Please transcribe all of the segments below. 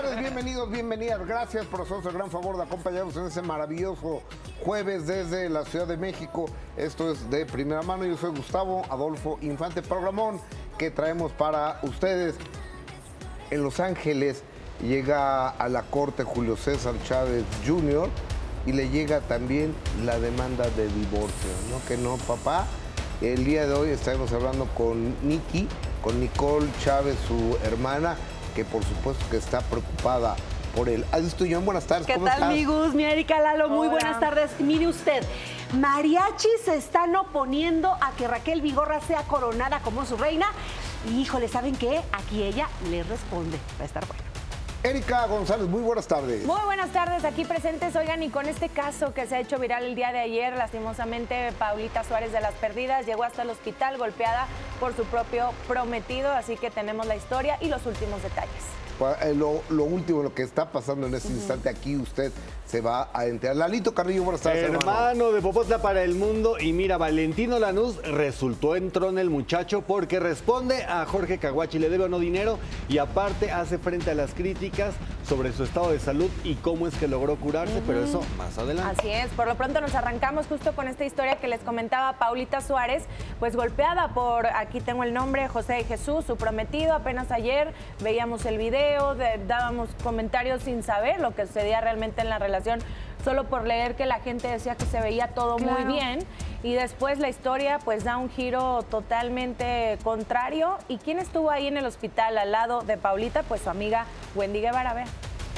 tardes, bienvenidos, bienvenidas. Gracias por hacernos el gran favor de acompañarnos en ese maravilloso jueves desde la Ciudad de México. Esto es de primera mano. Yo soy Gustavo Adolfo Infante. Programón que traemos para ustedes. En Los Ángeles llega a la corte Julio César Chávez Jr. y le llega también la demanda de divorcio. ¿No que no, papá? El día de hoy estaremos hablando con Nikki, con Nicole Chávez, su hermana, que por supuesto que está preocupada por él. Adis Tuñón, buenas tardes, ¿cómo estás? ¿Qué tal, amigos? Mi Erika Lalo, muy buenas tardes. Mire usted, mariachis se están oponiendo a que Raquel Vigorra sea coronada como su reina. Y, híjole, ¿saben qué? Aquí ella le responde. Va a estar bueno. Erika González, muy buenas tardes. Muy buenas tardes, aquí presentes. Oigan, y con este caso que se ha hecho viral el día de ayer, lastimosamente Paulita Suárez de Las Perdidas llegó hasta el hospital golpeada por su propio prometido, así que tenemos la historia y los últimos detalles. Lo último, lo que está pasando en este instante, aquí usted se va a enterar. Lalito Carrillo, buenas tardes, hermano de Popotla para el mundo. Y mira, Valentino Lanús resultó entrón el muchacho porque responde a Jorge Caguachi, le debe o no dinero y aparte hace frente a las críticas sobre su estado de salud y cómo es que logró curarse, pero eso más adelante. Así es, por lo pronto nos arrancamos justo con esta historia que les comentaba Paulita Suárez, pues golpeada por, aquí tengo el nombre, José de Jesús, su prometido. Apenas ayer veíamos el video, dábamos comentarios sin saber lo que sucedía realmente en la relación, solo por leer que la gente decía que se veía todo muy bien, y después la historia pues da un giro totalmente contrario. ¿Y quién estuvo ahí en el hospital al lado de Paulita? Pues su amiga Wendy Guevara. Ve.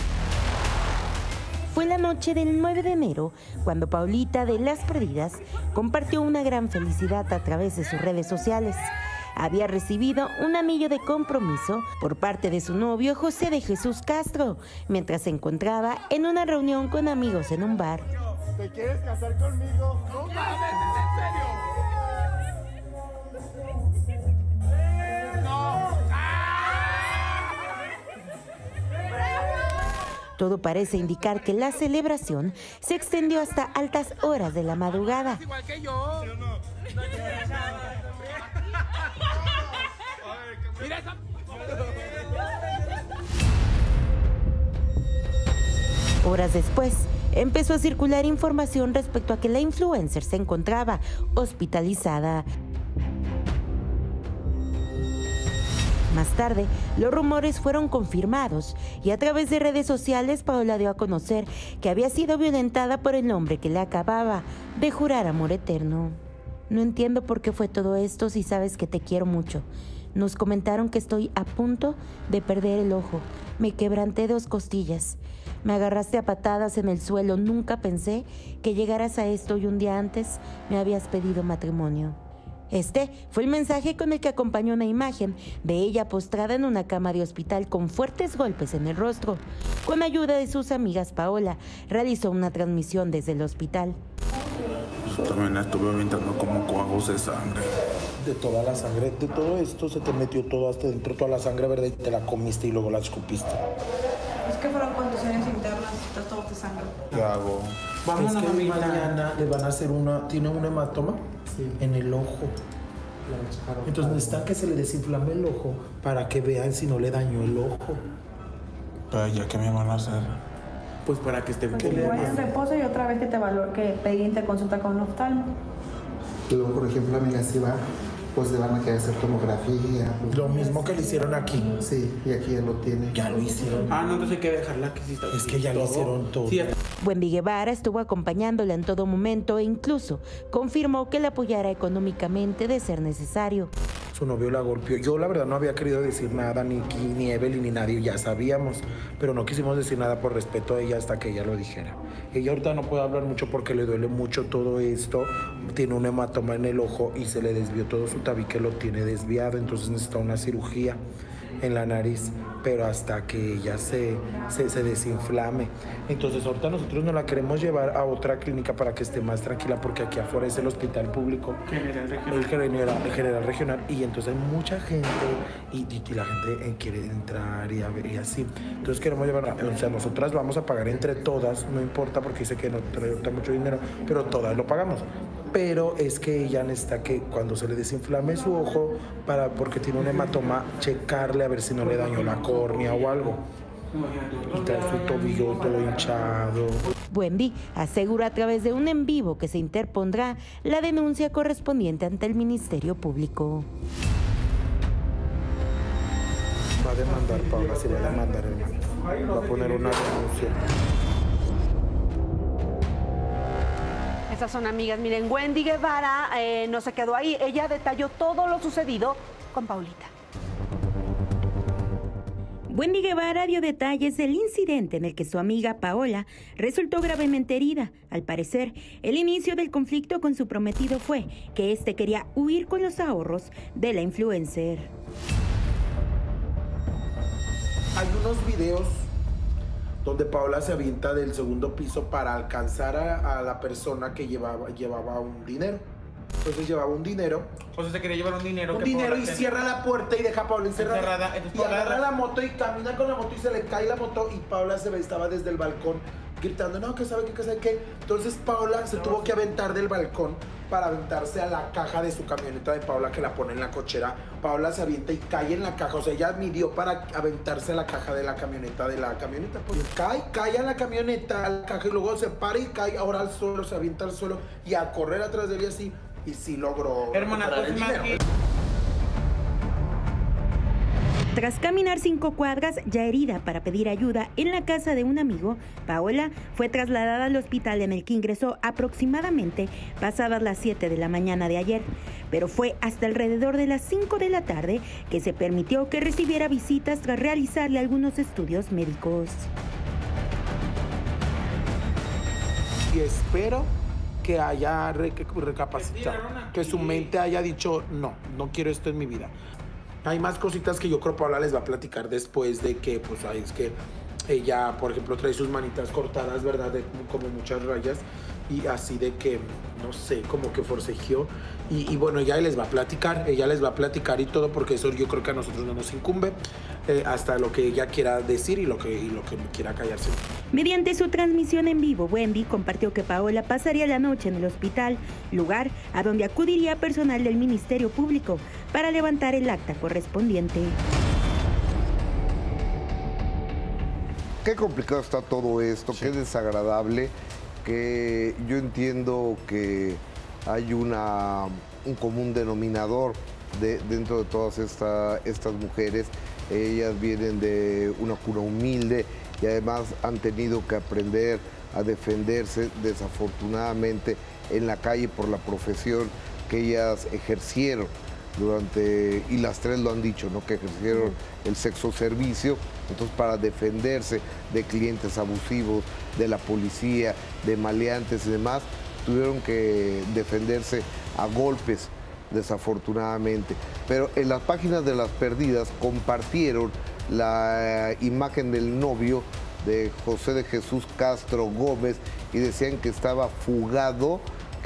Fue la noche del 9 de enero cuando Paulita de Las Perdidas compartió una gran felicidad a través de sus redes sociales. Había recibido un anillo de compromiso por parte de su novio José de Jesús Castro, mientras se encontraba en una reunión con amigos en un bar. ¿Te quieres casar conmigo? ¡No mames, en serio! Todo parece indicar que la celebración se extendió hasta altas horas de la madrugada. Igual que yo. Mira esa... Horas después, empezó a circular información respecto a que la influencer se encontraba hospitalizada. Más tarde, los rumores fueron confirmados y a través de redes sociales, Paola dio a conocer que había sido violentada por el hombre que le acababa de jurar amor eterno. No entiendo por qué fue todo esto si sabes que te quiero mucho. Nos comentaron que estoy a punto de perder el ojo. Me quebranté 2 costillas. Me agarraste a patadas en el suelo. Nunca pensé que llegaras a esto y un día antes me habías pedido matrimonio. Este fue el mensaje con el que acompañó una imagen de ella postrada en una cama de hospital con fuertes golpes en el rostro. Con ayuda de sus amigas, Paola realizó una transmisión desde el hospital. Yo también estuve aventando como coagos de sangre. De toda la sangre, de todo esto se te metió todo hasta dentro, toda la sangre verde y te la comiste y luego la escupiste. Es que fueron contusiones internas, todo de sangre. ¿Qué hago? Es que mañana le van a hacer tiene un hematoma en el ojo. Entonces necesitan que se le desinflame el ojo para que vean si no le dañó el ojo. Pero ya, ¿qué me van a hacer? Pues para que esté... Que le vayas reposo y otra vez que te pedí interconsulta con un oftalmo. Luego, por ejemplo, amiga, si va, pues le van a querer hacer tomografía. Lo mismo que le hicieron aquí. Sí, y aquí ya lo tiene. Ya lo hicieron. Ah, no, entonces hay que dejarla que sí está. Es que ya lo hicieron todo. Sí. Wendy Guevara estuvo acompañándola en todo momento e incluso confirmó que la apoyara económicamente de ser necesario. Su novio la golpeó. Yo la verdad no había querido decir nada, ni Evelyn ni nadie, ya sabíamos, pero no quisimos decir nada por respeto a ella hasta que ella lo dijera. Ella ahorita no puede hablar mucho porque le duele mucho todo esto, tiene un hematoma en el ojo y se le desvió todo su tabique, lo tiene desviado, entonces necesita una cirugía en la nariz, pero hasta que ella se desinflame. Entonces ahorita nosotros nos la queremos llevar a otra clínica para que esté más tranquila, porque aquí afuera es el hospital público, el general regional, y entonces hay mucha gente y la gente quiere entrar y así. Entonces queremos llevarla, o sea, nosotras vamos a pagar entre todas, no importa porque dice que no trae mucho dinero, pero todas lo pagamos. Pero es que ella necesita que cuando se le desinflame su ojo, porque tiene un hematoma, checarle a ver si no le dañó la córnea o algo. Y trae su tobillo todo hinchado. Wendy asegura a través de un en vivo que se interpondrá la denuncia correspondiente ante el Ministerio Público. Va a demandar, Paola, se va a demandar, hermano. Va a poner una denuncia. Estas son amigas. Miren, Wendy Guevara no se quedó ahí. Ella detalló todo lo sucedido con Paulita. Wendy Guevara dio detalles del incidente en el que su amiga Paola resultó gravemente herida. Al parecer, el inicio del conflicto con su prometido fue que este quería huir con los ahorros de la influencer. Hay unos videos donde Paola se avienta del segundo piso para alcanzar a la persona que llevaba un dinero. Entonces llevaba un dinero. O sea, se quería llevar un dinero. Y cierra la puerta y deja a Paola encerrada. Y agarra la moto y camina con la moto y se le cae la moto y Paola estaba desde el balcón gritando, no, que sabe qué. Entonces Paola se tuvo que aventar del balcón para aventarse a la caja de su camioneta de Paola que la pone en la cochera. Paola se avienta y cae en la caja. O sea, ella midió para aventarse a la caja de la camioneta. Pues cae a la camioneta, a la caja y luego se para y cae ahora al suelo, se avienta al suelo y a correr atrás de ella así. Y sí logró recuperar el dinero. Tras caminar 5 cuadras, ya herida para pedir ayuda en la casa de un amigo, Paola fue trasladada al hospital en el que ingresó aproximadamente pasadas las 7 de la mañana de ayer. Pero fue hasta alrededor de las 5 de la tarde que se permitió que recibiera visitas tras realizarle algunos estudios médicos. Y espero que haya recapacitado, que su mente haya dicho, no quiero esto en mi vida. Hay más cositas que yo creo que Paola les va a platicar después de que, pues, es que ella, por ejemplo, trae sus manitas cortadas, ¿verdad? Como muchas rayas, y así de que, no sé, como que forcejeó. Y bueno, ella les va a platicar y todo, porque eso yo creo que a nosotros no nos incumbe, hasta lo que ella quiera decir y lo que quiera callarse. Mediante su transmisión en vivo, Wendy compartió que Paola pasaría la noche en el hospital, lugar a donde acudiría personal del Ministerio Público para levantar el acta correspondiente. Qué complicado está todo esto, sí. Qué desagradable, que yo entiendo que hay un común denominador dentro de todas estas mujeres. Ellas vienen de una cuna humilde y además han tenido que aprender a defenderse desafortunadamente en la calle por la profesión que ellas ejercieron y las tres lo han dicho, ¿no? Que ejercieron el sexo servicio. Entonces, para defenderse de clientes abusivos, de la policía, de maleantes y demás, tuvieron que defenderse a golpes, desafortunadamente. Pero en las páginas de Las Perdidas compartieron la imagen del novio de José de Jesús Castro Gómez y decían que estaba fugado,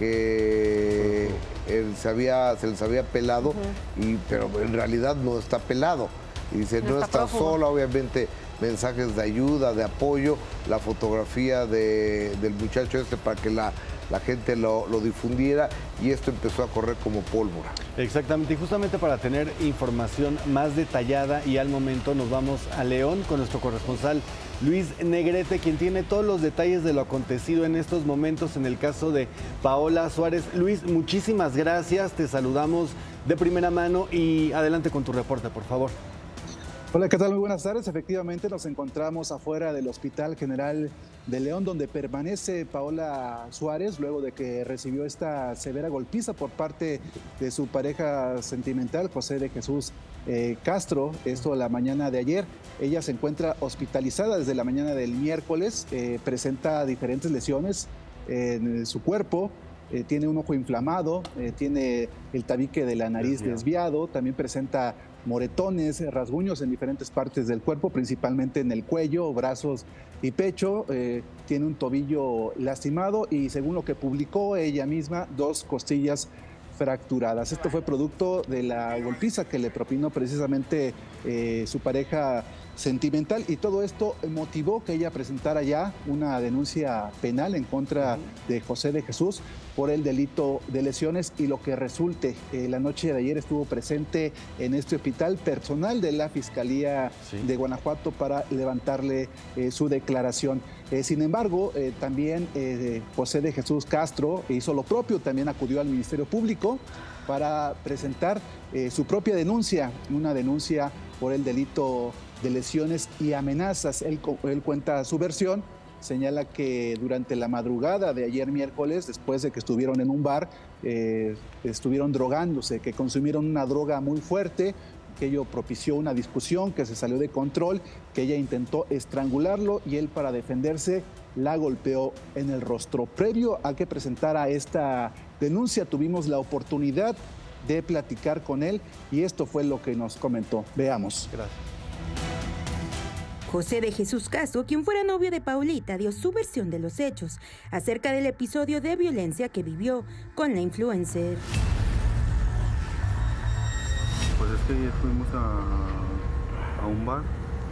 que se les había pelado, pero en realidad no está pelado. Y dice, no está sola, obviamente mensajes de ayuda, de apoyo, la fotografía del muchacho para que la gente lo difundiera, y esto empezó a correr como pólvora. Exactamente, y justamente para tener información más detallada y al momento nos vamos a León con nuestro corresponsal Luis Negrete, quien tiene todos los detalles de lo acontecido en estos momentos en el caso de Paola Suárez. Luis, muchísimas gracias, te saludamos de primera mano y adelante con tu reporte, por favor. Hola, ¿qué tal? Muy buenas tardes. Efectivamente, nos encontramos afuera del Hospital General de León, donde permanece Paola Suárez, luego de que recibió esta severa golpiza por parte de su pareja sentimental, José de Jesús Castro, esto la mañana de ayer. Ella se encuentra hospitalizada desde la mañana del miércoles, presenta diferentes lesiones en su cuerpo. Tiene un ojo inflamado, tiene el tabique de la nariz desviado, también presenta moretones, rasguños en diferentes partes del cuerpo, principalmente en el cuello, brazos y pecho. Tiene un tobillo lastimado y, según lo que publicó ella misma, 2 costillas fracturadas. Esto fue producto de la golpiza que le propinó precisamente su pareja sentimental, y todo esto motivó que ella presentara ya una denuncia penal en contra de José de Jesús por el delito de lesiones y lo que resulte. La noche de ayer estuvo presente en este hospital personal de la Fiscalía de Guanajuato para levantarle su declaración. Sin embargo, también José de Jesús Castro hizo lo propio, también acudió al Ministerio Público para presentar su propia denuncia, una denuncia por el delito de lesiones y amenazas. Él cuenta su versión. Señala que durante la madrugada de ayer miércoles, después de que estuvieron en un bar, estuvieron drogándose, que consumieron una droga muy fuerte, que ello propició una discusión que se salió de control, que ella intentó estrangularlo y él, para defenderse, la golpeó en el rostro. Previo a que presentara esta denuncia, tuvimos la oportunidad de platicar con él y esto fue lo que nos comentó. Veamos. Gracias. José de Jesús Castro, quien fuera novio de Paulita, dio su versión de los hechos acerca del episodio de violencia que vivió con la influencer. Pues es que ayer fuimos a un bar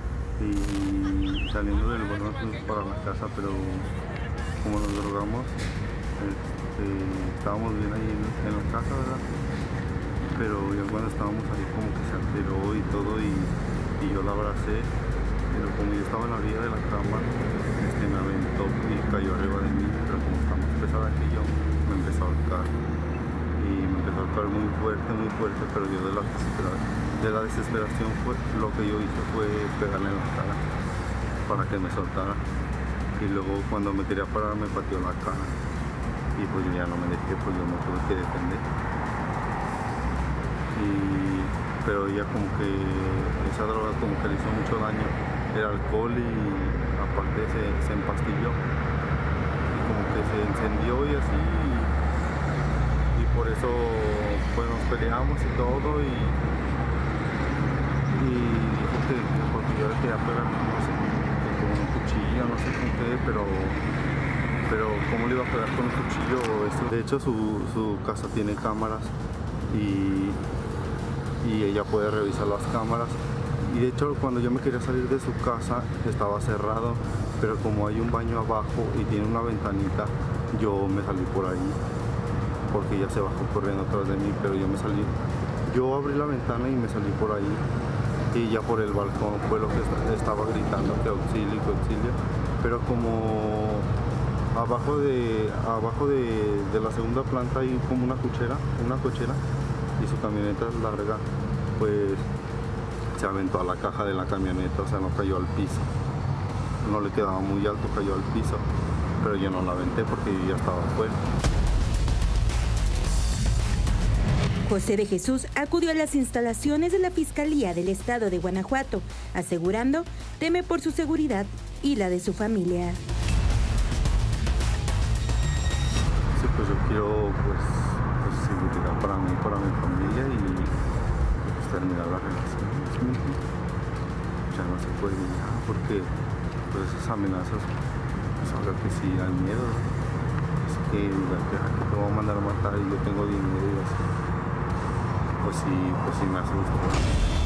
y saliendo del bar nos fuimos para la casa, pero como nos drogamos, estábamos bien ahí en la casa, ¿verdad? Pero ya cuando estábamos ahí como que se alteró y todo y yo la abracé. Pero como yo estaba en la orilla de la cama, me aventó y cayó arriba de mí, pero como está más pesada que yo, me empezó a ahorcar. Y me empezó a ahorcar muy fuerte, pero yo de la desesperación lo que yo hice fue pegarle en la cara para que me soltara. Y luego cuando me quería parar me pateó la cara. Y pues ya no me dejé, pues yo me tuve que defender. Pero ella como que esa droga como que le hizo mucho daño. El alcohol y aparte se empastilló y como que se encendió y así y por eso pues nos peleamos y todo y dijo que porque yo le quería pegar, no sé, con un cuchillo, no sé con qué, pero cómo le iba a pegar con un cuchillo o eso. De hecho su casa tiene cámaras y ella puede revisar las cámaras. Y de hecho cuando yo me quería salir de su casa estaba cerrado, pero como hay un baño abajo y tiene una ventanita, yo me salí por ahí, porque ella se bajó corriendo atrás de mí, pero yo me salí. Yo abrí la ventana y me salí por ahí, y ya por el balcón fue lo que estaba gritando, que auxilio, pero como abajo de la segunda planta hay como una cochera, y su camioneta es larga, pues se aventó a la caja de la camioneta, o sea, no cayó al piso. No le quedaba muy alto, cayó al piso, pero yo no la aventé porque yo ya estaba afuera. José de Jesús acudió a las instalaciones de la Fiscalía del Estado de Guanajuato, asegurando teme por su seguridad y la de su familia. Sí, pues yo quiero pues seguridad para mí, para mi familia y pues terminar la relación. Ya no se puede ya, porque pues esas amenazas, pues ahora que sí dan miedo, es que te voy a mandar a matar y yo tengo dinero y así, pues sí me asusta.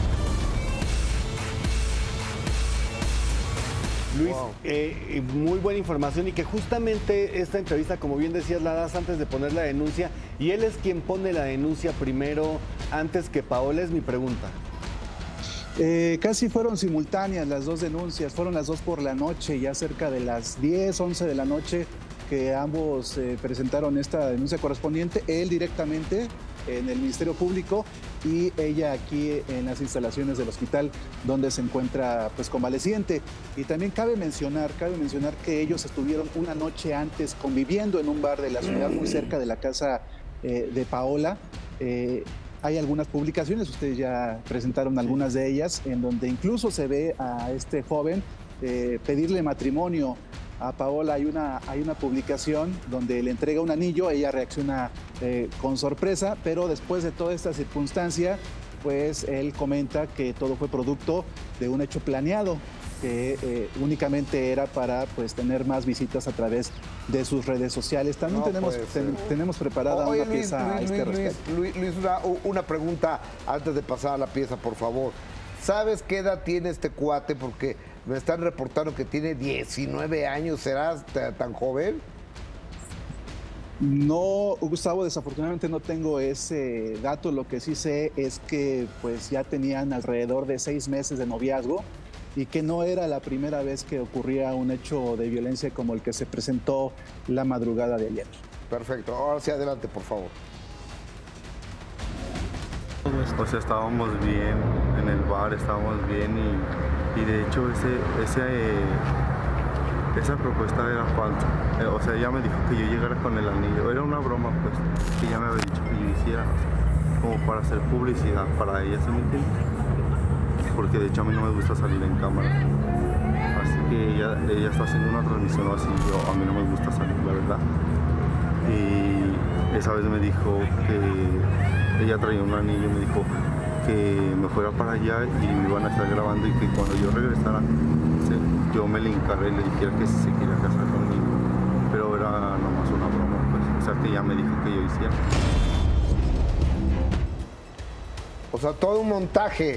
Luis, muy buena información y que justamente esta entrevista, como bien decías, la das antes de poner la denuncia y él es quien pone la denuncia primero antes que Paola, es mi pregunta. Casi fueron simultáneas las dos denuncias, fueron las dos por la noche, ya cerca de las 10, 11 de la noche que ambos presentaron esta denuncia correspondiente, él directamente en el Ministerio Público y ella aquí en las instalaciones del hospital donde se encuentra pues convaleciente. Y también cabe mencionar que ellos estuvieron una noche antes conviviendo en un bar de la ciudad muy cerca de la casa de Paola. Hay algunas publicaciones, ustedes ya presentaron algunas de ellas, en donde incluso se ve a este joven pedirle matrimonio a Paola. Hay una publicación donde le entrega un anillo, ella reacciona con sorpresa, pero después de toda esta circunstancia, pues él comenta que todo fue producto de un hecho planeado, que únicamente era para pues tener más visitas a través de sus redes sociales. También tenemos preparada una pieza a este respecto. Luis, una pregunta antes de pasar a la pieza, por favor. ¿Sabes qué edad tiene este cuate? Porque me están reportando que tiene 19 años. ¿Será tan joven? No, Gustavo, desafortunadamente no tengo ese dato. Lo que sí sé es que pues ya tenían alrededor de 6 meses de noviazgo y que no era la primera vez que ocurría un hecho de violencia como el que se presentó la madrugada de ayer. Perfecto, ahora sí adelante, por favor. O sea, estábamos bien en el bar, estábamos bien y de hecho esa propuesta era falsa. O sea, ella me dijo que yo llegara con el anillo. Era una broma, pues, que ella me había dicho que yo hiciera como para hacer publicidad para ella, ¿se me entiende? Porque de hecho a mí no me gusta salir en cámara. Así que ella está haciendo una transmisión o así, a mí no me gusta salir, la verdad. Y esa vez me dijo que ella traía un anillo, me dijo que me fuera para allá y me iban a estar grabando y que cuando yo regresara, yo me le encargué y le dijera que si se quería casar conmigo. Pero era nomás una broma, pues. O sea, que ella me dijo que yo hiciera. O sea, todo un montaje.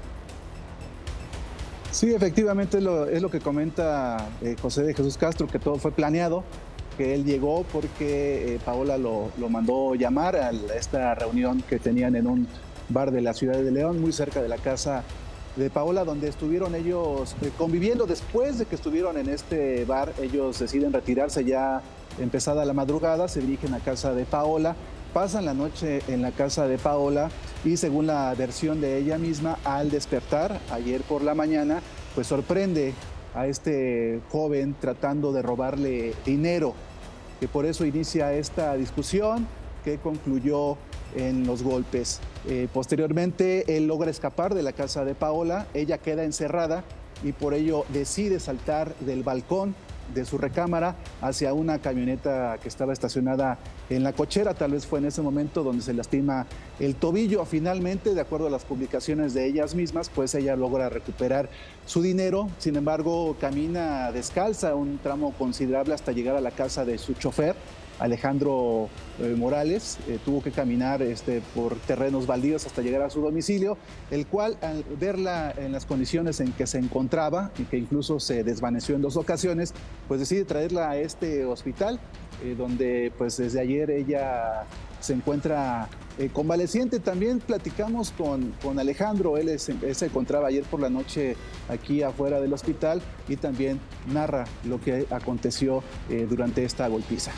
Sí, efectivamente es lo que comenta José de Jesús Castro, que todo fue planeado, que él llegó porque Paola lo mandó llamar a esta reunión que tenían en un bar de la ciudad de León, muy cerca de la casa de Paola, donde estuvieron ellos conviviendo. Después de que estuvieron en este bar, ellos deciden retirarse ya empezada la madrugada, se dirigen a casa de Paola, pasan la noche en la casa de Paola y según la versión de ella misma, al despertar ayer por la mañana, pues sorprende a este joven tratando de robarle dinero, que por eso inicia esta discusión que concluyó en los golpes. Posteriormente, él logra escapar de la casa de Paola, ella queda encerrada y por ello decide saltar del balcón de su recámara hacia una camioneta que estaba estacionada en la cochera. Tal vez fue en ese momento donde se lastima el tobillo. Finalmente, de acuerdo a las publicaciones de ellas mismas, pues ella logra recuperar su dinero. Sin embargo, camina descalza un tramo considerable hasta llegar a la casa de su chofer, Alejandro Morales. Tuvo que caminar por terrenos baldíos hasta llegar a su domicilio, el cual, al verla en las condiciones en que se encontraba y que incluso se desvaneció en 2 ocasiones, pues decide traerla a este hospital, donde pues desde ayer ella se encuentra convaleciente. También platicamos con Alejandro, él se encontraba ayer por la noche aquí afuera del hospital y también narra lo que aconteció durante esta golpiza.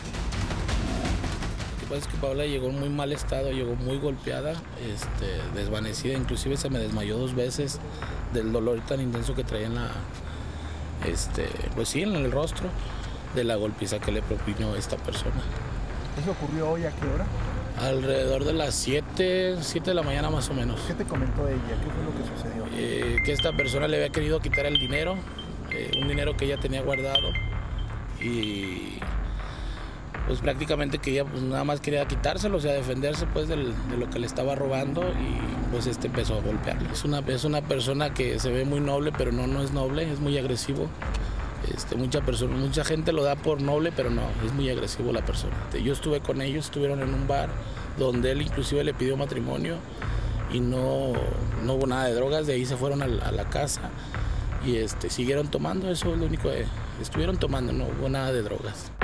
Es que Paola llegó en muy mal estado, llegó muy golpeada, desvanecida, inclusive se me desmayó 2 veces del dolor tan intenso que traía en la, pues sí, en el rostro, de la golpiza que le propinó esta persona. ¿Eso ocurrió hoy a qué hora? Alrededor de las 7 de la mañana más o menos. ¿Qué te comentó ella? ¿Qué fue lo que sucedió? Que esta persona le había querido quitar el dinero, un dinero que ella tenía guardado y pues prácticamente que ella pues nada más quería quitárselo, o sea, defenderse pues de lo que le estaba robando y pues empezó a golpearle. Es una persona que se ve muy noble, pero no es noble, es muy agresivo. Mucha gente lo da por noble, pero no, es muy agresivo la persona. Yo estuve con ellos, estuvieron en un bar donde él inclusive le pidió matrimonio y no hubo nada de drogas. De ahí se fueron a la casa y siguieron tomando, eso es lo único que estuvieron tomando, no hubo nada de drogas.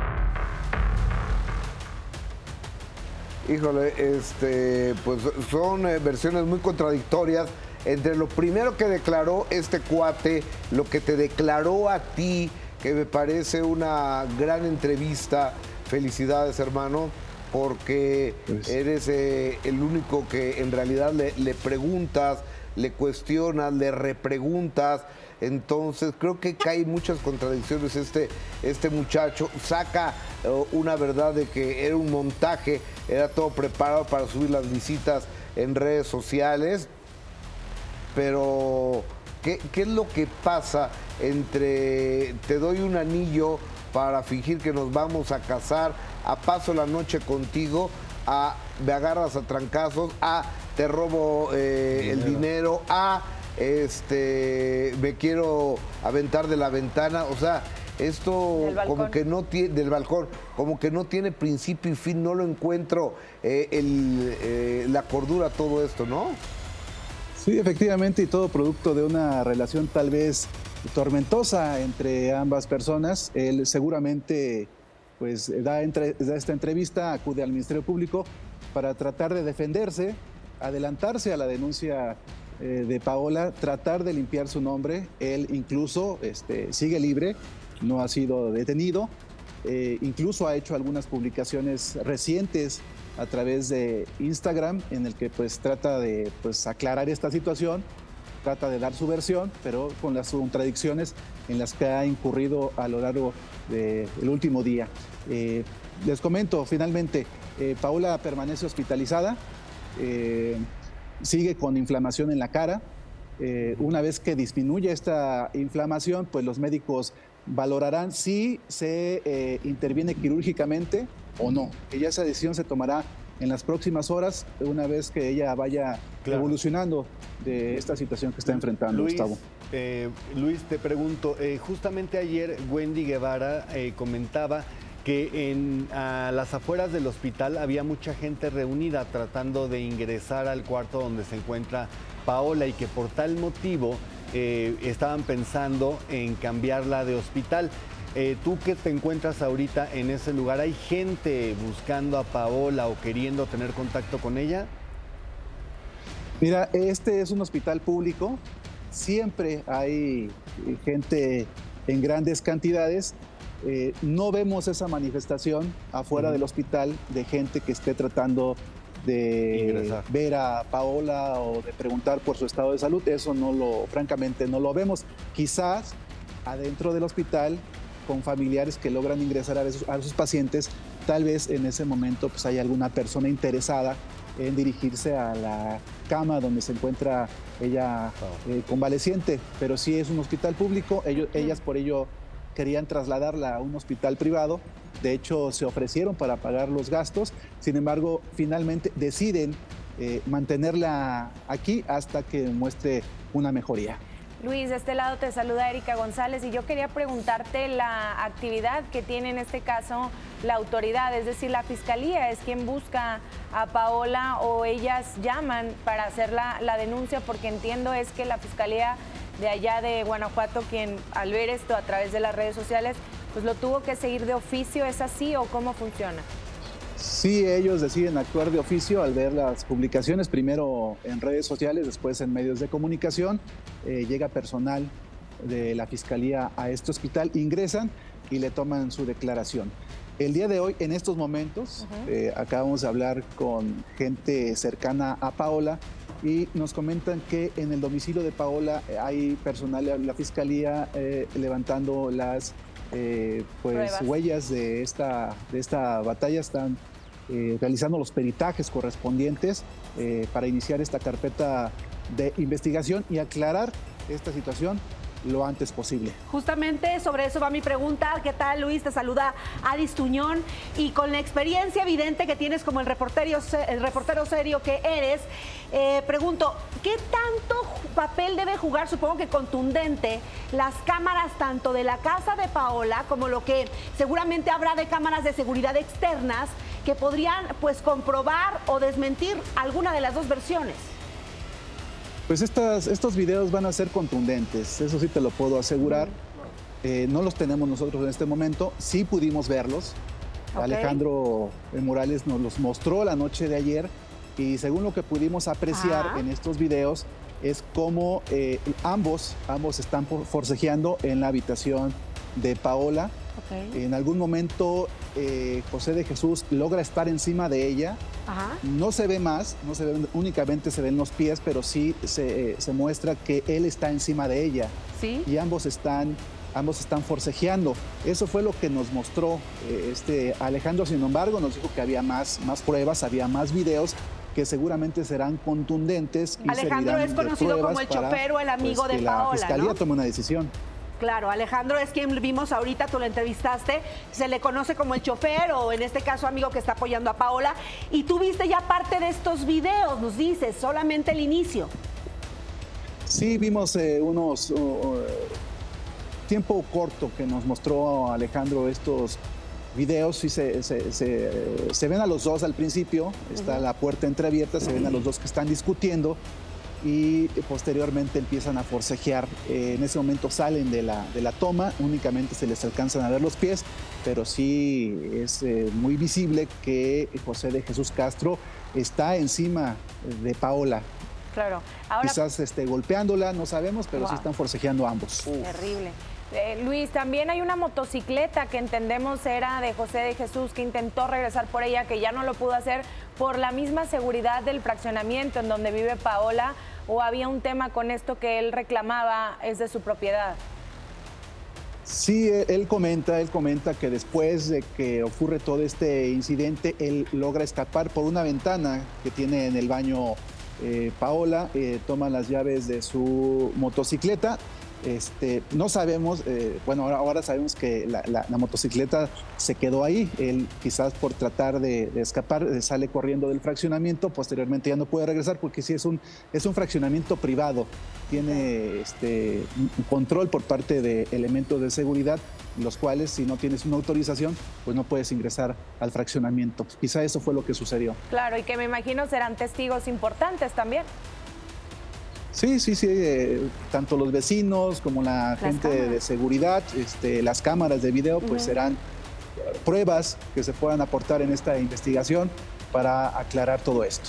Híjole, pues son versiones muy contradictorias entre lo primero que declaró este cuate, lo que te declaró a ti, que me parece una gran entrevista. Felicidades, hermano, porque eres el único que en realidad le preguntas, le cuestionas, le repreguntas. Entonces creo que cae muchas contradicciones este muchacho. Saca una verdad de que era un montaje, era todo preparado para subir las visitas en redes sociales. Pero ¿qué es lo que pasa entre te doy un anillo para fingir que nos vamos a casar, a paso la noche contigo, a me agarras a trancazos, a te robo el dinero, a me quiero aventar de la ventana? O sea, esto como que no tiene, del balcón, como que no tiene principio y fin, no lo encuentro la cordura a todo esto, ¿no? Sí, efectivamente, y todo producto de una relación tal vez tormentosa entre ambas personas. Él seguramente pues da esta entrevista, acude al Ministerio Público para tratar de defenderse, adelantarse a la denuncia de Paola, tratar de limpiar su nombre. Él incluso sigue libre, no ha sido detenido, incluso ha hecho algunas publicaciones recientes a través de Instagram en el que pues trata de aclarar esta situación, trata de dar su versión, pero con las contradicciones en las que ha incurrido a lo largo del último día. Les comento, finalmente, Paola permanece hospitalizada, sigue con inflamación en la cara. Una vez que disminuye esta inflamación, pues los médicos valorarán si se interviene quirúrgicamente o no. Que ya esa decisión se tomará en las próximas horas, una vez que ella vaya evolucionando de esta situación que está enfrentando, Gustavo. Luis, te pregunto, justamente ayer Wendy Guevara comentaba que a las afueras del hospital había mucha gente reunida tratando de ingresar al cuarto donde se encuentra Paola y que por tal motivo estaban pensando en cambiarla de hospital. Tú que te encuentras ahorita en ese lugar, ¿hay gente buscando a Paola o queriendo tener contacto con ella? Mira, este es un hospital público, siempre hay gente en grandes cantidades. No vemos esa manifestación afuera del hospital de gente que esté tratando de ver a Paola o de preguntar por su estado de salud. Eso francamente no lo vemos. Quizás adentro del hospital, con familiares que logran ingresar a sus pacientes, tal vez en ese momento pues hay alguna persona interesada en dirigirse a la cama donde se encuentra ella convaleciente, pero sí es un hospital público. Ellas por ello querían trasladarla a un hospital privado. De hecho, se ofrecieron para pagar los gastos. Sin embargo, finalmente deciden mantenerla aquí hasta que muestre una mejoría. Luis, de este lado te saluda Erika González y yo quería preguntarte la actividad que tiene en este caso la autoridad, es decir, la Fiscalía es quien busca a Paola o ellas llaman para hacer la denuncia, porque entiendo es que la Fiscalía de allá de Guanajuato, quien al ver esto a través de las redes sociales, pues lo tuvo que seguir de oficio. ¿Es así o cómo funciona? Sí, ellos deciden actuar de oficio al ver las publicaciones, primero en redes sociales, después en medios de comunicación. Llega personal de la Fiscalía a este hospital, ingresan y le toman su declaración. El día de hoy, en estos momentos, acabamos de hablar con gente cercana a Paola y nos comentan que en el domicilio de Paola hay personal de la Fiscalía levantando las huellas de esta batalla. Están realizando los peritajes correspondientes para iniciar esta carpeta de investigación y aclarar esta situación lo antes posible. Justamente sobre eso va mi pregunta. ¿Qué tal, Luis? Te saluda Adis Tuñón. Y con la experiencia evidente que tienes como el reportero serio que eres, pregunto, ¿qué tanto papel debe jugar, supongo que contundente, las cámaras tanto de la casa de Paola como lo que seguramente habrá de cámaras de seguridad externas que podrían pues comprobar o desmentir alguna de las dos versiones? Pues estos videos van a ser contundentes, eso sí te lo puedo asegurar. No los tenemos nosotros en este momento, sí pudimos verlos. Alejandro Morales nos los mostró la noche de ayer y según lo que pudimos apreciar en estos videos es cómo ambos están forcejeando en la habitación de Paola. En algún momento José de Jesús logra estar encima de ella. No se ve más, únicamente se ven los pies, pero sí se muestra que él está encima de ella. Y ambos están forcejeando. Eso fue lo que nos mostró Alejandro. Sin embargo, nos dijo que había más pruebas, había más videos que seguramente serán contundentes. Y Alejandro es conocido como el chofer o el amigo de Paola, la Fiscalía tome una decisión. Claro, Alejandro es quien vimos ahorita, tú lo entrevistaste, se le conoce como el chofer o en este caso amigo que está apoyando a Paola. Y tú viste ya parte de estos videos, nos dices, solamente el inicio. Sí, vimos unos tiempo corto que nos mostró Alejandro estos videos. Sí, se ven a los dos al principio, está la puerta entreabierta, se ven a los dos que están discutiendo. y posteriormente empiezan a forcejear. En ese momento salen de la toma, únicamente se les alcanzan a ver los pies, pero sí es muy visible que José de Jesús Castro está encima de Paola. Claro. Ahora, quizás golpeándola, no sabemos, pero sí están forcejeando ambos. Terrible. Luis, también hay una motocicleta que entendemos era de José de Jesús, que intentó regresar por ella, que ya no lo pudo hacer por la misma seguridad del fraccionamiento en donde vive Paola, o había un tema con esto que él reclamaba es de su propiedad. Sí, él comenta que después de que ocurre todo este incidente, él logra escapar por una ventana que tiene en el baño Paola, toma las llaves de su motocicleta. No sabemos, bueno, ahora sabemos que la motocicleta se quedó ahí. Él quizás por tratar de escapar sale corriendo del fraccionamiento, posteriormente ya no puede regresar porque sí es un fraccionamiento privado. Tiene un control por parte de elementos de seguridad, los cuales si no tienes una autorización, pues no puedes ingresar al fraccionamiento. Quizá eso fue lo que sucedió. Claro, y que me imagino serán testigos importantes también. Sí, tanto los vecinos como la gente de seguridad, las cámaras de video, pues serán pruebas que se puedan aportar en esta investigación para aclarar todo esto.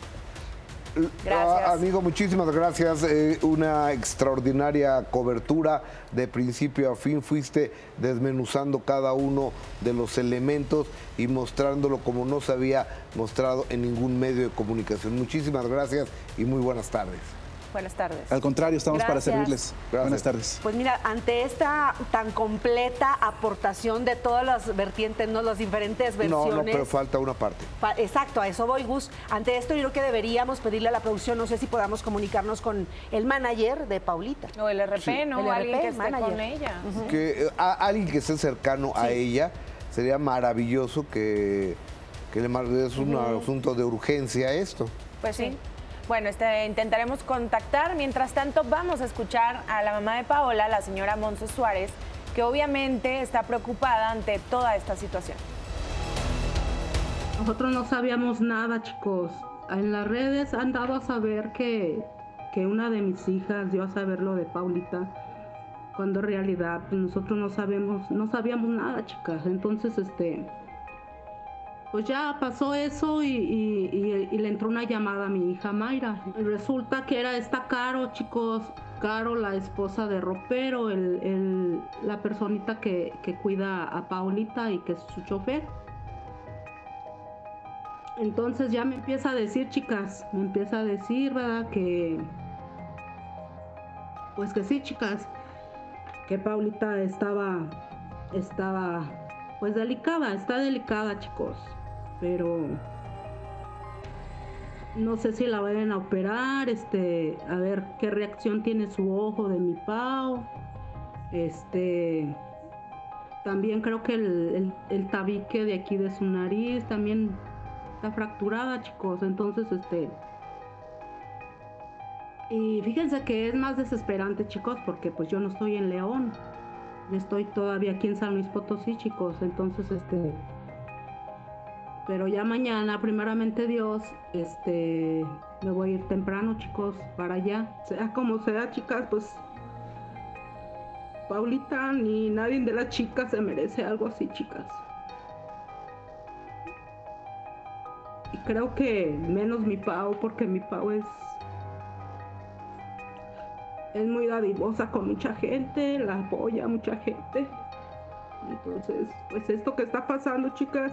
Gracias. Amigo, muchísimas gracias. Una extraordinaria cobertura de principio a fin. Fuiste desmenuzando cada uno de los elementos y mostrándolo como no se había mostrado en ningún medio de comunicación. Muchísimas gracias y muy buenas tardes. Buenas tardes. Al contrario, estamos para servirles. Gracias. Buenas tardes. Pues mira, ante esta tan completa aportación de todas las vertientes, ¿no? Las diferentes versiones. No, pero falta una parte. Exacto, a eso voy, Gus. Ante esto yo creo que deberíamos pedirle a la producción, no sé si podamos comunicarnos con el manager de Paulita. O el RP, sí. ¿No? El alguien RP, que esté con ella. Alguien que esté cercano a ella, sería maravilloso que es un asunto de urgencia esto. Pues sí. Bueno, intentaremos contactar. Mientras tanto, vamos a escuchar a la mamá de Paola, la señora Monse Suárez, que obviamente está preocupada ante toda esta situación. Nosotros no sabíamos nada, chicos. En las redes han dado a saber que una de mis hijas dio a saber lo de Paulita, cuando en realidad pues, nosotros no sabíamos nada, chicas. Entonces, pues ya pasó eso y le entró una llamada a mi hija Mayra. Y resulta que era esta Caro, chicos. Caro, la esposa de Ropero, la personita que cuida a Paulita y que es su chofer. Entonces ya me empieza a decir, chicas, ¿verdad? Pues que sí, chicas, que Paulita estaba pues está delicada, chicos. Pero no sé si la vayan a operar, a ver qué reacción tiene su ojo de mi Pau. También creo que el tabique de aquí de su nariz también está fracturada, chicos. Entonces, y fíjense que es más desesperante, chicos, porque pues yo no estoy en León. Estoy todavía aquí en San Luis Potosí, chicos. Entonces, pero ya mañana, primeramente Dios, me voy a ir temprano, chicos, para allá. Sea como sea, chicas, pues Paulita ni nadie de las chicas se merece algo así, chicas. Y creo que menos mi Pau, porque mi Pau es muy dadivosa con mucha gente, la apoya a mucha gente. Entonces, pues esto que está pasando, chicas,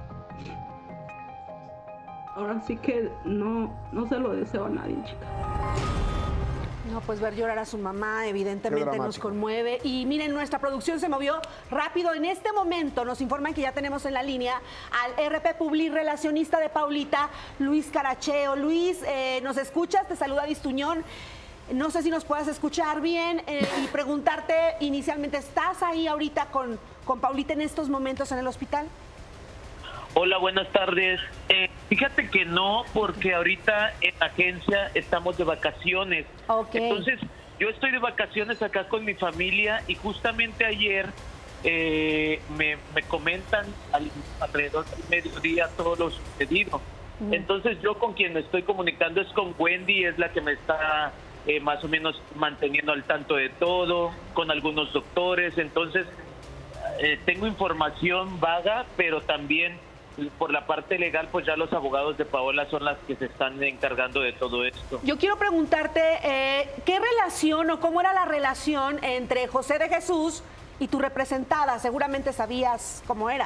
ahora sí que no se lo deseo a nadie, chicas. No, pues ver llorar a su mamá evidentemente nos conmueve. Y miren, nuestra producción se movió rápido. En este momento nos informan que ya tenemos en la línea al RP Public relacionista de Paulita, Luis Caracheo. Luis, ¿nos escuchas? Te saluda Distuñón. No sé si nos puedas escuchar bien y preguntarte inicialmente, ¿estás ahí ahorita con Paulita en estos momentos en el hospital? Hola, buenas tardes. Fíjate que no, porque ahorita en la agencia estamos de vacaciones. Okay. Entonces, yo estoy de vacaciones acá con mi familia y justamente ayer me comentan alrededor del mediodía todo lo sucedido. Entonces yo con quien me estoy comunicando es con Wendy, es la que me está más o menos manteniendo al tanto de todo, con algunos doctores. Entonces tengo información vaga, pero también por la parte legal, pues ya los abogados de Paola son las que se están encargando de todo esto. Yo quiero preguntarte, ¿qué relación o cómo era la relación entre José de Jesús y tu representada? Seguramente sabías cómo era.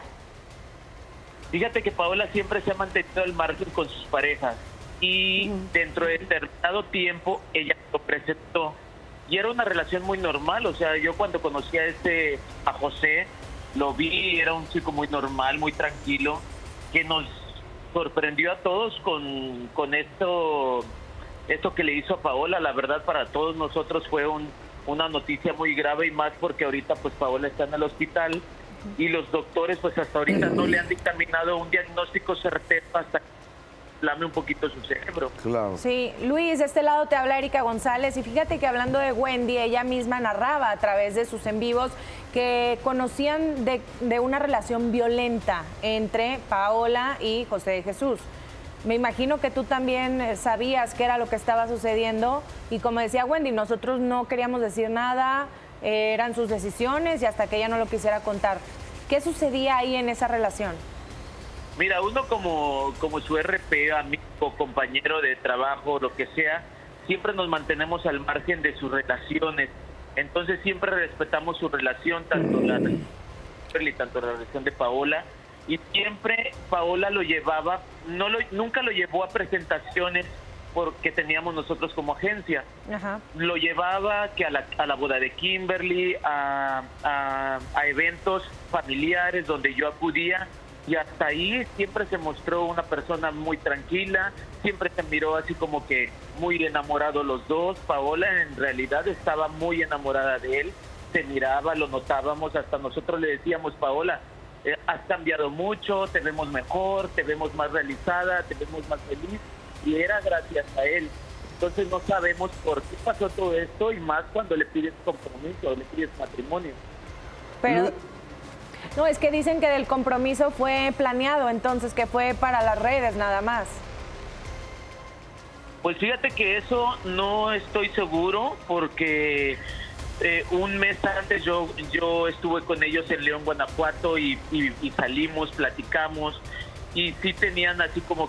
Fíjate que Paola siempre se ha mantenido al margen con sus parejas y dentro de determinado tiempo ella lo presentó y era una relación muy normal. O sea, yo cuando conocí a José, lo vi, era un chico muy normal, muy tranquilo, que nos sorprendió a todos con esto que le hizo a Paola. La verdad, para todos nosotros fue una noticia muy grave, y más porque ahorita pues Paola está en el hospital y los doctores pues hasta ahorita no le han dictaminado un diagnóstico certero hasta que inflame un poquito su cerebro. Claro. Sí, Luis, de este lado te habla Erika González, y fíjate que hablando de Wendy, ella misma narraba a través de sus en vivos que conocían de una relación violenta entre Paola y José de Jesús. Me imagino que tú también sabías qué era lo que estaba sucediendo, y como decía Wendy, nosotros no queríamos decir nada, eran sus decisiones y hasta que ella no lo quisiera contar. ¿Qué sucedía ahí en esa relación? Mira, uno como su RP, amigo, compañero de trabajo, lo que sea, siempre nos mantenemos al margen de sus relaciones. Entonces siempre respetamos su relación, tanto la relación de Paola, y siempre Paola lo llevaba, nunca lo llevó a presentaciones porque teníamos nosotros como agencia. Ajá. Lo llevaba que a la boda de Kimberly, a eventos familiares donde yo acudía, y hasta ahí siempre se mostró una persona muy tranquila, siempre se miró así como que muy enamorado los dos. Paola en realidad estaba muy enamorada de él, se miraba, lo notábamos, hasta nosotros le decíamos: Paola, has cambiado mucho, te vemos mejor, te vemos más realizada, te vemos más feliz, y era gracias a él. Entonces no sabemos por qué pasó todo esto, y más cuando le pides compromiso, le pides matrimonio. Pero no, es que dicen que del compromiso fue planeado, entonces que fue para las redes nada más. Pues fíjate que eso no estoy seguro, porque un mes antes yo estuve con ellos en León, Guanajuato, y salimos, platicamos, y sí tenían así como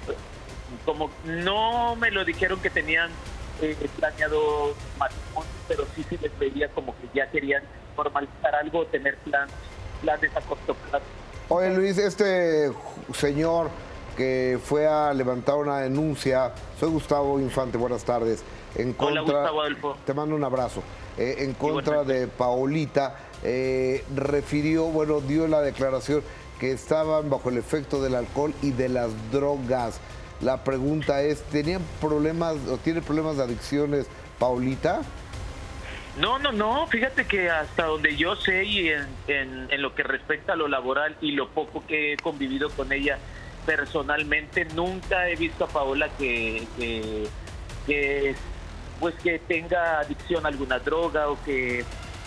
no me lo dijeron que tenían planeado matrimonio, pero sí se les veía como que ya querían formalizar algo, tener planes a corto plazo. Oye, Luis, este señor que fue a levantar una denuncia, soy Gustavo Infante, buenas tardes, Hola, Gustavo Adolfo. Te mando un abrazo, en contra de Paolita, dio la declaración que estaban bajo el efecto del alcohol y de las drogas. La pregunta es, ¿tiene problemas de adicciones Paolita? No, fíjate que hasta donde yo sé, y en lo que respecta a lo laboral y lo poco que he convivido con ella personalmente, nunca he visto a Paola que tenga adicción a alguna droga o que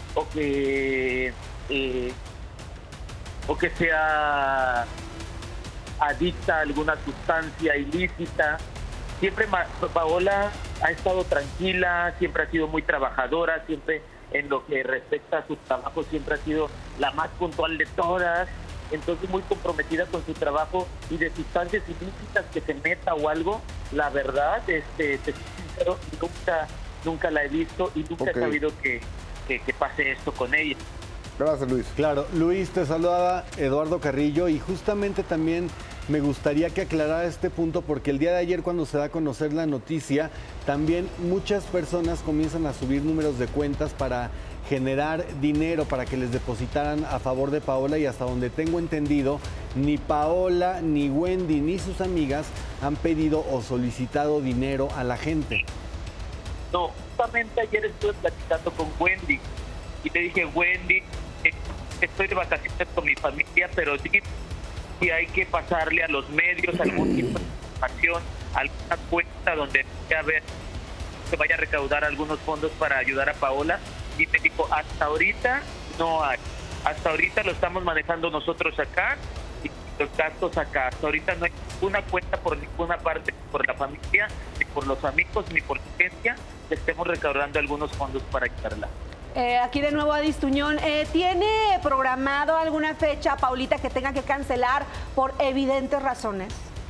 sea adicta a alguna sustancia ilícita. Siempre Paola ha estado tranquila, siempre ha sido muy trabajadora, siempre en lo que respecta a su trabajo siempre ha sido la más puntual de todas, entonces muy comprometida con su trabajo, y de sustancias ilícitas que se meta o algo, la verdad, te soy sincero, nunca la he visto y nunca he sabido que pase esto con ella. Gracias, Luis. Claro, Luis, te saludaba Eduardo Carrillo, y justamente también me gustaría que aclarara este punto, porque el día de ayer, cuando se da a conocer la noticia, también muchas personas comienzan a subir números de cuentas para generar dinero para que les depositaran a favor de Paola, y hasta donde tengo entendido, ni Paola, ni Wendy, ni sus amigas han pedido o solicitado dinero a la gente. No, justamente ayer estuve platicando con Wendy y le dije: Wendy, estoy de vacaciones con mi familia, pero si hay que pasarle a los medios algún tipo de información, alguna cuenta donde se vaya a recaudar algunos fondos para ayudar a Paola. Y me dijo: hasta ahorita no hay, hasta ahorita lo estamos manejando nosotros acá, y los gastos acá. Hasta ahorita no hay ninguna cuenta por ninguna parte, por la familia, ni por los amigos, ni por la agencia, que estemos recaudando algunos fondos para quitarla. Aquí de nuevo Adis Tuñón, ¿tiene programado alguna fecha, Paulita, que tenga que cancelar por evidentes razones?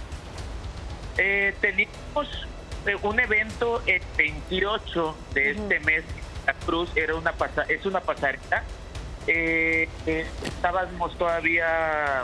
Teníamos un evento el 28 de este mes en La Cruz, es una pasarela. Estábamos todavía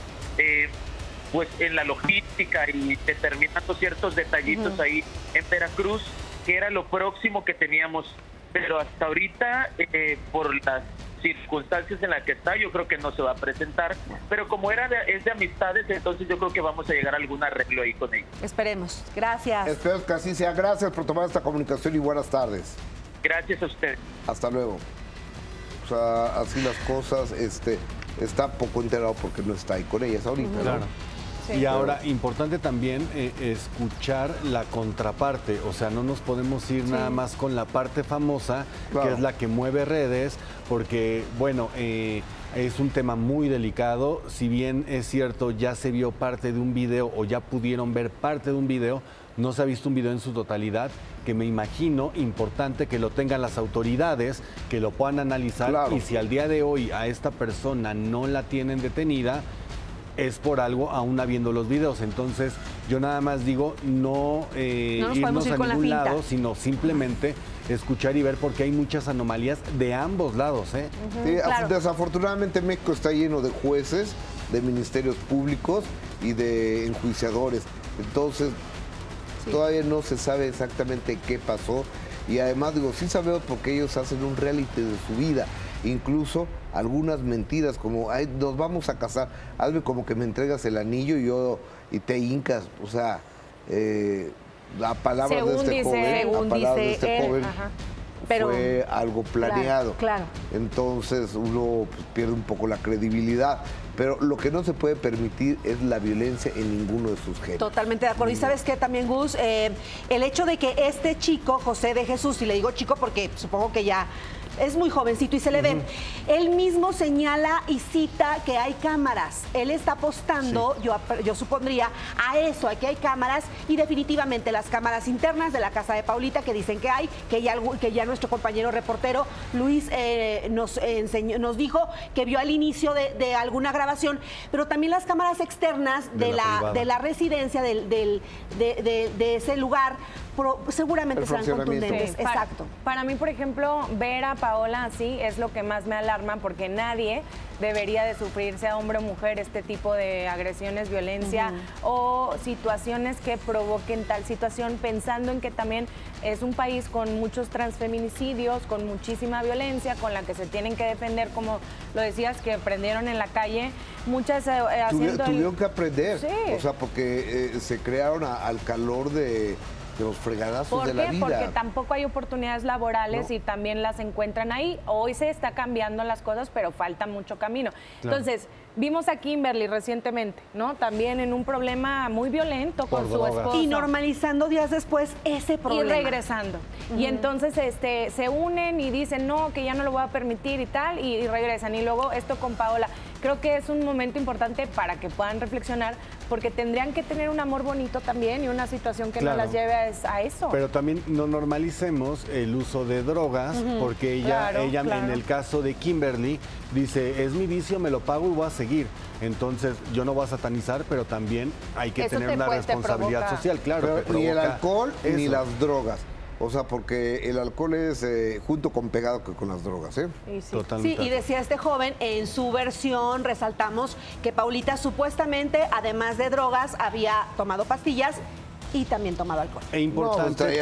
pues en la logística y determinando ciertos detallitos ahí en Veracruz, que era lo próximo que teníamos, pero hasta ahorita por las circunstancias en las que está, yo creo que no se va a presentar, pero como es de amistades, entonces yo creo que vamos a llegar a algún arreglo ahí con ellos. Esperemos. Gracias. Espero que así sea. Gracias por tomar esta comunicación y buenas tardes. Gracias a usted. Hasta luego. O sea, así las cosas, está poco enterado porque no está ahí con ellas ahorita, claro. ¿no? Sí. Y ahora, importante también escuchar la contraparte, o sea, no nos podemos ir nada más con la parte famosa, que es la que mueve redes, porque, bueno, es un tema muy delicado. Si bien es cierto, ya se vio parte de un video o ya pudieron ver parte de un video, no se ha visto un video en su totalidad, que me imagino importante que lo tengan las autoridades, que lo puedan analizar, y si al día de hoy a esta persona no la tienen detenida, es por algo aún habiendo los videos. Entonces yo nada más digo no irnos a ningún lado, sino simplemente escuchar y ver, porque hay muchas anomalías de ambos lados. Sí, desafortunadamente México está lleno de jueces, de ministerios públicos y de enjuiciadores. Entonces todavía no se sabe exactamente qué pasó, y además digo, sí sabemos porque ellos hacen un reality de su vida. Incluso algunas mentiras como, ay, nos vamos a casar, hazme como que me entregas el anillo y te hincas. O sea, a palabras de este joven, pero fue algo planeado. Claro. Entonces uno pues, pierde un poco la credibilidad. Pero lo que no se puede permitir es la violencia en ninguno de sus géneros. Totalmente de acuerdo. Y sabes qué también, Gus, el hecho de que este chico, José de Jesús, y le digo chico porque supongo que ya es muy jovencito y se le ve, él mismo señala y cita que hay cámaras. Él está apostando, yo supondría, a eso, a que hay cámaras, y definitivamente las cámaras internas de la casa de Paulita, que dicen que hay, que ya nuestro compañero reportero Luis nos dijo que vio al inicio de alguna grabación, pero también las cámaras externas de la residencia de ese lugar seguramente serán contundentes. Exacto. Para mí, por ejemplo, ver a Paola así es lo que más me alarma, porque nadie debería de sufrir, sea hombre o mujer, este tipo de agresiones, violencia o situaciones que provoquen tal situación, pensando en que también es un país con muchos transfeminicidios, con muchísima violencia, con la que se tienen que defender, como lo decías, que prendieron en la calle, muchas tuvieron que aprender, o sea, porque se crearon al calor de los fregadazos de la vida. Porque tampoco hay oportunidades laborales y también las encuentran ahí. Hoy se está cambiando las cosas, pero falta mucho camino. Entonces, vimos a Kimberly recientemente, ¿no? También en un problema muy violento con su esposo. Y normalizando días después ese problema. Y regresando. Y entonces se unen y dicen, no, que ya no lo voy a permitir y tal, y regresan. Y luego esto con Paola. Creo que es un momento importante para que puedan reflexionar, porque tendrían que tener un amor bonito también y una situación que no las lleve a eso. Pero también no normalicemos el uso de drogas, porque ella en el caso de Kimberly dice, es mi vicio, me lo pago y voy a seguir. Entonces yo no voy a satanizar, pero también hay que tener una responsabilidad social, claro. Pero ni el alcohol ni las drogas. O sea, porque el alcohol es junto con pegado con las drogas, ¿eh? Sí, y decía este joven, en su versión resaltamos que Paulita supuestamente, además de drogas, había tomado pastillas y también tomado alcohol. E importante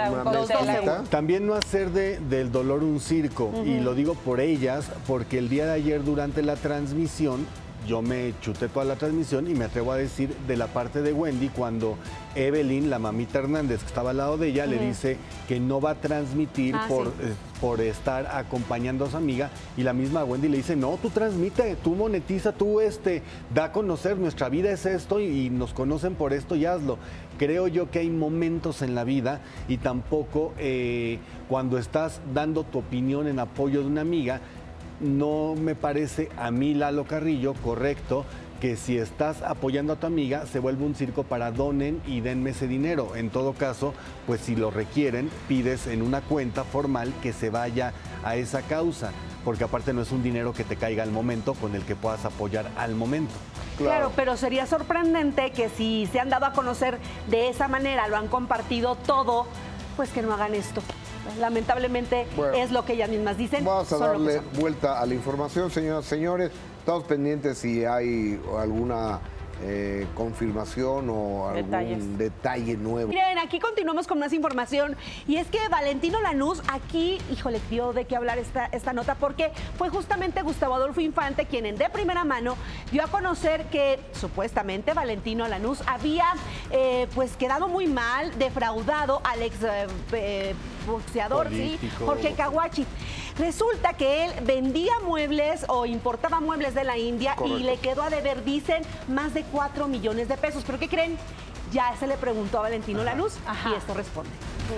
también no hacer del dolor un circo, y lo digo por ellas, porque el día de ayer durante la transmisión, yo me chuté toda la transmisión y me atrevo a decir de la parte de Wendy, cuando Evelyn, la mamita Hernández, que estaba al lado de ella, le dice que no va a transmitir por estar acompañando a su amiga, y la misma Wendy le dice, no, tú transmite, tú monetiza, tú da a conocer, nuestra vida es esto y nos conocen por esto y hazlo. Creo yo que hay momentos en la vida, y tampoco cuando estás dando tu opinión en apoyo de una amiga, no me parece a mí, Lalo Carrillo, correcto que si estás apoyando a tu amiga, se vuelve un circo para donen y denme ese dinero. En todo caso, pues si lo requieren, pides en una cuenta formal que se vaya a esa causa, porque aparte no es un dinero que te caiga al momento con el que puedas apoyar al momento. Claro, pero sería sorprendente que si se han dado a conocer de esa manera, lo han compartido todo, pues que no hagan esto. Lamentablemente es lo que ellas mismas dicen. Vamos a darle vuelta a la información, señoras y señores. Estamos pendientes si hay alguna confirmación o algún detalle nuevo. Miren, aquí continuamos con más información y es que Valentino Lanús aquí, híjole, dio de qué hablar esta nota porque fue justamente Gustavo Adolfo Infante quien de primera mano dio a conocer que supuestamente Valentino Lanús había pues quedado muy mal, defraudado al ex boxeador, sí, Jorge Kawachi. Resulta que él vendía muebles o importaba muebles de la India. Correcto. Y le quedó a deber, dicen, más de 4 millones de pesos. ¿Pero qué creen? Ya se le preguntó a Valentino Lanús y esto responde.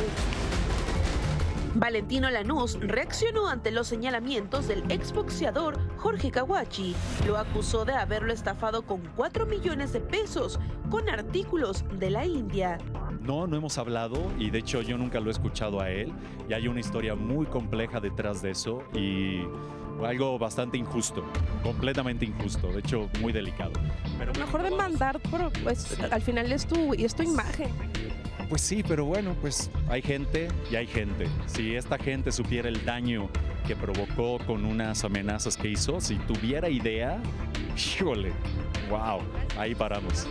Valentino Lanús reaccionó ante los señalamientos del exboxeador Jorge Kawachi. Lo acusó de haberlo estafado con 4 millones de pesos con artículos de la India. No hemos hablado y de hecho yo nunca lo he escuchado a él y hay una historia muy compleja detrás de eso y algo bastante injusto, completamente injusto, de hecho muy delicado. Pero mejor demandar, pero pues al final es tu imagen. Pues sí, pero bueno, pues hay gente y hay gente. Si esta gente supiera el daño que provocó con unas amenazas que hizo, si tuviera idea, híjole, wow, ahí paramos.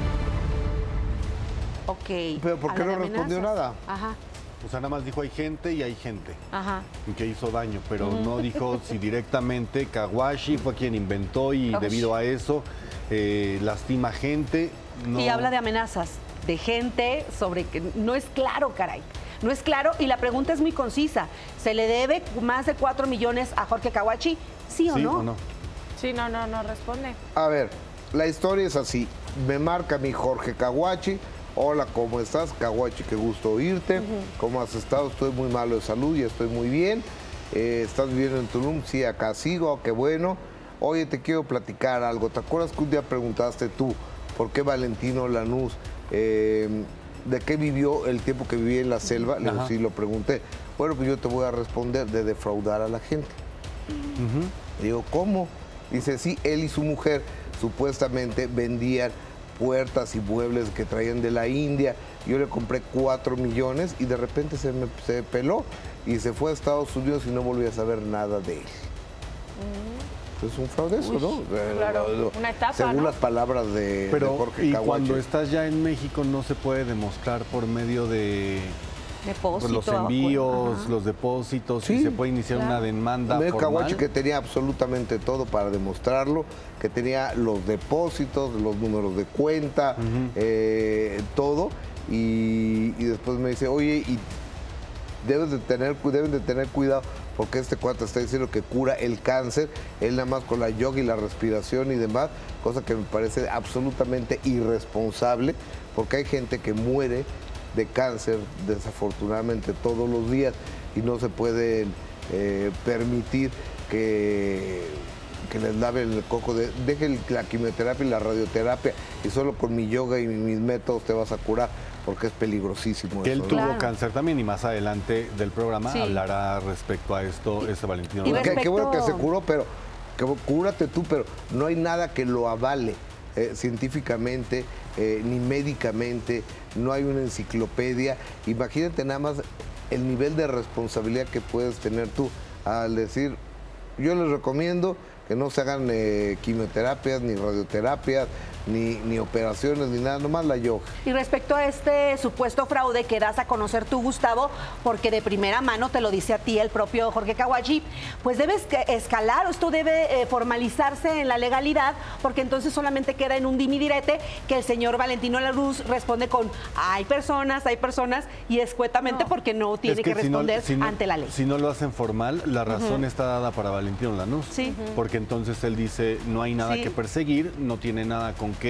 Ok. ¿Pero por qué no respondió nada? Ajá. O sea, nada más dijo hay gente y hay gente. Ajá. Que hizo daño, pero no dijo si directamente Kawachi fue quien inventó y debido a eso lastima gente. No. Y habla de amenazas, de gente sobre que no es claro, caray. No es claro y la pregunta es muy concisa. ¿Se le debe más de 4 millones a Jorge Kawachi? ¿Sí o no? ¿O no? Sí, no responde. A ver, la historia es así. Me marca mi Jorge Kawachi. Hola, ¿cómo estás? Kawachi, qué gusto oírte. ¿Cómo has estado? Estoy muy malo de salud y estoy muy bien. ¿Estás viviendo en Tulum? Sí, acá sigo, qué bueno. Oye, te quiero platicar algo. ¿Te acuerdas que un día preguntaste tú por qué Valentino Lanús, de qué vivió el tiempo que vivía en la selva? Le digo, sí, lo pregunté. Bueno, pues yo te voy a responder de defraudar a la gente. Digo, ¿cómo? Dice, sí, él y su mujer supuestamente vendían puertas y muebles que traían de la India. Yo le compré 4 millones y de repente se peló y se fue a Estados Unidos y no volví a saber nada de él. Es un fraude eso, ¿no? Claro, una estafa, según las palabras de Jorge Kawachi. Cuando estás ya en México no se puede demostrar por medio de depósito, los envíos, los depósitos, sí, y se puede iniciar una demanda formal. Kawachi que tenía absolutamente todo para demostrarlo, que tenía los depósitos, los números de cuenta, todo, y después me dice, oye, y deben de tener cuidado porque este cuate está diciendo que cura el cáncer, él nada más con la yoga y la respiración y demás, cosa que me parece absolutamente irresponsable, porque hay gente que muere de cáncer desafortunadamente todos los días y no se puede permitir que les laven el coco, dejen la quimioterapia y la radioterapia y solo con mi yoga y mis métodos te vas a curar, porque es peligrosísimo. Que eso, él tuvo cáncer también y más adelante del programa hablará respecto a esto ese Valentino. Qué bueno que se curó, pero cúrate tú, pero no hay nada que lo avale científicamente ni médicamente, no hay una enciclopedia. Imagínate nada más el nivel de responsabilidad que puedes tener tú al decir, yo les recomiendo que no se hagan quimioterapias, ni radioterapias, ni operaciones, ni nada, nomás la yoga. Y respecto a este supuesto fraude que das a conocer tú, Gustavo, porque de primera mano te lo dice a ti el propio Jorge Kawachi, pues debes escalar, o esto debe formalizarse en la legalidad, porque entonces solamente queda en un dimidirete que el señor Valentino Lanús responde con hay personas, y escuetamente porque no tiene que responder ante la ley. Si no lo hacen formal, la razón está dada para Valentino Lanús, porque entonces él dice no hay nada que perseguir, no tiene nada con qué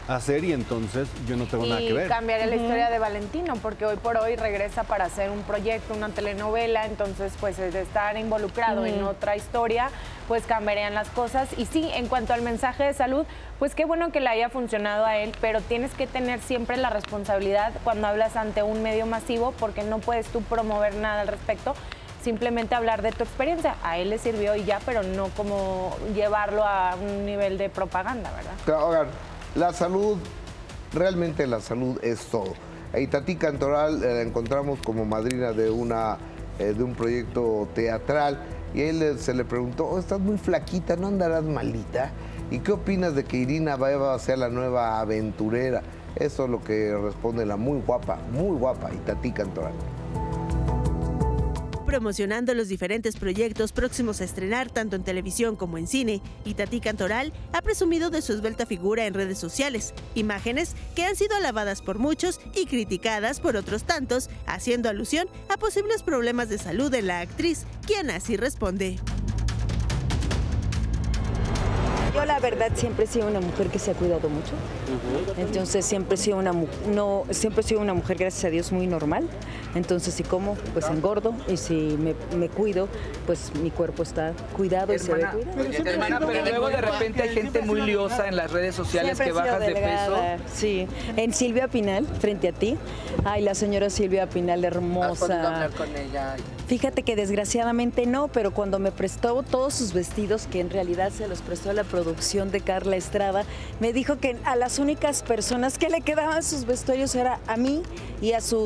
hacer y entonces yo no tengo nada que ver. Y cambiaría la historia de Valentino, porque hoy por hoy regresa para hacer un proyecto, una telenovela, entonces pues de estar involucrado en otra historia, pues cambiarían las cosas. Y sí, en cuanto al mensaje de salud, pues qué bueno que le haya funcionado a él, pero tienes que tener siempre la responsabilidad cuando hablas ante un medio masivo, porque no puedes tú promover nada al respecto, simplemente hablar de tu experiencia. A él le sirvió y ya, pero no como llevarlo a un nivel de propaganda, ¿verdad? Claro, oigan, la salud, realmente la salud es todo. A Itatí Cantoral la encontramos como madrina de un proyecto teatral y a él se le preguntó, oh, estás muy flaquita, ¿no andarás malita? ¿Y qué opinas de que Irina Baeva sea la nueva aventurera? Eso es lo que responde la muy guapa Itatí Cantoral. Promocionando los diferentes proyectos próximos a estrenar tanto en televisión como en cine, Itatí Cantoral ha presumido de su esbelta figura en redes sociales, imágenes que han sido alabadas por muchos y criticadas por otros tantos, haciendo alusión a posibles problemas de salud de la actriz, quien así responde. Yo la verdad siempre he sido una mujer que se ha cuidado mucho, entonces siempre he sido una mujer, gracias a Dios, muy normal. Entonces si como, pues engordo, y si me cuido, pues mi cuerpo está cuidado y se ve cuidado. Hermana, pero luego de repente hay gente muy liosa en las redes sociales que bajas de peso. Sí, en Silvia Pinal, frente a ti. Ay, la señora Silvia Pinal, hermosa. ¿Has podido hablar con ella? Fíjate que desgraciadamente no, pero cuando me prestó todos sus vestidos, que en realidad se los prestó a la producción de Carla Estrada, me dijo que a las únicas personas que le quedaban sus vestuarios era a mí y a su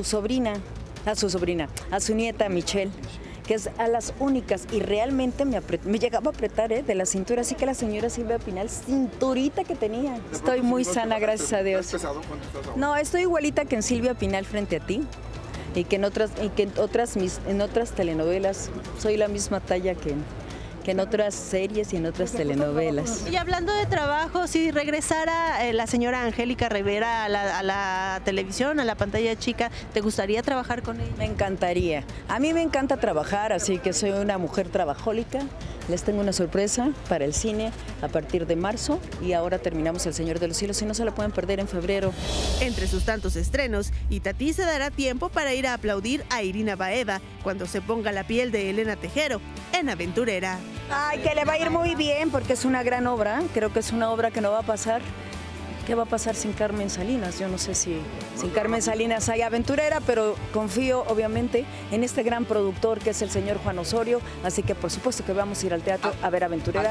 nieta Michelle, que es a las únicas, y realmente me llegaba a apretar de la cintura, así que la señora Silvia Pinal, cinturita que tenía. Estoy muy sana, gracias a Dios. No, estoy igualita que en Silvia Pinal frente a ti. Y que en otras telenovelas soy la misma talla que en otras series y en otras telenovelas. Y hablando de trabajo, si regresara la señora Angélica Rivera a la televisión, a la pantalla chica, ¿te gustaría trabajar con ella? Me encantaría. A mí me encanta trabajar, así que soy una mujer trabajólica. Les tengo una sorpresa para el cine a partir de marzo y ahora terminamos El Señor de los Cielos y no se la pueden perder en febrero. Entre sus tantos estrenos, Itatí se dará tiempo para ir a aplaudir a Irina Baeva cuando se ponga la piel de Elena Tejero en Aventurera. Ay, que le va a ir muy bien porque es una gran obra. Creo que es una obra que no va a pasar. ¿Qué va a pasar sin Carmen Salinas? Yo no sé si sin Carmen Salinas hay Aventurera, pero confío obviamente en este gran productor que es el señor Juan Osorio, así que por supuesto que vamos a ir al teatro a ver Aventurera.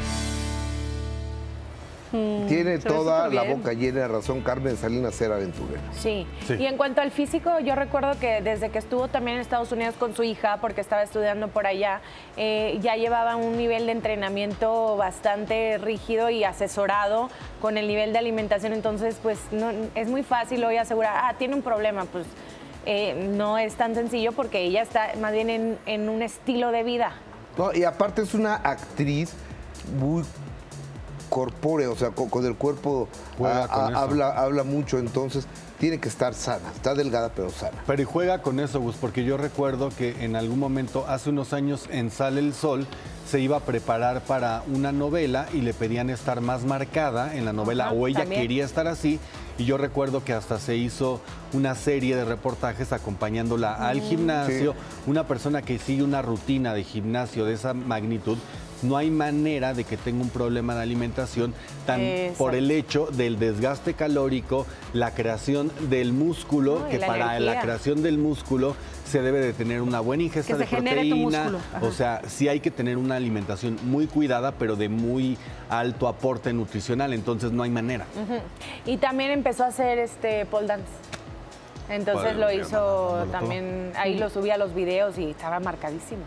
Tiene toda la boca llena de razón Carmen Salinas ser aventurera. Sí. Y en cuanto al físico, yo recuerdo que desde que estuvo también en Estados Unidos con su hija, porque estaba estudiando por allá, ya llevaba un nivel de entrenamiento bastante rígido y asesorado con el nivel de alimentación. Entonces, pues no, es muy fácil hoy asegurar, tiene un problema, pues no es tan sencillo porque ella está más bien en un estilo de vida. No, y aparte es una actriz muy corpóreo, o sea, con el cuerpo habla mucho, entonces tiene que estar sana, está delgada pero sana. Pero y juega con eso, Gus, porque yo recuerdo que en algún momento, hace unos años en Sale el Sol, se iba a preparar para una novela y le pedían estar más marcada en la novela, o ella quería estar así, y yo recuerdo que hasta se hizo una serie de reportajes acompañándola al gimnasio, una persona que sigue una rutina de gimnasio de esa magnitud. No hay manera de que tenga un problema de alimentación por el hecho del desgaste calórico, la creación del músculo, que para la creación del músculo se debe de tener una buena ingesta de proteína. O sea, sí hay que tener una alimentación muy cuidada, pero de muy alto aporte nutricional, entonces no hay manera. Y también empezó a hacer pole dance. Entonces lo hizo también, ahí lo subía a los videos y estaba marcadísimo.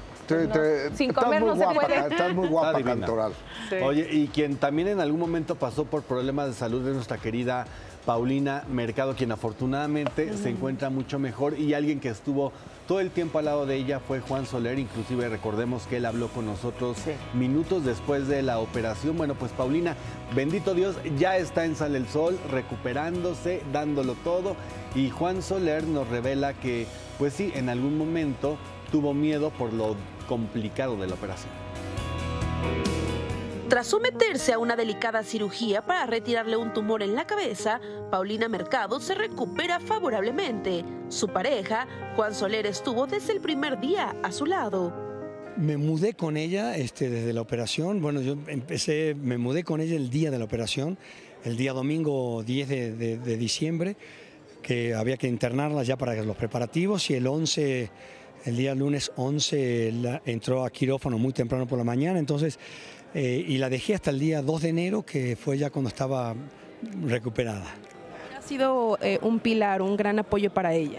Sin comer no se puede. Estás muy guapa, Cantoral. Sí. Oye, y quien también en algún momento pasó por problemas de salud es nuestra querida Paulina Mercado, quien afortunadamente se encuentra mucho mejor, y alguien que estuvo todo el tiempo al lado de ella fue Juan Soler. Inclusive recordemos que él habló con nosotros minutos después de la operación. Bueno, pues Paulina, bendito Dios, ya está en Sale el Sol, recuperándose, dándolo todo, y Juan Soler nos revela que, pues sí, en algún momento tuvo miedo por lo complicado de la operación. Tras someterse a una delicada cirugía para retirarle un tumor en la cabeza, Paulina Mercado se recupera favorablemente. Su pareja, Juan Soler, estuvo desde el primer día a su lado. Me mudé con ella desde la operación. Bueno, me mudé con ella el día de la operación, el día domingo 10 de diciembre, que había que internarla ya para los preparativos, y el día lunes 11 entró a quirófano muy temprano por la mañana, entonces, y la dejé hasta el día 2 de enero, que fue ya cuando estaba recuperada. Ha sido un pilar, un gran apoyo para ella.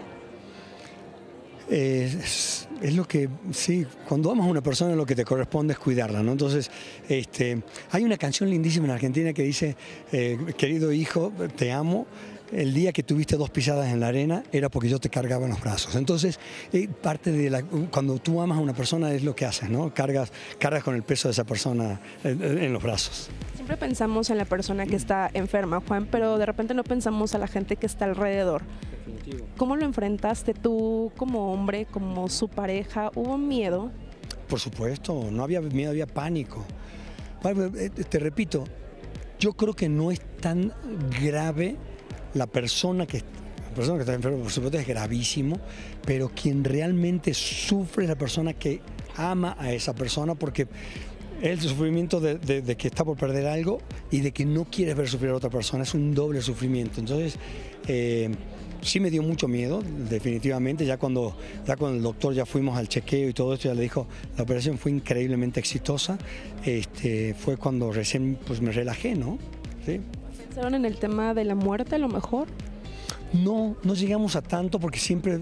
Es lo que, sí, cuando amas a una persona lo que te corresponde es cuidarla, ¿no? Entonces, hay una canción lindísima en Argentina que dice, querido hijo, te amo. El día que tuviste 2 pisadas en la arena era porque yo te cargaba en los brazos. Entonces, parte de cuando tú amas a una persona es lo que haces, ¿no? Cargas con el peso de esa persona en los brazos. Siempre pensamos en la persona que está enferma, Juan, pero de repente no pensamos a la gente que está alrededor. Definitivo. ¿Cómo lo enfrentaste tú como hombre, como su pareja? ¿Hubo miedo? Por supuesto, no había miedo, había pánico. Te repito, yo creo que no es tan grave. La persona que está enferma, por supuesto, es gravísimo, pero quien realmente sufre es la persona que ama a esa persona, porque es el sufrimiento de que está por perder algo y de que no quieres ver sufrir a otra persona, es un doble sufrimiento. Entonces, sí me dio mucho miedo, definitivamente, ya cuando el doctor ya fuimos al chequeo y todo esto, ya le dijo, la operación fue increíblemente exitosa, fue cuando recién pues, me relajé, ¿no? ¿Sí? ¿Pensaron en el tema de la muerte a lo mejor? No llegamos a tanto porque siempre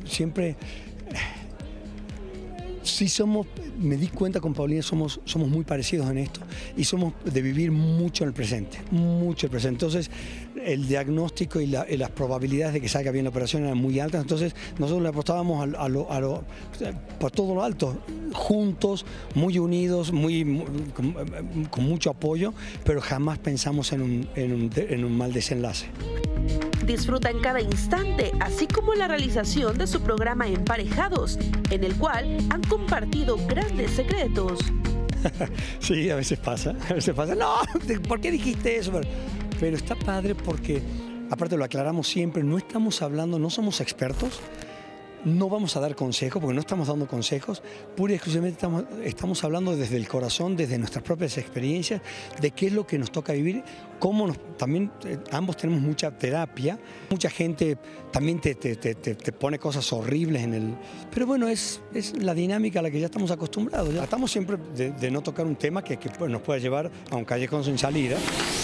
sí me di cuenta con Paulina, somos muy parecidos en esto y somos de vivir mucho en el presente, mucho el presente. Entonces, el diagnóstico y las probabilidades de que salga bien la operación eran muy altas, entonces nosotros le apostábamos por todo lo alto, juntos, muy unidos, con mucho apoyo, pero jamás pensamos en un mal desenlace. Disfrutan cada instante, así como la realización de su programa Emparejados, en el cual han compartido grandes secretos. Sí, a veces pasa. No, ¿por qué dijiste eso? Pero está padre porque, aparte lo aclaramos siempre, no somos expertos, no vamos a dar consejos, porque no estamos dando consejos, pura y exclusivamente estamos hablando desde el corazón, desde nuestras propias experiencias, de qué es lo que nos toca vivir, también ambos tenemos mucha terapia, mucha gente también te pone cosas horribles pero bueno, es la dinámica a la que ya estamos acostumbrados. Ya estamos siempre de no tocar un tema que nos pueda llevar a un callejón sin salida.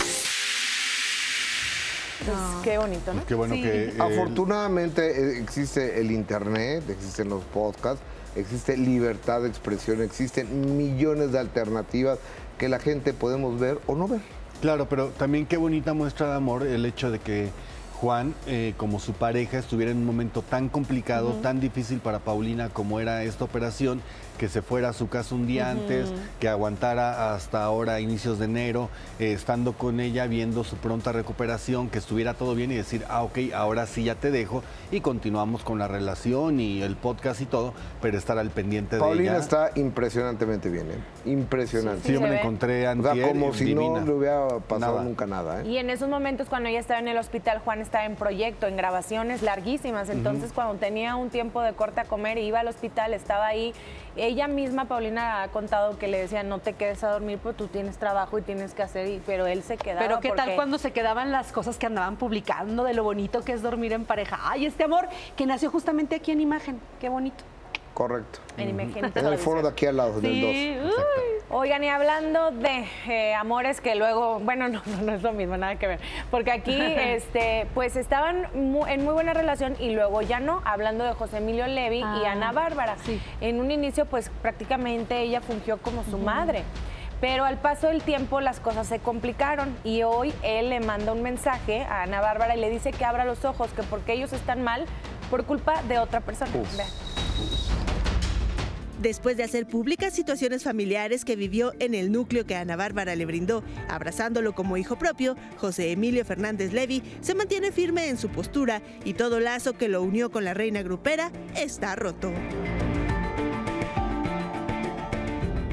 Pues qué bonito, ¿no? Qué bueno que... Afortunadamente existe el internet, existen los podcasts, existe libertad de expresión, existen millones de alternativas que la gente podemos ver o no ver. Claro, pero también qué bonita muestra de amor el hecho de que Juan, como su pareja, estuviera en un momento tan complicado, tan difícil para Paulina como era esta operación, que se fuera a su casa un día antes, que aguantara hasta ahora, inicios de enero, estando con ella, viendo su pronta recuperación, que estuviera todo bien y decir, ok, ahora sí ya te dejo y continuamos con la relación y el podcast y todo, pero estar al pendiente de ella. Paulina está impresionantemente bien, impresionante. Sí, yo me la encontré antier, como si divina. No le hubiera pasado nunca nada. Y en esos momentos, cuando ella estaba en el hospital, Juan estaba en proyecto, en grabaciones larguísimas, entonces cuando tenía un tiempo de corte a comer y iba al hospital, estaba ahí. Ella misma, Paulina, ha contado que le decían, no te quedes a dormir, pero tú tienes trabajo y tienes que hacer, pero él se quedaba. Pero ¿qué tal cuando se quedaban las cosas que andaban publicando de lo bonito que es dormir en pareja? Ay, este amor que nació justamente aquí en Imagen, qué bonito. Correcto. En Imagen. En el foro de aquí al lado, del 2. Oigan, y hablando de amores que luego, bueno, no es lo mismo, nada que ver, porque aquí pues estaban en muy buena relación y luego ya no, hablando de José Emilio Levy y Ana Bárbara. Sí. En un inicio, pues prácticamente ella fungió como su madre. Pero al paso del tiempo las cosas se complicaron y hoy él le manda un mensaje a Ana Bárbara y le dice que abra los ojos, que porque ellos están mal por culpa de otra persona. Vean. Después de hacer públicas situaciones familiares que vivió en el núcleo que Ana Bárbara le brindó, abrazándolo como hijo propio, José Emilio Fernández Levy se mantiene firme en su postura y todo lazo que lo unió con la reina grupera está roto.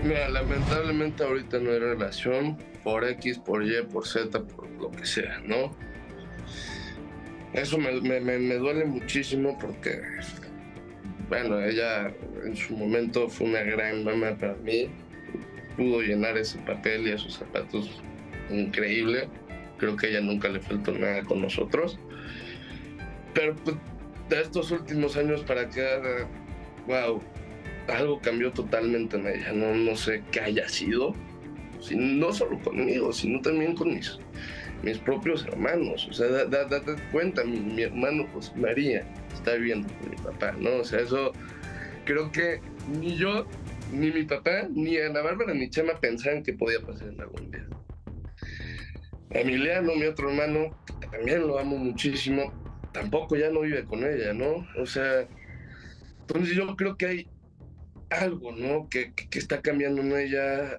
Mira, lamentablemente ahorita no hay relación, por X, por Y, por Z, por lo que sea, ¿no? Eso me duele muchísimo porque, bueno, ella en su momento fue una gran mamá para mí, pudo llenar ese papel y esos zapatos increíble, creo que a ella nunca le faltó nada con nosotros, pero pues, de estos últimos años para acá, wow, algo cambió totalmente en ella, no sé qué haya sido, no solo conmigo, sino también con mis propios hermanos. O sea, date cuenta, mi hermano José María está viviendo con mi papá, ¿no? O sea, eso creo que ni yo, ni mi papá, ni Ana Bárbara, ni Chema pensaban que podía pasar en algún día. Emiliano, mi otro hermano, que también lo amo muchísimo, tampoco ya no vive con ella, ¿no? O sea, entonces yo creo que hay algo, ¿no? Que está cambiando en ella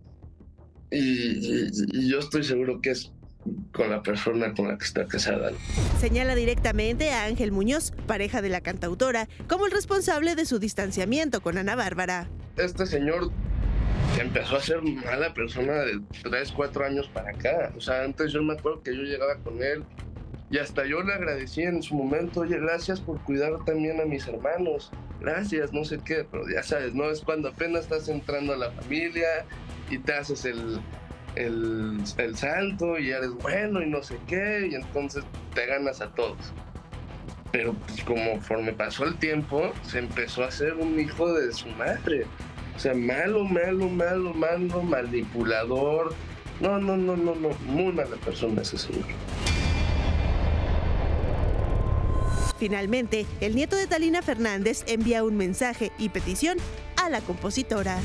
y yo estoy seguro que es con la persona con la que está casada. Señala directamente a Ángel Muñoz, pareja de la cantautora, como el responsable de su distanciamiento con Ana Bárbara. Este señor empezó a ser mala persona de 3, 4 años para acá. O sea, antes yo me acuerdo que yo llegaba con él y hasta yo le agradecí en su momento, oye, gracias por cuidar también a mis hermanos, gracias, no sé qué, pero ya sabes, ¿no? Es cuando apenas estás entrando a la familia y te haces el santo y eres bueno y no sé qué, y entonces te ganas a todos. Pero pues conforme pasó el tiempo, se empezó a hacer un hijo de su madre. O sea, malo, manipulador. No, muy mala persona ese señor. Finalmente, el nieto de Talina Fernández envía un mensaje y petición a la compositora.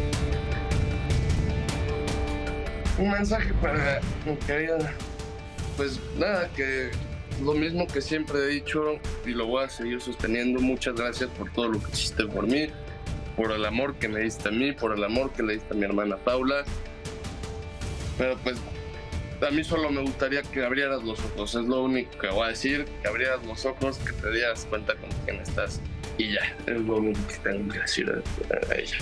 Un mensaje para mi querida, pues nada, que lo mismo que siempre he dicho y lo voy a seguir sosteniendo. Muchas gracias por todo lo que hiciste por mí, por el amor que me diste a mí, por el amor que le diste a mi hermana Paula. Pero pues a mí solo me gustaría que abrieras los ojos, es lo único que voy a decir, que abrieras los ojos, que te dieras cuenta con quién estás y ya, es lo único que tengo que decir a ella.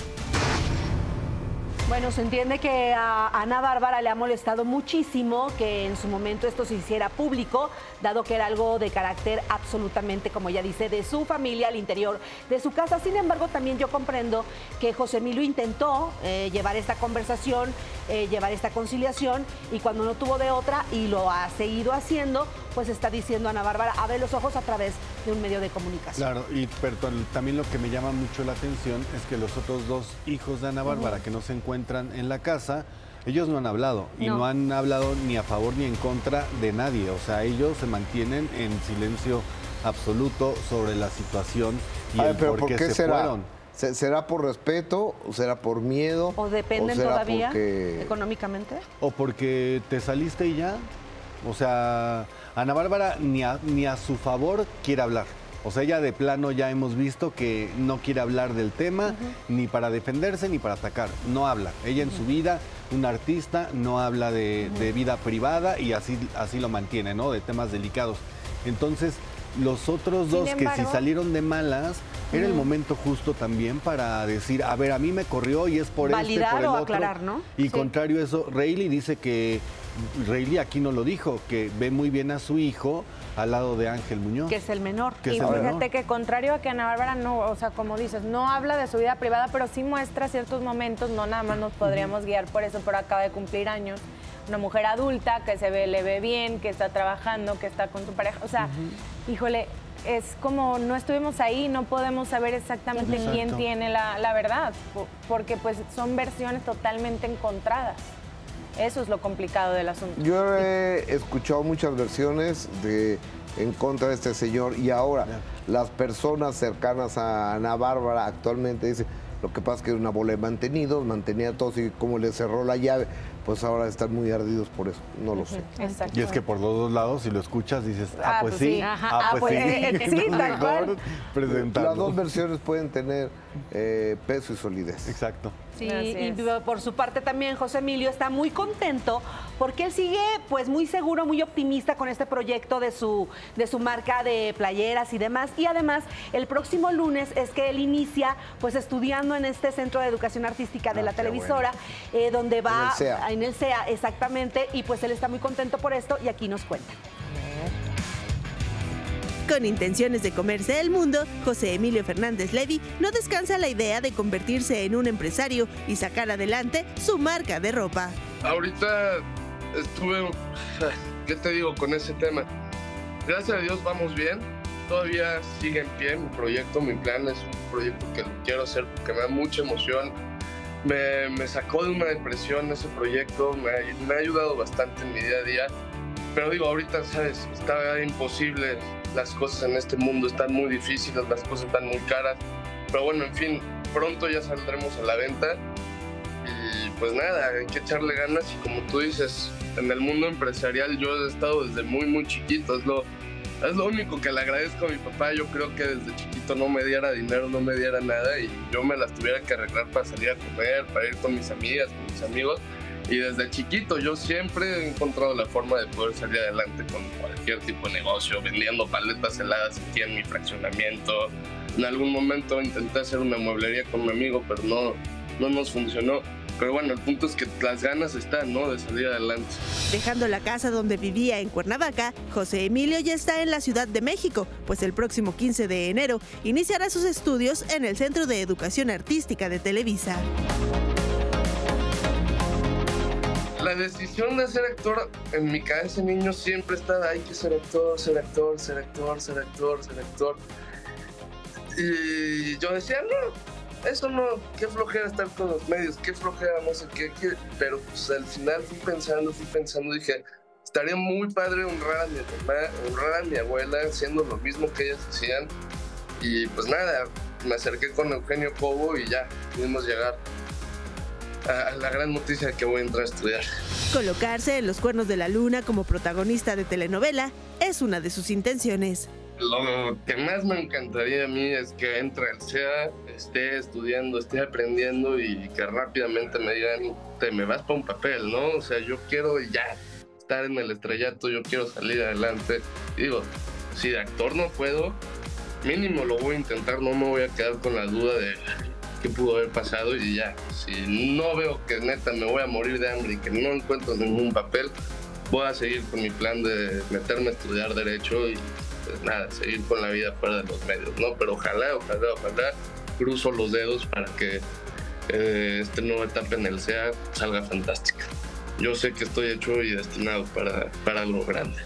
Bueno, se entiende que a Ana Bárbara le ha molestado muchísimo que en su momento esto se hiciera público, dado que era algo de carácter absolutamente, como ella dice, de su familia al interior de su casa. Sin embargo, también yo comprendo que José Emilio intentó llevar esta conversación, llevar esta conciliación, y cuando no tuvo de otra, y lo ha seguido haciendo, pues está diciendo a Ana Bárbara, abre los ojos a través de un medio de comunicación. Claro, pero también lo que me llama mucho la atención es que los otros dos hijos de Ana Bárbara que no se encuentran en la casa, ellos no han hablado y no han hablado ni a favor ni en contra de nadie. O sea, ellos se mantienen en silencio absoluto sobre la situación y el por qué se fueron. ¿Será por respeto o será por miedo? ¿O dependen todavía económicamente? ¿O porque te saliste y ya? O sea, Ana Bárbara ni a su favor quiere hablar. O sea, ella de plano ya hemos visto que no quiere hablar del tema, ni para defenderse ni para atacar. No habla. Ella en su vida, una artista, no habla de vida privada y así lo mantiene, ¿no? De temas delicados. Entonces, los otros dos que si salieron de malas, era el momento justo también para decir, a ver, a mí me corrió y es por validar por el o otro. aclarar, ¿no? Y contrario a eso, Reilly dice que, Reilly aquí no lo dijo, que ve muy bien a su hijo al lado de Ángel Muñoz. Que es el menor. Y fíjate que contrario a que Ana Bárbara no, o sea, como dices, no habla de su vida privada, pero sí muestra ciertos momentos, no nada más nos podríamos guiar por eso, pero acaba de cumplir años. Una mujer adulta que le ve bien, que está trabajando, que está con su pareja. O sea, híjole, es como no estuvimos ahí, no podemos saber exactamente quién tiene la verdad, porque pues son versiones totalmente encontradas. Eso es lo complicado del asunto. Yo he escuchado muchas versiones en contra de este señor y ahora las personas cercanas a Ana Bárbara actualmente dicen, lo que pasa es que es una bola de mantenidos, mantenía a todos y como le cerró la llave, pues ahora están muy ardidos por eso, no lo sé. Y es que por los dos lados, si lo escuchas, dices, pues sí, sí, mejor presentarlo. Las dos versiones pueden tener peso y solidez. Exacto. Sí, y por su parte también José Emilio está muy contento porque él sigue pues muy seguro, muy optimista con este proyecto de su marca de playeras y demás. Y además el próximo lunes es que él inicia pues estudiando en este Centro de Educación Artística de la televisora, donde va en el CEA, exactamente, y pues él está muy contento por esto y aquí nos cuenta. Con intenciones de comerse el mundo, José Emilio Fernández Levy no descansa la idea de convertirse en un empresario y sacar adelante su marca de ropa. Ahorita estuve, ¿qué te digo con ese tema? Gracias a Dios vamos bien, todavía sigue en pie mi proyecto, mi plan es un proyecto que lo quiero hacer porque me da mucha emoción. Me sacó de una depresión ese proyecto, me ha ayudado bastante en mi día a día. Pero digo, ahorita, ¿sabes? Está imposible, las cosas en este mundo están muy difíciles, las cosas están muy caras. Pero bueno, en fin, pronto ya saldremos a la venta. Y pues nada, hay que echarle ganas y como tú dices, en el mundo empresarial yo he estado desde muy chiquito. Es lo único que le agradezco a mi papá. Yo creo que desde chiquito no me diera dinero, no me diera nada y yo me las tuviera que arreglar para salir a comer, para ir con mis amigas, con mis amigos. Y desde chiquito yo siempre he encontrado la forma de poder salir adelante con cualquier tipo de negocio, vendiendo paletas heladas aquí en mi fraccionamiento. En algún momento intenté hacer una mueblería con un amigo, pero no nos funcionó. Pero bueno, el punto es que las ganas están, ¿no?, de salir adelante. Dejando la casa donde vivía en Cuernavaca, José Emilio ya está en la Ciudad de México, pues el próximo 15 de enero iniciará sus estudios en el Centro de Educación Artística de Televisa. La decisión de ser actor en mi cabeza de niño siempre estaba, hay que ser actor, ser actor, ser actor, ser actor, ser actor. Y yo decía, no, eso no, qué flojera estar con los medios, qué flojera, no sé qué. Pero pues al final fui pensando, dije, estaría muy padre honrar a mi mamá, honrar a mi abuela, haciendo lo mismo que ellas hacían. Y pues nada, me acerqué con Eugenio Cobo y ya pudimos llegar a la gran noticia de que voy a entrar a estudiar. Colocarse en los cuernos de la luna como protagonista de telenovela es una de sus intenciones. Lo que más me encantaría a mí es que entre al CEA, esté estudiando, esté aprendiendo y que rápidamente me digan, te me vas para un papel, ¿no? O sea, yo quiero ya estar en el estrellato, yo quiero salir adelante. Y digo, si de actor no puedo, mínimo lo voy a intentar, no me voy a quedar con la duda de qué pudo haber pasado y ya. Si no veo que neta me voy a morir de hambre y que no encuentro ningún papel, voy a seguir con mi plan de meterme a estudiar Derecho y pues nada, seguir con la vida fuera de los medios, ¿no? Pero ojalá, cruzo los dedos para que esta nueva etapa en el CEA salga fantástica. Yo sé que estoy hecho y destinado para algo grande.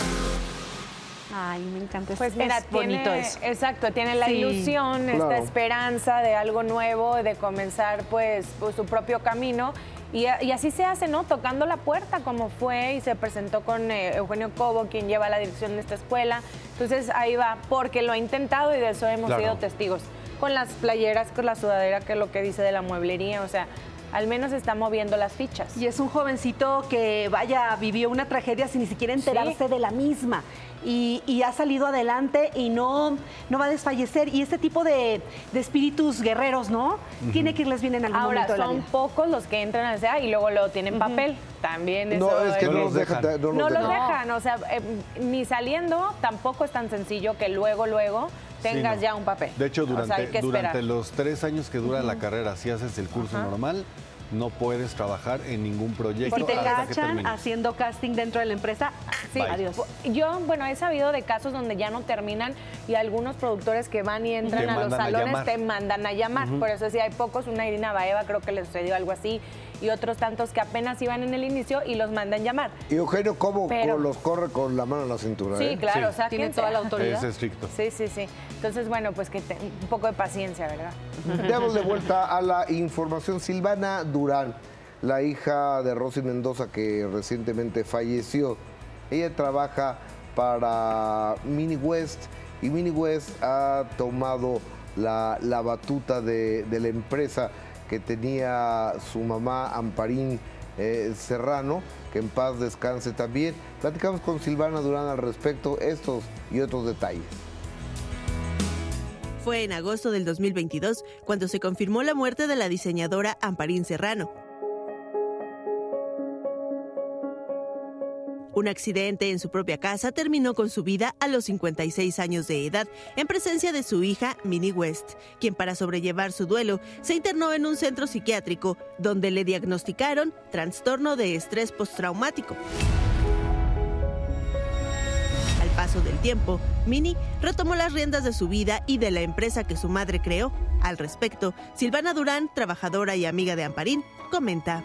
Ay, me encanta. Pues mira, bonito eso. Exacto, tiene la ilusión, esta esperanza de algo nuevo, de comenzar pues su propio camino. Y así se hace, ¿no? Tocando la puerta, como fue, y se presentó con Eugenio Cobo, quien lleva la dirección de esta escuela. Entonces ahí va, porque lo ha intentado y de eso hemos sido testigos. Con las playeras, con la sudadera, que es lo que dice de la mueblería, o sea, al menos está moviendo las fichas. Y es un jovencito que, vaya, vivió una tragedia sin ni siquiera enterarse de la misma. Y ha salido adelante y no va a desfallecer. Y este tipo de espíritus guerreros, ¿no? Tiene que irles bien en algún momento de la vida. Son pocos los que entran al CEA y luego lo tienen papel. También eso. No, es que no los dejan. No los dejan. O sea, ni saliendo tampoco es tan sencillo que luego tengas ya un papel. De hecho, durante los 3 años que dura la carrera, si haces el curso normal, no puedes trabajar en ningún proyecto. Si te cachan haciendo casting dentro de la empresa, adiós. Yo, he sabido de casos donde ya no terminan y algunos productores que van y entran a los salones te mandan a llamar. Por eso sí hay pocos, una Irina Baeva creo que le sucedió algo así, y otros tantos que apenas iban en el inicio y los mandan llamar. Y Eugenio, ¿cómo los corre con la mano en la cintura? Sí, claro, o sea, tiene toda la autoridad. Es estricto. Sí. Entonces, bueno, pues que un poco de paciencia, ¿verdad? Demos de vuelta a la información. Silvana Durán, la hija de Rosy Mendoza, que recientemente falleció. Ella trabaja para Mini West y Mini West ha tomado la batuta de la empresa que tenía su mamá Amparín Serrano, que en paz descanse también. Platicamos con Silvana Durán al respecto, estos y otros detalles. Fue en agosto del 2022 cuando se confirmó la muerte de la diseñadora Amparín Serrano. Un accidente en su propia casa terminó con su vida a los 56 años de edad, en presencia de su hija, Minnie West, quien para sobrellevar su duelo se internó en un centro psiquiátrico, donde le diagnosticaron trastorno de estrés postraumático. Al paso del tiempo, Minnie retomó las riendas de su vida y de la empresa que su madre creó. Al respecto, Silvana Durán, trabajadora y amiga de Amparín, comenta: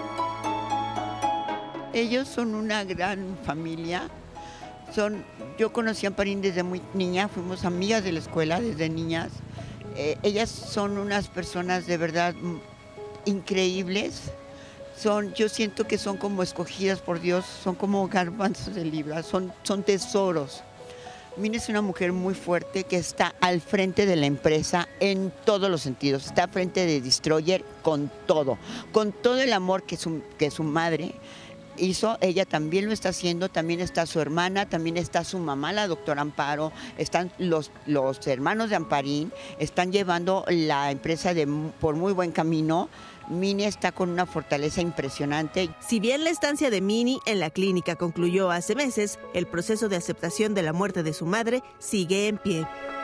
ellos son una gran familia. Yo conocí a Amparín desde muy niña, fuimos amigas de la escuela desde niñas. Ellas son unas personas de verdad increíbles. Yo siento que son como escogidas por Dios, son como garbanzos de libra, son tesoros. Minnie es una mujer muy fuerte que está al frente de la empresa en todos los sentidos. Está al frente de Destroyer con todo el amor que su madre hizo, ella también lo está haciendo, también está su hermana, también está su mamá, la doctora Amparo, están los hermanos de Amparín, están llevando la empresa por muy buen camino. Minnie está con una fortaleza impresionante. Si bien la estancia de Minnie en la clínica concluyó hace meses, el proceso de aceptación de la muerte de su madre sigue en pie.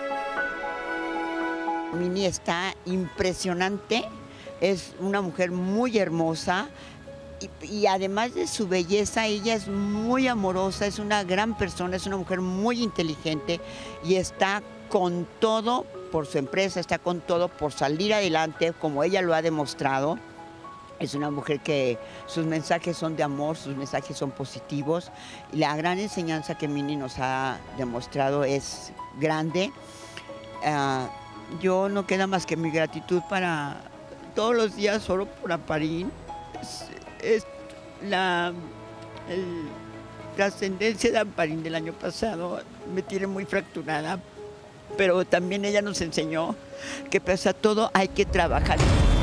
Minnie está impresionante, es una mujer muy hermosa. Y además de su belleza, ella es muy amorosa, es una gran persona, es una mujer muy inteligente y está con todo por su empresa, está con todo por salir adelante, como ella lo ha demostrado. Es una mujer que sus mensajes son de amor, sus mensajes son positivos. Y la gran enseñanza que Minnie nos ha demostrado es grande. Yo no queda más que mi gratitud para todos los días, oro por Amparín. La trascendencia de Amparín del año pasado me tiene muy fracturada, pero también ella nos enseñó que pese a todo hay que trabajar.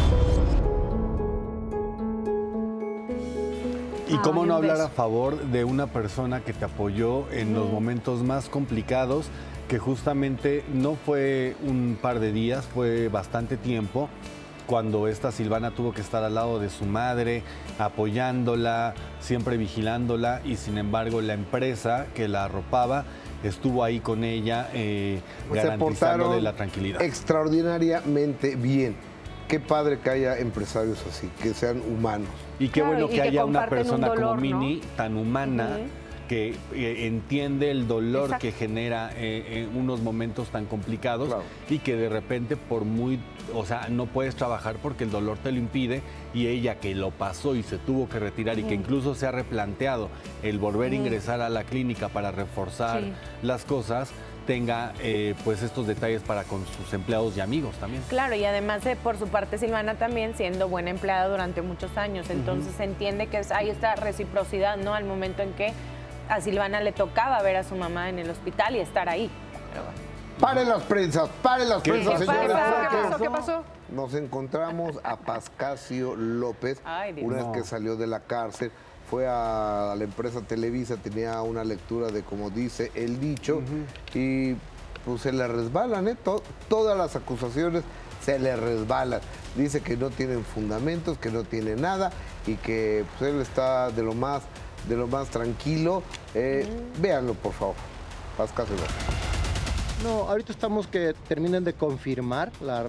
Y cómo no hablar a favor de una persona que te apoyó en los momentos más complicados, que justamente no fue un par de días, fue bastante tiempo, cuando esta Silvana tuvo que estar al lado de su madre, apoyándola, siempre vigilándola, y sin embargo la empresa que la arropaba estuvo ahí con ella, garantizándole la tranquilidad. Extraordinariamente bien. Qué padre que haya empresarios así, que sean humanos. Y qué bueno que haya una persona como Minnie, tan humana, que entiende el dolor que genera en unos momentos tan complicados, y que de repente no puedes trabajar porque el dolor te lo impide, y ella que lo pasó y se tuvo que retirar y que incluso se ha replanteado el volver a ingresar a la clínica para reforzar las cosas, tenga pues estos detalles para con sus empleados y amigos también. Claro, y además por su parte Silvana también siendo buena empleada durante muchos años, entonces se entiende que hay esta reciprocidad, ¿no? Al momento en que a Silvana le tocaba ver a su mamá en el hospital y estar ahí. Pero bueno. Paren las prensas, señores. ¿Qué pasó? Nos encontramos a Pascasio López, una vez que salió de la cárcel. Fue a la empresa Televisa, tenía una lectura de, como dice el dicho, y pues se le resbalan, todas las acusaciones se le resbalan. Dice que no tienen fundamentos, que no tiene nada, y que pues, él está de lo más tranquilo. Véanlo, por favor. Pascasio López. No, ahorita estamos que terminen de confirmar,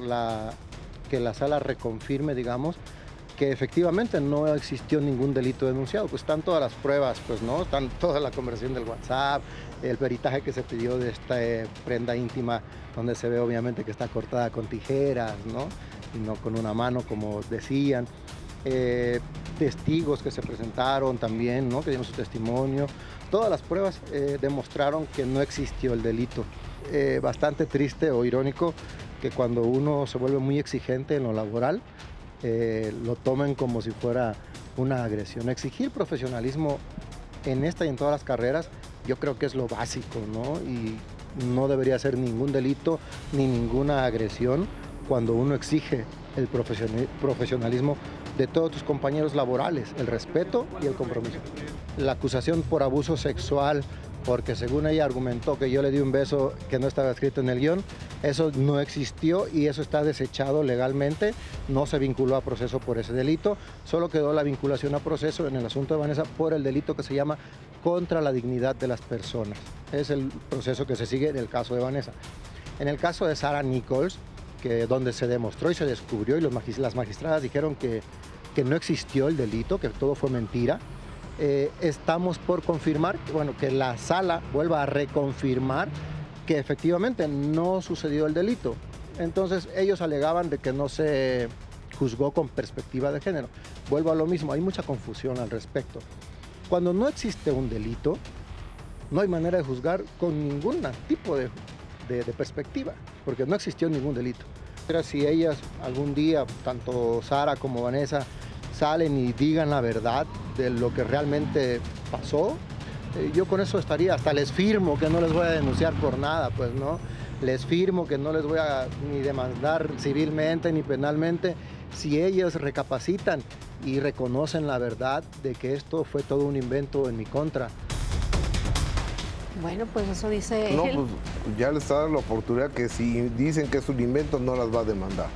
que la sala reconfirme, digamos, que efectivamente no existió ningún delito denunciado. Pues están todas las pruebas, pues no, están toda la conversación del WhatsApp, el peritaje que se pidió de esta prenda íntima, donde se ve obviamente que está cortada con tijeras, ¿no? Y no con una mano, como decían. Testigos que se presentaron también, ¿no? Que dieron su testimonio. Todas las pruebas demostraron que no existió el delito. Bastante triste o irónico que cuando uno se vuelve muy exigente en lo laboral, lo tomen como si fuera una agresión. Exigir profesionalismo en esta y en todas las carreras, yo creo que es lo básico, ¿no? Y no debería ser ningún delito ni ninguna agresión cuando uno exige el profesionalismo de todos tus compañeros laborales, el respeto y el compromiso. La acusación por abuso sexual, porque según ella argumentó que yo le di un beso que no estaba escrito en el guión, Eso no existió y eso está desechado legalmente, no se vinculó a proceso por ese delito, solo quedó la vinculación a proceso en el asunto de Vanessa por el delito que se llama contra la dignidad de las personas. Es el proceso que se sigue en el caso de Vanessa. En el caso de Sara Nichols, donde se demostró y se descubrió y las magistradas dijeron que no existió el delito, que todo fue mentira, estamos por confirmar, que la sala vuelva a reconfirmar que efectivamente no sucedió el delito. Entonces ellos alegaban de que no se juzgó con perspectiva de género. Vuelvo a lo mismo, hay mucha confusión al respecto. Cuando no existe un delito, no hay manera de juzgar con ningún tipo de perspectiva, porque no existió ningún delito. Pero si ellas algún día, tanto Sara como Vanessa, salen y digan la verdad de lo que realmente pasó, yo con eso estaría, hasta les firmo que no les voy a denunciar por nada, pues no, les firmo que no les voy a ni demandar civilmente ni penalmente, si ellos recapacitan y reconocen la verdad de que esto fue todo un invento en mi contra. Bueno, pues eso dice No, él. pues ya les está dando la oportunidad que si dicen que es un invento no las va a demandar.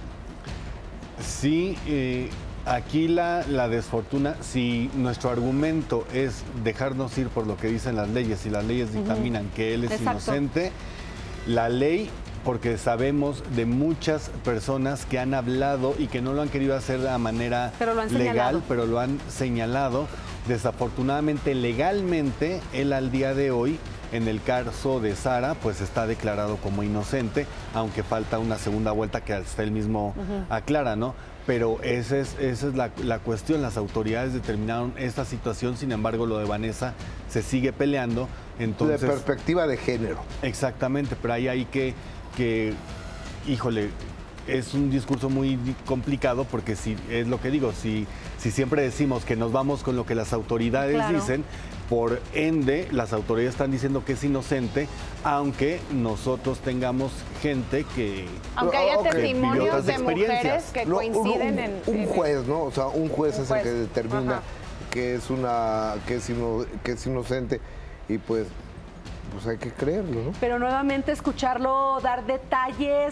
Sí, aquí la desfortuna, si nuestro argumento es dejarnos ir por lo que dicen las leyes y las leyes dictaminan que él es inocente, la ley, porque sabemos de muchas personas que han hablado y que no lo han querido hacer de manera legal, pero lo han señalado. Desafortunadamente, legalmente, él al día de hoy, en el caso de Sara, pues está declarado como inocente, aunque falta una segunda vuelta que hasta él mismo aclara, ¿no? Pero esa es la cuestión. Las autoridades determinaron esta situación, sin embargo, lo de Vanessa se sigue peleando. Entonces, de perspectiva de género. Exactamente, pero hay que híjole, es un discurso muy complicado porque si es lo que digo, si siempre decimos que nos vamos con lo que las autoridades dicen, por ende las autoridades están diciendo que es inocente, aunque nosotros tengamos gente que... Aunque haya testimonios de mujeres que coinciden en... Un juez, ¿no? O sea, un juez es el que determina que es inocente y pues hay que creerlo, ¿no? Pero nuevamente escucharlo dar detalles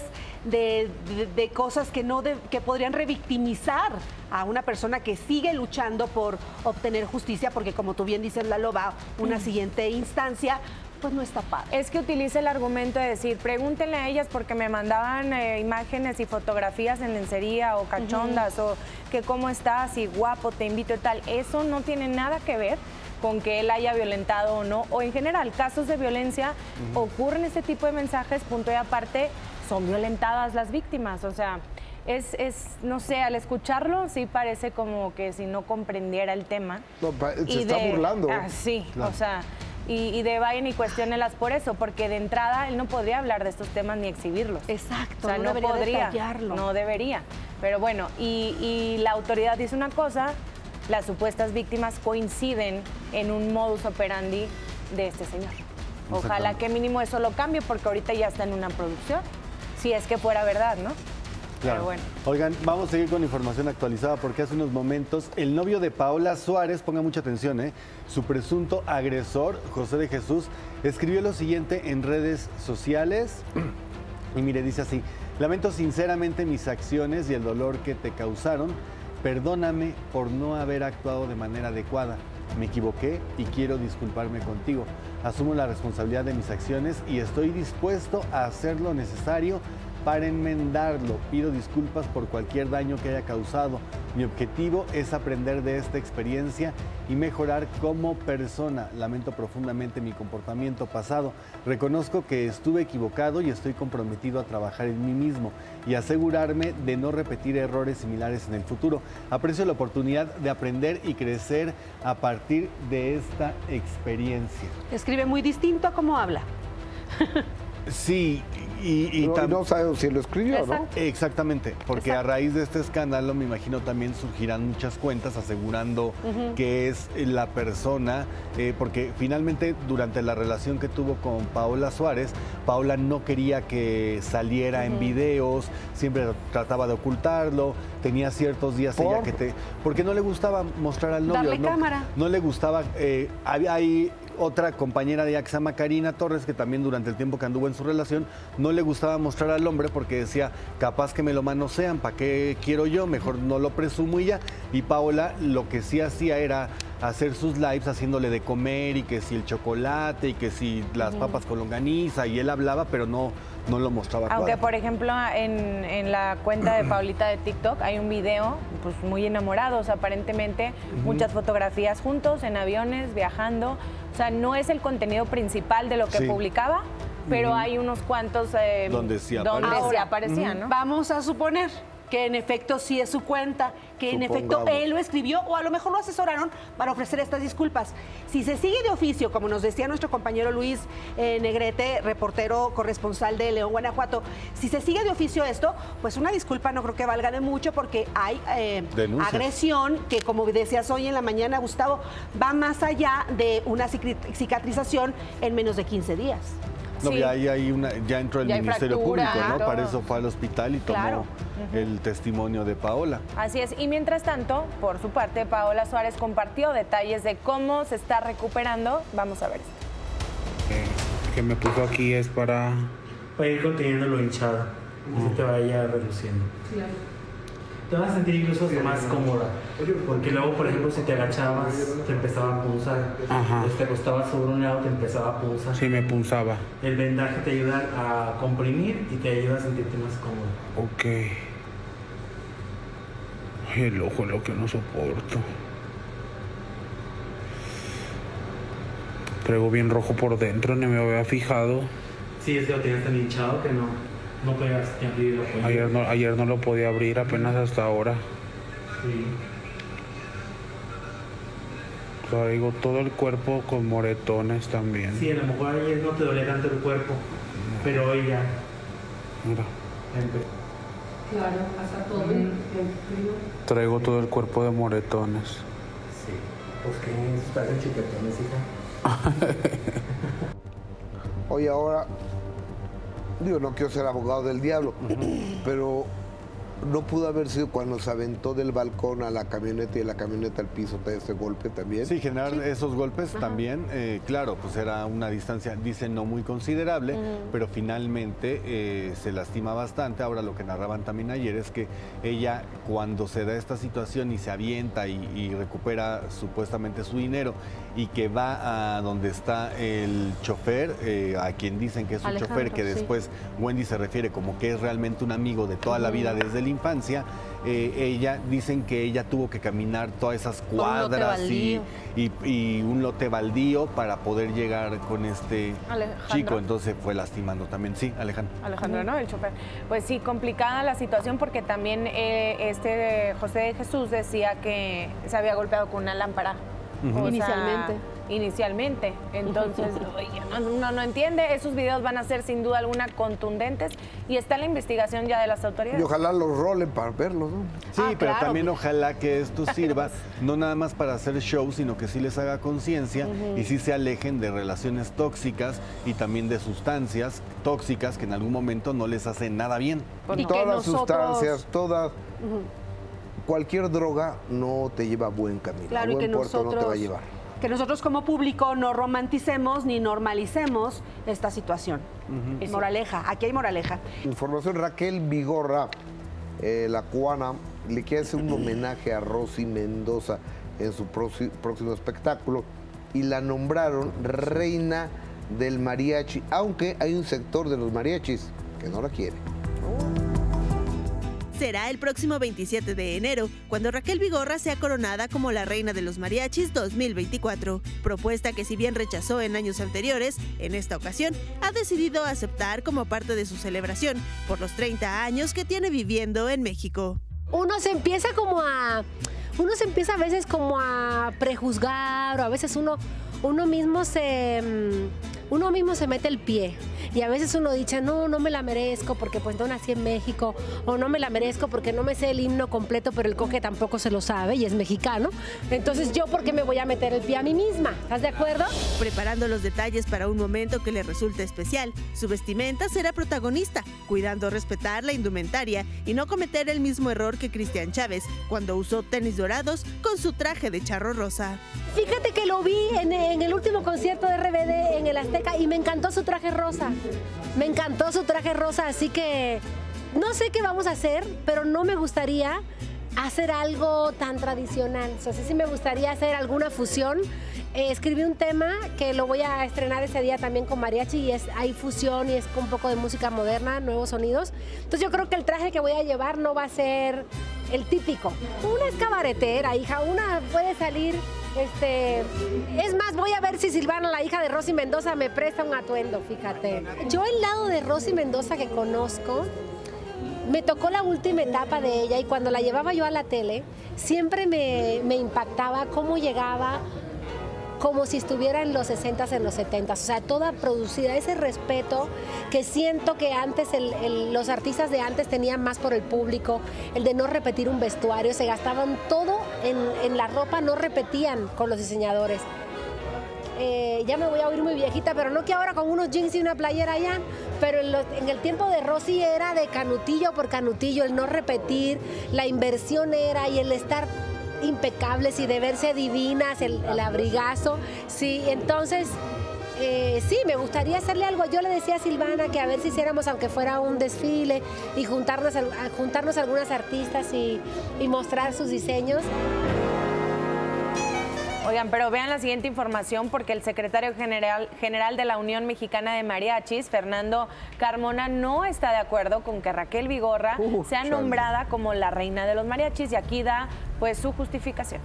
de cosas que podrían revictimizar a una persona que sigue luchando por obtener justicia, porque como tú bien dices, Lalo, va a una siguiente instancia, pues no está padre. Es que utiliza el argumento de decir, pregúntenle a ellas porque me mandaban imágenes y fotografías en lencería o cachondas o que cómo estás y guapo, te invito y tal. Eso no tiene nada que ver con que él haya violentado o no, o en general, casos de violencia, ocurren este tipo de mensajes, punto y aparte, son violentadas las víctimas, o sea, no sé, al escucharlo sí parece como que si no comprendiera el tema. No, se está burlando. Sí, claro. O sea, y de vayan y cuestiónelas por eso, porque de entrada él no podría hablar de estos temas ni exhibirlos. Exacto, o sea, no debería podría, detallarlo. no debería, pero bueno, y la autoridad dice una cosa, las supuestas víctimas coinciden en un modus operandi de este señor. Ojalá que mínimo eso lo cambie, porque ahorita ya está en una producción, si es que fuera verdad, ¿no? Claro. Pero bueno. Oigan, vamos a seguir con información actualizada porque hace unos momentos el novio de Paola Suárez, ponga mucha atención, su presunto agresor, José de Jesús, escribió lo siguiente en redes sociales y mire, dice así: lamento sinceramente mis acciones y el dolor que te causaron. Perdóname por no haber actuado de manera adecuada. Me equivoqué y quiero disculparme contigo. Asumo la responsabilidad de mis acciones y estoy dispuesto a hacer lo necesario para enmendarlo. Pido disculpas por cualquier daño que haya causado. Mi objetivo es aprender de esta experiencia y mejorar como persona. Lamento profundamente mi comportamiento pasado. Reconozco que estuve equivocado y estoy comprometido a trabajar en mí mismo y asegurarme de no repetir errores similares en el futuro. Aprecio la oportunidad de aprender y crecer a partir de esta experiencia. Escribe muy distinto a cómo habla. Sí, no sabemos si lo escribió, ¿no? Exactamente, porque a raíz de este escándalo me imagino también surgirán muchas cuentas asegurando que es la persona, porque finalmente durante la relación que tuvo con Paola Suárez, Paola no quería que saliera en videos, siempre trataba de ocultarlo, tenía ciertos días porque no le gustaba mostrar al novio. Darle cámara. No le gustaba, hay otra compañera de ella que se llama Karina Torres, que también durante el tiempo que anduvo en su relación no le gustaba mostrar al hombre porque decía, capaz que me lo manosean, ¿para qué quiero yo? Mejor no lo presumo y ya. Y Paola lo que sí hacía era hacer sus lives haciéndole de comer y que si el chocolate y que si las papas con longaniza, y él hablaba, pero no lo mostraba. Aunque, por ejemplo, en la cuenta de Paulita de TikTok hay un video, pues muy enamorados aparentemente, muchas fotografías juntos, en aviones, viajando. O sea, no es el contenido principal de lo que publicaba, pero hay unos cuantos donde sí aparecía, ¿no? Vamos a suponer que en efecto sí es su cuenta, que en efecto él lo escribió o a lo mejor lo asesoraron para ofrecer estas disculpas. Si se sigue de oficio, como nos decía nuestro compañero Luis Negrete, reportero corresponsal de León, Guanajuato, si se sigue de oficio esto, pues una disculpa no creo que valga de mucho porque hay agresión que, como decías hoy en la mañana, Gustavo, va más allá de una cicatrización en menos de 15 días. No, sí. ya entró el Ministerio Público, ¿no? Todo. Para eso fue al hospital y tomó el testimonio de Paola. Así es. Y mientras tanto, por su parte, Paola Suárez compartió detalles de cómo se está recuperando. Vamos a ver esto. Que me puso aquí es para ir conteniendo lo hinchado, que se te vaya reduciendo. Claro. Te vas a sentir incluso más cómoda, porque luego, por ejemplo, si te agachabas, te empezaba a punzar. Si te acostabas sobre un lado, te empezaba a punzar. Sí, me punzaba. El vendaje te ayuda a comprimir y te ayuda a sentirte más cómodo. Ok. Ay, el ojo es lo que no soporto. Traigo bien rojo por dentro, ni me había fijado. Sí, es que lo tenías tan hinchado que no pegas ni abrir el ojo. Ayer no lo podía abrir, apenas hasta ahora. Sí. Traigo todo el cuerpo con moretones también. Sí, a lo mejor ayer no te dolía tanto el cuerpo, pero hoy ya. Mira. Claro, pasa todo el frío. Traigo todo el cuerpo de moretones. Sí. Pues que estás en chiquetones, hija. Oye, ahora, digo, no quiero ser abogado del diablo, pero no pudo haber sido cuando se aventó del balcón a la camioneta y de la camioneta al piso, ese golpe también. Sí, generar esos golpes también, claro, pues era una distancia, dicen, no muy considerable, pero finalmente se lastima bastante. Ahora lo que narraban también ayer es que ella, cuando se da esta situación y se avienta y recupera supuestamente su dinero y que va a donde está el chofer, a quien dicen que es un chofer, que después Wendy se refiere como que es realmente un amigo de toda la vida desde la infancia, ella, dicen que ella tuvo que caminar todas esas cuadras y un lote baldío para poder llegar con este chico, entonces fue lastimando también. Sí, Alejandro, ¿no? El chofer. Pues sí, complicada la situación porque también José de Jesús decía que se había golpeado con una lámpara. Inicialmente. Entonces, uno no entiende. Esos videos van a ser sin duda alguna contundentes y está la investigación ya de las autoridades. Y ojalá los rolen para verlos, ¿no? Sí, pero también ojalá que esto sirva no nada más para hacer show, sino que sí les haga conciencia y sí se alejen de relaciones tóxicas y también de sustancias tóxicas que en algún momento no les hacen nada bien. Y todas las sustancias, cualquier droga no te lleva a buen camino. Claro, a buen puerto no te va a llevar. Que nosotros como público no romanticemos ni normalicemos esta situación. Moraleja, aquí hay moraleja. Información, Raquel Vigorra, la cubana, le quiere hacer un homenaje a Rosy Mendoza en su próximo espectáculo y la nombraron reina del mariachi, aunque hay un sector de los mariachis que no la quiere. Será el próximo 27 de enero, cuando Raquel Vigorra sea coronada como la reina de los mariachis 2024, propuesta que si bien rechazó en años anteriores, en esta ocasión ha decidido aceptar como parte de su celebración por los 30 años que tiene viviendo en México. Uno se empieza a veces como a prejuzgar, o a veces uno mismo se uno mismo se mete el pie y a veces uno dice, no me la merezco porque pues no nací en México, o no me la merezco porque no me sé el himno completo, pero el Coque tampoco se lo sabe y es mexicano. Entonces, ¿yo por qué me voy a meter el pie a mí misma? ¿Estás de acuerdo? Preparando los detalles para un momento que le resulte especial, su vestimenta será protagonista, cuidando respetar la indumentaria y no cometer el mismo error que Cristian Chávez cuando usó tenis dorados con su traje de charro rosa. Fíjate que lo vi en el último concierto de RBD en el Azteca y me encantó su traje rosa. Me encantó su traje rosa, así que no sé qué vamos a hacer, pero no me gustaría hacer algo tan tradicional. O sea, sí me gustaría hacer alguna fusión. Escribí un tema que lo voy a estrenar ese día también con mariachi y hay fusión y es con un poco de música moderna, nuevos sonidos. Entonces yo creo que el traje que voy a llevar no va a ser el típico. Una es cabaretera, hija, una puede salir... Es más, voy a ver si Silvana, la hija de Rosy Mendoza, me presta un atuendo, fíjate. Yo el lado de Rosy Mendoza que conozco, me tocó la última etapa de ella y cuando la llevaba yo a la tele, siempre me impactaba cómo llegaba como si estuviera en los 60s, en los 70s, o sea, toda producida, ese respeto que siento que antes los artistas de antes tenían más por el público, el de no repetir un vestuario, se gastaban todo en la ropa, no repetían con los diseñadores. Ya me voy a oír muy viejita, pero no que ahora con unos jeans y una playera ya, pero en el tiempo de Rosy era de canutillo por canutillo, el no repetir, la inversión era y el estar impecables y de verse divinas, el abrigazo, sí, entonces sí, me gustaría hacerle algo. Yo le decía a Silvana que a ver si hiciéramos, aunque fuera un desfile, y juntarnos algunas artistas y mostrar sus diseños. Oigan, pero vean la siguiente información porque el secretario general de la Unión Mexicana de Mariachis, Fernando Carmona, no está de acuerdo con que Raquel Vigorra sea nombrada como la reina de los mariachis y aquí da pues su justificación.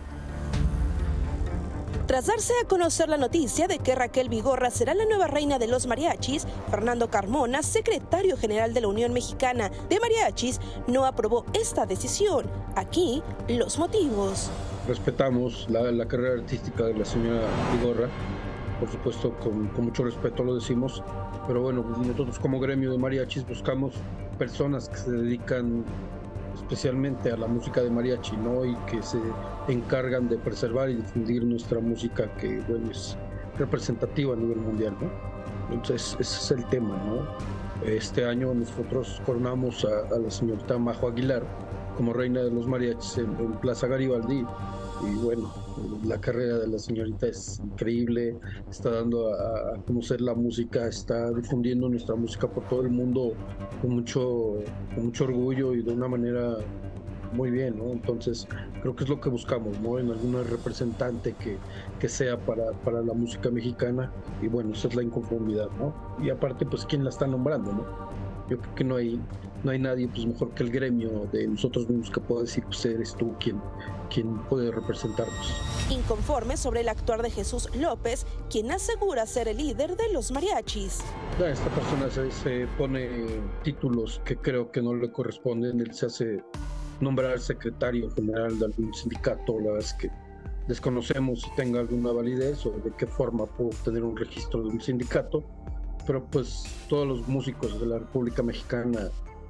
Tras darse a conocer la noticia de que Raquel Vigorra será la nueva reina de los mariachis, Fernando Carmona, secretario general de la Unión Mexicana de Mariachis, no aprobó esta decisión. Aquí los motivos. Respetamos la carrera artística de la señora Vigorra, por supuesto con mucho respeto lo decimos, pero bueno, nosotros como gremio de mariachis buscamos personas que se dedican especialmente a la música de mariachi, ¿no? Y que se encargan de preservar y difundir nuestra música que, bueno, es representativa a nivel mundial, ¿no? Entonces, ese es el tema, ¿no? Este año nosotros coronamos a la señorita Majo Aguilar como reina de los mariachis en Plaza Garibaldi. Y bueno, la carrera de la señorita es increíble, está dando a conocer la música, está difundiendo nuestra música por todo el mundo con mucho orgullo y de una manera muy bien, ¿no? Entonces creo que es lo que buscamos, ¿no? En alguna representante que sea para la música mexicana y bueno, esa es la inconformidad, ¿no? Y aparte, pues, ¿quién la está nombrando, no? Yo creo que no hay nadie pues mejor que el gremio de nosotros mismos que pueda decir, pues eres tú quien puede representarnos. Inconforme sobre el actuar de Jesús López, quien asegura ser el líder de los mariachis. Esta persona se pone títulos que creo que no le corresponden, él se hace nombrar secretario general de algún sindicato, la verdad es que desconocemos si tenga alguna validez o de qué forma puedo obtener un registro de un sindicato, pero pues todos los músicos de la República Mexicana,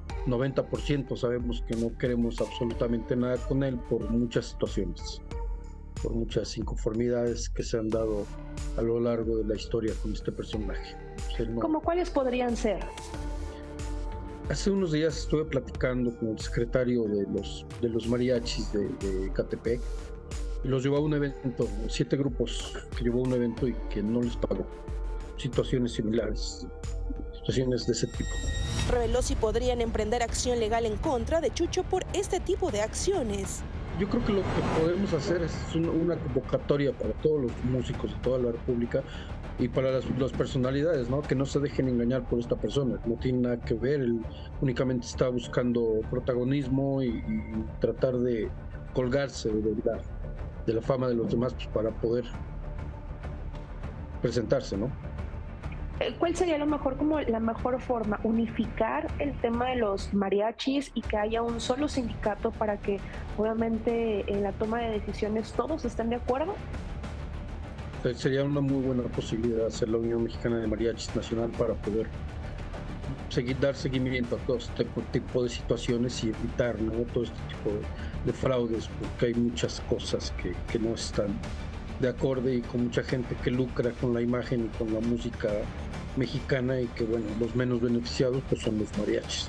90% sabemos que no queremos absolutamente nada con él por muchas situaciones, por muchas inconformidades que se han dado a lo largo de la historia con este personaje. ¿Cómo cuáles podrían ser? Hace unos días estuve platicando con el secretario de los mariachis de Catepec y los llevó a un evento, 7 grupos que llevó a un evento y que no les pagó. Situaciones similares, situaciones de ese tipo. Reveló si podrían emprender acción legal en contra de Chucho por este tipo de acciones. Yo creo que lo que podemos hacer es una convocatoria para todos los músicos de toda la República y para las personalidades, ¿no? Que no se dejen engañar por esta persona, no tiene nada que ver, él únicamente está buscando protagonismo y tratar de colgarse de la fama de los demás pues, para poder presentarse, ¿no? ¿Cuál sería lo mejor, como la mejor forma? ¿Unificar el tema de los mariachis y que haya un solo sindicato para que obviamente en la toma de decisiones todos estén de acuerdo? sería una muy buena posibilidad hacer la Unión Mexicana de Mariachis Nacional para poder dar seguimiento a todo este tipo de situaciones y evitar, ¿no?, todo este tipo de fraudes, porque hay muchas cosas que no están de acorde y con mucha gente que lucra con la imagen y con la música mexicana, y que, bueno, los menos beneficiados pues son los mariachis.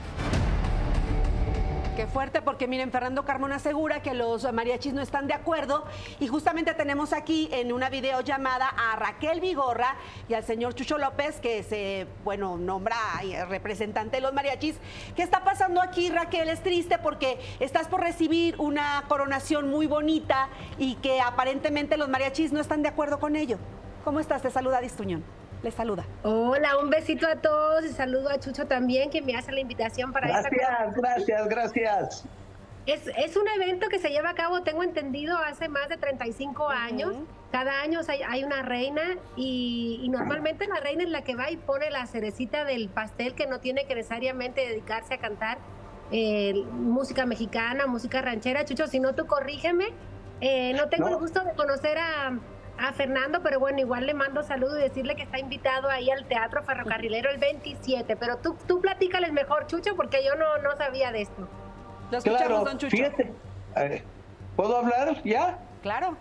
Qué fuerte, porque miren, Fernando Carmona asegura que los mariachis no están de acuerdo, y justamente tenemos aquí en una videollamada a Raquel Vigorra y al señor Chucho López, que se, bueno, nombra representante de los mariachis. ¿Qué está pasando aquí, Raquel? Es triste porque estás por recibir una coronación muy bonita y que aparentemente los mariachis no están de acuerdo con ello. ¿Cómo estás? Te saluda Distuñón. Les saluda. Hola, un besito a todos y saludo a Chucho también, que me hace la invitación para Gracias. Es un evento que se lleva a cabo, tengo entendido, hace más de 35 años. Cada año hay una reina y normalmente la reina es la que va y pone la cerecita del pastel, que no tiene que necesariamente dedicarse a cantar música mexicana, música ranchera. Chucho, si no, tú corrígeme. No tengo el gusto de conocer a Fernando, pero bueno, igual le mando saludos y decirle que está invitado ahí al Teatro Ferrocarrilero el 27. Pero tú platícales mejor, Chucho, porque yo no sabía de esto. Lo escuchamos, don Chucho. Fíjate, ¿puedo hablar ya? Claro.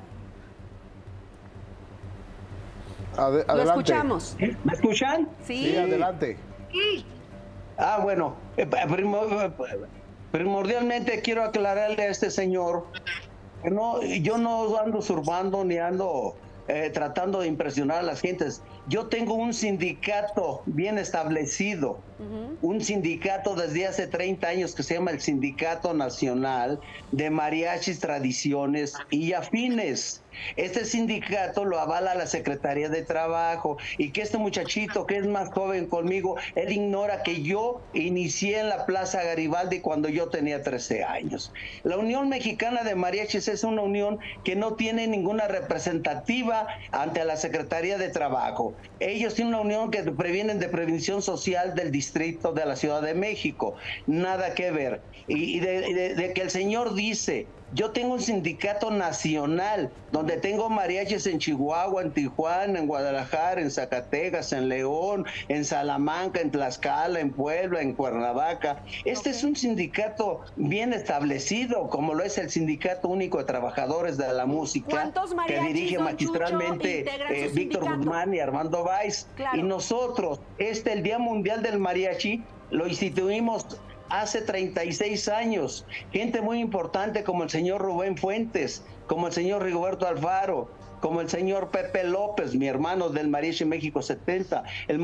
Adelante. Lo escuchamos. ¿Me escuchan? Sí, adelante. Sí. Bueno, primordialmente quiero aclararle a este señor que yo no ando usurpando ni ando tratando de impresionar a las gentes. Yo tengo un sindicato bien establecido, un sindicato desde hace 30 años que se llama el Sindicato Nacional de Mariachis, Tradiciones y Afines. Este sindicato lo avala la Secretaría de Trabajo, y que este muchachito que es más joven conmigo, él ignora que yo inicié en la Plaza Garibaldi cuando yo tenía 13 años. La Unión Mexicana de Mariachis es una unión que no tiene ninguna representativa ante la Secretaría de Trabajo. Ellos tienen una unión que previenen de Prevención Social del Distrito de la Ciudad de México. Nada que ver. Y de que el señor dice: yo tengo un sindicato nacional donde tengo mariachis en Chihuahua, en Tijuana, en Guadalajara, en Zacatecas, en León, en Salamanca, en Tlaxcala, en Puebla, en Cuernavaca. Este es un sindicato bien establecido, como lo es el Sindicato Único de Trabajadores de la Música, que dirige magistralmente Víctor Guzmán y Armando Valls. Claro. Y nosotros, el Día Mundial del Mariachi, lo instituimos hace 36 años. Gente muy importante como el señor Rubén Fuentes, como el señor Rigoberto Alfaro, como el señor Pepe López, mi hermano del Mariachi México 70, el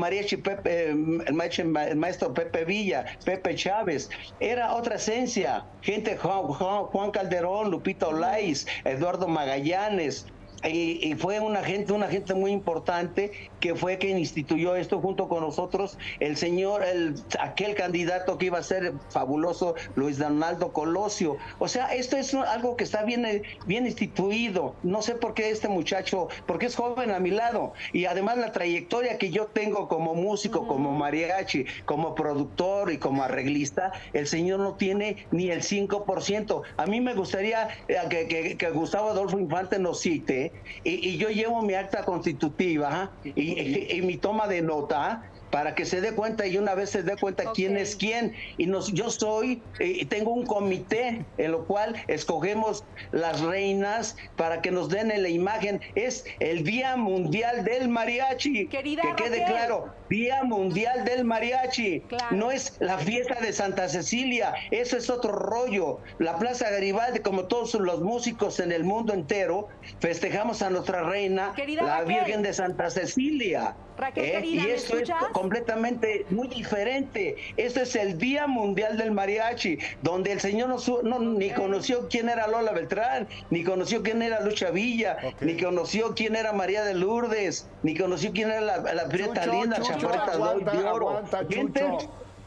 maestro Pepe Villa, Pepe Chávez. Era otra esencia. Gente, Juan Calderón, Lupita Olaiz, Eduardo Magallanes. Y fue una gente muy importante que fue quien instituyó esto junto con nosotros, aquel candidato que iba a ser fabuloso, Luis Donaldo Colosio. O sea, esto es algo que está bien instituido. No sé por qué este muchacho, porque es joven a mi lado, y además la trayectoria que yo tengo como músico, como mariachi, como productor y como arreglista, el señor no tiene ni el 5%. A mí me gustaría que Gustavo Adolfo Infante nos cite, y yo llevo mi acta constitutiva y mi toma de nota para que se dé cuenta, y una vez se dé cuenta quién es quién. Y tengo un comité en lo cual escogemos las reinas para que nos den la imagen. Es el Día Mundial del Mariachi. Querida que quede Raquel. claro, Día Mundial del Mariachi. Claro. No es la fiesta de Santa Cecilia, eso es otro rollo. La Plaza Garibaldi, como todos los músicos en el mundo entero, festejamos a nuestra reina, Querida la Raquel. Virgen de Santa Cecilia. Raquel, querida, y ¿me esto es escuchas? completamente muy diferente. Esto es el Día Mundial del Mariachi, donde el señor ni conoció quién era Lola Beltrán, ni conoció quién era Lucha Villa, ni conoció quién era María de Lourdes, ni conoció quién era la Prieta Linda, Chaparrita de Oro.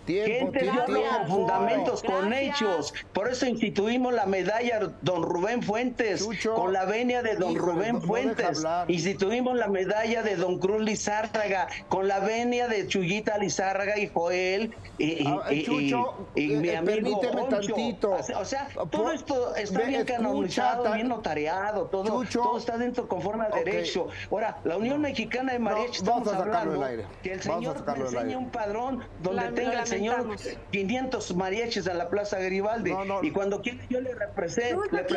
Gente dio con fundamentos, con hechos. Por eso instituimos la medalla Don Rubén Fuentes, con la venia de Don Rubén Fuentes. Instituimos la medalla de Don Cruz Lizárraga, con la venia de Chuyita Lizárraga y Joel y mi amigo Poncho. O sea, todo esto está bien canonizado, bien notariado, todo está dentro conforme al derecho. Ahora, la Unión Mexicana de Mariachi, estamos hablando que el señor me enseñe un padrón donde tenga el señor 500 mariachis en la Plaza Garibaldi. Y cuando quiere yo le presento.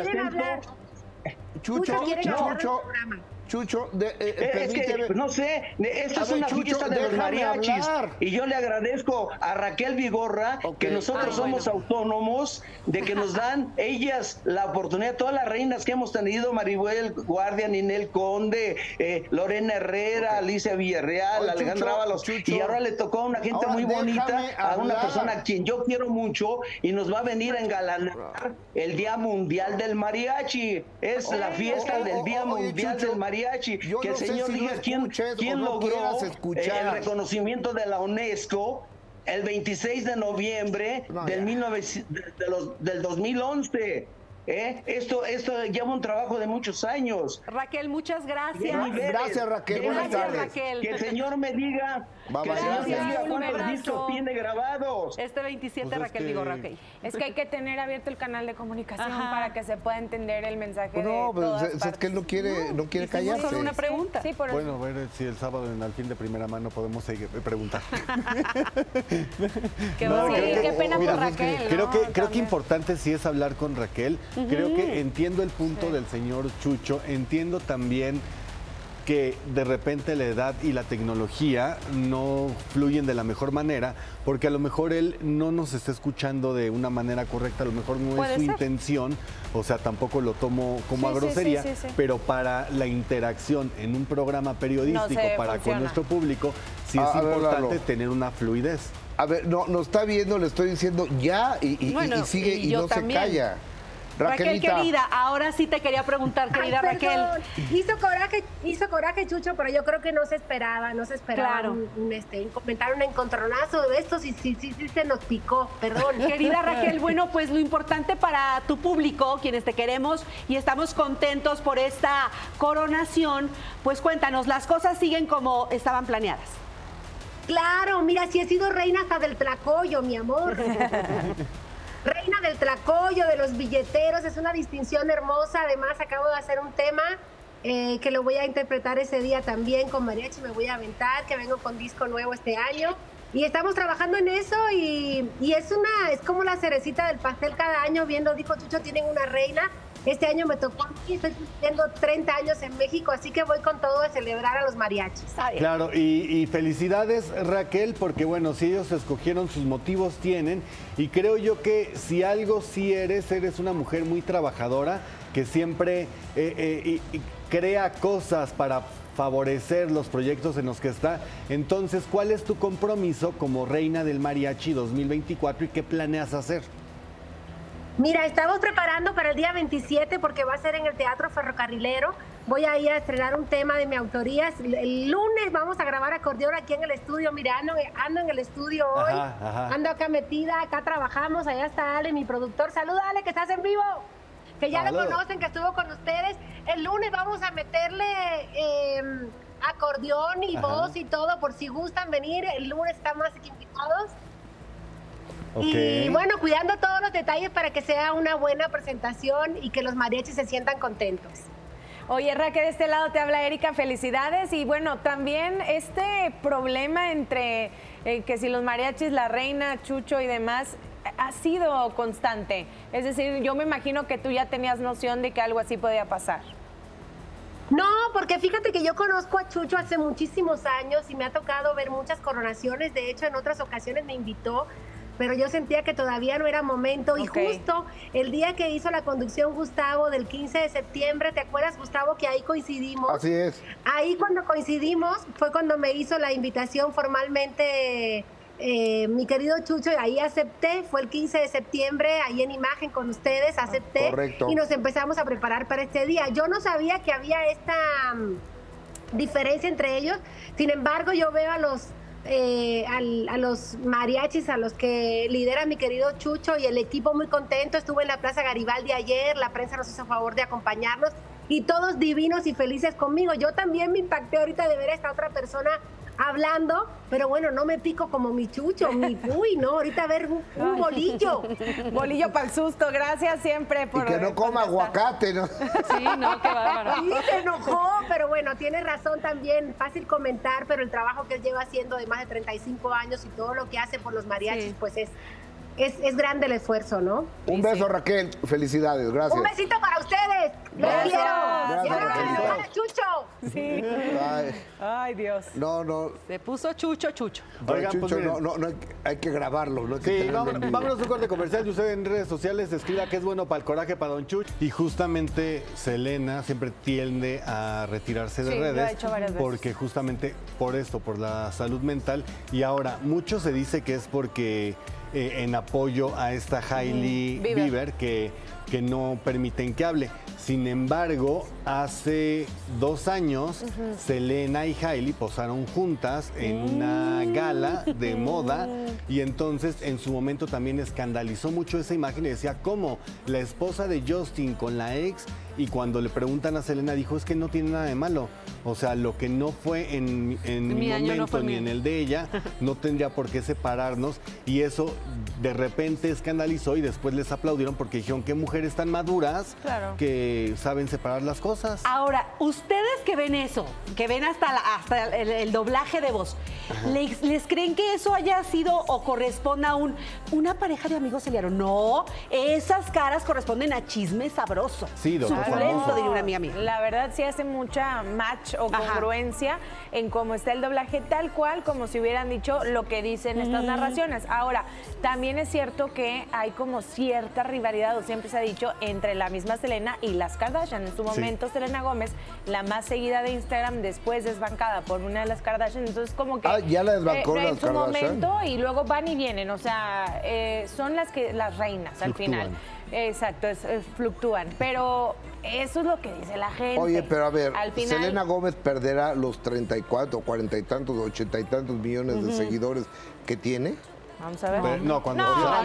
Chucho, es que, no sé, esta es una fiesta de los mariachis y yo le agradezco a Raquel Vigorra que nosotros somos autónomos, de que nos dan ellas la oportunidad, todas las reinas que hemos tenido, Maribel Guardia, Ninel Conde, Lorena Herrera, Alicia Villarreal, Alejandra Ábalos, y ahora le tocó a una gente muy bonita, a una persona a quien yo quiero mucho y nos va a venir a engalanar el Día Mundial del Mariachi. Es la fiesta del Día Mundial del Mariachi. Que el señor diga quién logró el reconocimiento de la UNESCO el 26 de noviembre del 2011. Esto lleva un trabajo de muchos años. Raquel, muchas gracias. Gracias, Raquel. Buenas tardes. Raquel. Que el señor me diga, cuántos discos tiene grabados. Este 27, Raquel Vigorra, ok. Es que hay que tener abierto el canal de comunicación para que se pueda entender el mensaje de todas es que él no quiere callarse. Solo una pregunta. Sí, por bueno, a ver si el sábado en Al Fin de Primera Mano podemos preguntar. Qué pena por Raquel. Creo que importante sí es hablar con Raquel. Creo que entiendo el punto del señor Chucho, entiendo también que de repente la edad y la tecnología no fluyen de la mejor manera, porque a lo mejor él no nos está escuchando de una manera correcta, a lo mejor no es su intención, o sea, tampoco lo tomo como a grosería, pero para la interacción en un programa periodístico con nuestro público, sí es importante tener una fluidez. A ver, no está viendo, le estoy diciendo ya y sigue y no se calla. Raquel, querida, ahora sí te quería preguntar, querida Raquel. Hizo coraje, Chucho, pero yo creo que no se esperaba claro. un comentar un encontronazo de estos y sí se nos picó, perdón. Querida Raquel, bueno, pues lo importante para tu público, quienes te queremos y estamos contentos por esta coronación, pues cuéntanos, las cosas siguen como estaban planeadas. Claro, mira, si he sido reina hasta del Tlacoyo, mi amor. Reina del Tlacoyo, de los billeteros, es una distinción hermosa. Además, acabo de hacer un tema que lo voy a interpretar ese día también con mariachi, me voy a aventar, que vengo con disco nuevo este año. Y estamos trabajando en eso y es como la cerecita del pastel cada año, dijo Chucho, tienen una reina. Este año me tocó a mí, estoy cumpliendo 30 años en México, así que voy con todo a celebrar a los mariachis. Claro, y felicidades, Raquel, porque bueno, si ellos escogieron, sus motivos tienen, y creo yo que si algo sí eres una mujer muy trabajadora, que siempre crea cosas para favorecer los proyectos en los que está. Entonces, ¿cuál es tu compromiso como reina del mariachi 2024 y qué planeas hacer? Mira, estamos preparando para el día 27 porque va a ser en el Teatro Ferrocarrilero. Voy a ir a estrenar un tema de mi autoría. El lunes vamos a grabar acordeón aquí en el estudio. Mira, ando en el estudio hoy. Ando acá metida, acá trabajamos. Allá está Ale, mi productor. Saluda, Ale, que estás en vivo. Que ya lo conocen, que estuvo con ustedes. El lunes vamos a meterle acordeón y voz y todo, por si gustan venir. El lunes están más que invitados. Y bueno, cuidando todos los detalles para que sea una buena presentación y que los mariachis se sientan contentos. Oye, Raquel, de este lado te habla Erika, felicidades. Y bueno, también este problema entre que si los mariachis, la reina, Chucho y demás, ha sido constante. Es decir, yo me imagino que tú ya tenías noción de que algo así podía pasar. No, porque fíjate que yo conozco a Chucho hace muchísimos años y me ha tocado ver muchas coronaciones. De hecho, en otras ocasiones me invitó, pero yo sentía que todavía no era momento. Y justo el día que hizo la conducción Gustavo del 15 de septiembre, ¿te acuerdas, Gustavo, que ahí coincidimos? Así es. Ahí cuando coincidimos fue cuando me hizo la invitación formalmente mi querido Chucho, y ahí acepté. Fue el 15 de septiembre, ahí en imagen con ustedes, acepté. Correcto. Y nos empezamos a preparar para este día. Yo no sabía que había esta diferencia entre ellos. Sin embargo, yo veo a los a los mariachis, a los que lidera mi querido Chucho y el equipo muy contento. Estuve en la Plaza Garibaldi ayer, la prensa nos hizo favor de acompañarnos y todos divinos y felices conmigo. Yo también me impacté ahorita de ver a esta otra persona hablando, pero bueno, no me pico como mi Chucho, no, ahorita a ver un bolillo. Bolillo para el susto, gracias siempre por... Y que no coma aguacate, ¿no? Sí, no, qué bárbaro. Sí, se enojó, pero bueno, tiene razón también, fácil comentar, pero el trabajo que él lleva haciendo de más de 35 años y todo lo que hace por los mariachis, pues es grande el esfuerzo, ¿no? Un beso, Raquel. Felicidades, gracias. Un besito para ustedes. Los quiero. Gracias, Raquel. Chucho. Sí. Ay, Dios. No. Se puso Chucho. Oigan, pues Chucho, miren. no, hay que grabarlo. No hay que Sí, tenerlo en vivo. vámonos a un corte comercial y usted en redes sociales escriba que es bueno para el coraje para Don Chucho. Y justamente Selena siempre tiende a retirarse de Sí, lo ha redes hecho varias veces. porque justamente por esto, por la salud mental. Y ahora, mucho se dice que es porque en apoyo a esta Hailey Bieber que no permiten que hable. Sin embargo, hace 2 años, Selena y Hailey posaron juntas en una gala de moda y entonces en su momento también escandalizó mucho esa imagen y decía, ¿cómo? La esposa de Justin con la ex, y cuando le preguntan a Selena dijo, es que no tiene nada de malo. O sea, lo que no fue en mi momento ni en el de ella, no tendría por qué separarnos. Y eso de repente escandalizó y después les aplaudieron porque dijeron, qué mujeres tan maduras que saben separar las cosas. Ahora, ustedes que ven eso, que ven hasta el doblaje de voz, ¿les creen que eso haya sido o corresponda a una pareja de amigos se liaron? No, esas caras corresponden a chisme sabroso. Sí, doctor. Suculento, diría una amiga mía. La verdad sí hace mucha match o congruencia en cómo está el doblaje, tal cual como si hubieran dicho lo que dicen estas narraciones. Ahora, también es cierto que hay como cierta rivalidad, o siempre se ha dicho, entre la misma Selena y las Kardashian. En su momento, Selena Gómez, la más seguida de Instagram, después desbancada por una de las Kardashian. Entonces, como que... ya la desbancó en las su Kardashian. momento, y luego van y vienen. O sea, son las reinas al final. Exacto, fluctúan. Pero eso es lo que dice la gente. Oye, pero a ver, al final, Selena Gómez perderá los 34, 40 y tantos, 80 y tantos millones de seguidores que tiene. Vamos a ver. Pero, no, cuando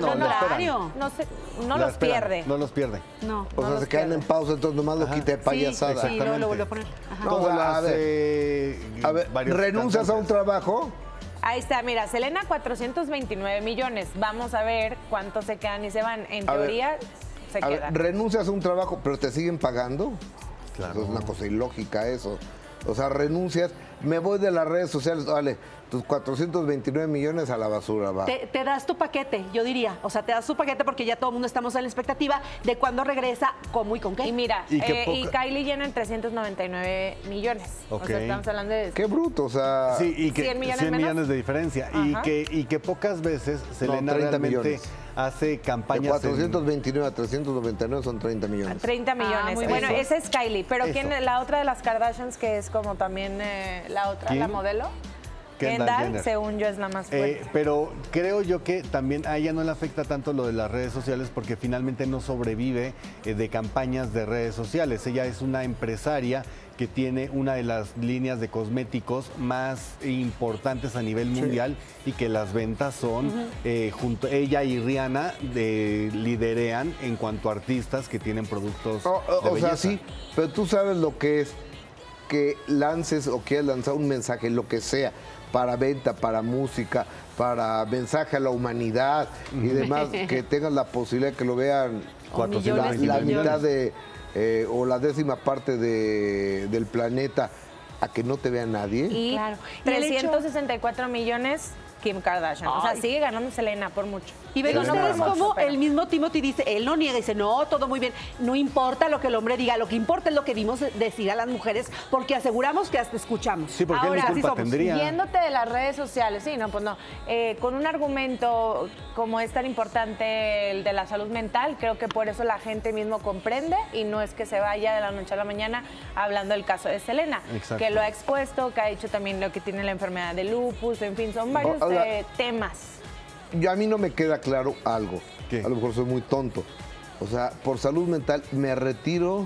no los pierde. No los pierde. No. O sea, se quedan en pausa, entonces nomás lo quita de payasada. Sí, luego lo vuelve a poner. No, o sea, a ver, ¿renuncias a un trabajo? Ahí está, mira, Selena 429 millones. Vamos a ver cuántos se quedan y se van. En teoría, se quedan. ¿Renuncias a un trabajo, pero te siguen pagando? Claro. Eso es una cosa ilógica eso. O sea, renuncias, me voy de las redes sociales, vale, tus 429 millones a la basura, va. Te das tu paquete, yo diría. O sea, te das tu paquete porque ya todo el mundo estamos en la expectativa de cuándo regresa, cómo y con qué. Y mira, Y y Kylie Jenner 399 millones. Ok. O sea, estamos hablando de... Qué bruto, o sea... Sí, y que 100 millones 100 menos. millones de diferencia. Y que pocas veces Selena 30 realmente millones. hace De campañas 429 a 399 son 30 millones. 30 millones. muy Bueno, bien. esa es Kylie. Pero Eso. ¿quién? La otra de las Kardashians, que es como también la otra, ¿Quién? la modelo. Kendall Jenner. Según yo, es la más fuerte. Pero creo yo que también a ella no le afecta tanto lo de las redes sociales porque finalmente no sobrevive de campañas de redes sociales. Ella es una empresaria que tiene una de las líneas de cosméticos más importantes a nivel mundial y que las ventas son, junto ella y Rihanna, liderean en cuanto a artistas que tienen productos de O belleza. sea, sí, pero tú sabes lo que es que lances o quieras lanzar un mensaje, lo que sea, para venta, para música, para mensaje a la humanidad y demás, que tengas la posibilidad de que lo vean la mitad de o la 10ª parte del planeta, a que no te vea nadie. Y 364 millones Kim Kardashian. O sea, sigue ganando Selena por mucho. Y ven ustedes cómo el mismo Timothy dice, él no niega, dice, no, todo muy bien, no importa lo que el hombre diga, lo que importa es lo que dimos decir a las mujeres, porque aseguramos que hasta escuchamos. Sí, porque ahora, él ni culpa tendría. Yéndote de las redes sociales, sí, no, pues no. Con un argumento como es tan importante el de la salud mental, creo que por eso la gente mismo comprende y no es que se vaya de la noche a la mañana hablando del caso de Selena, Exacto. que lo ha expuesto, que ha dicho también lo que tiene la enfermedad de lupus, en fin, son varios temas. A mí no me queda claro algo. A lo mejor soy muy tonto. O sea, por salud mental me retiro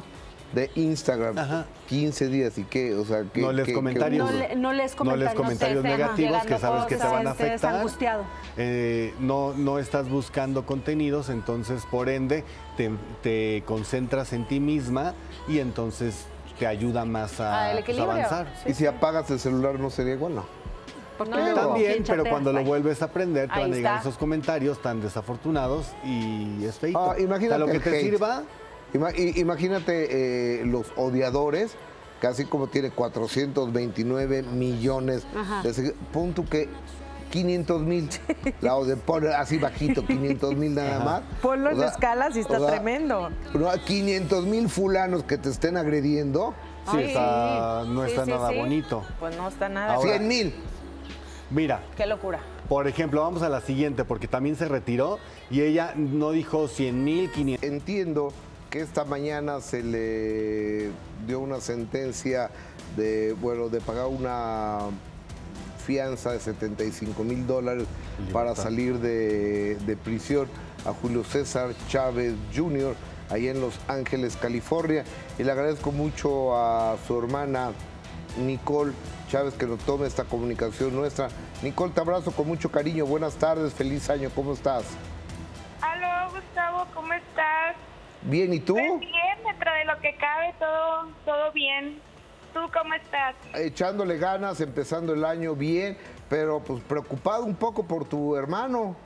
de Instagram. 15 días y qué, o sea, que no lees comentarios. No lees comentarios negativos que sabes que te van a afectar. Angustiado. No estás buscando contenidos, entonces por ende te concentras en ti misma y entonces te ayuda más a avanzar. Y si apagas el celular no sería igual, ¿no? También, pero cuando lo vuelves a aprender te van a llegar esos comentarios tan desafortunados y es feito. Imagínate lo que te sirva. Imagínate los odiadores, que así como tiene 429 millones de seguidores, punto que 500,000, pone así bajito, 500,000 nada más. Ponlo en escalas y está tremendo. 500,000 fulanos que te estén agrediendo. Sí, no está nada bonito. Pues no está nada. 100,000. Mira. Qué locura. Por ejemplo, vamos a la siguiente, porque también se retiró y ella no dijo 100,000, 500. Entiendo que esta mañana se le dio una sentencia de pagar una fianza de $75,000 para salir de prisión a Julio César Chávez Jr. allá en Los Ángeles, California. Y le agradezco mucho a su hermana Nicole Chávez que nos tome esta comunicación nuestra. Nicole, te abrazo con mucho cariño. Buenas tardes, feliz año. ¿Cómo estás? Aló, Gustavo, ¿cómo estás? Bien, ¿y tú? Pues bien, dentro de lo que cabe, todo bien. ¿Tú cómo estás? Echándole ganas, empezando el año bien, pero pues preocupado un poco por tu hermano.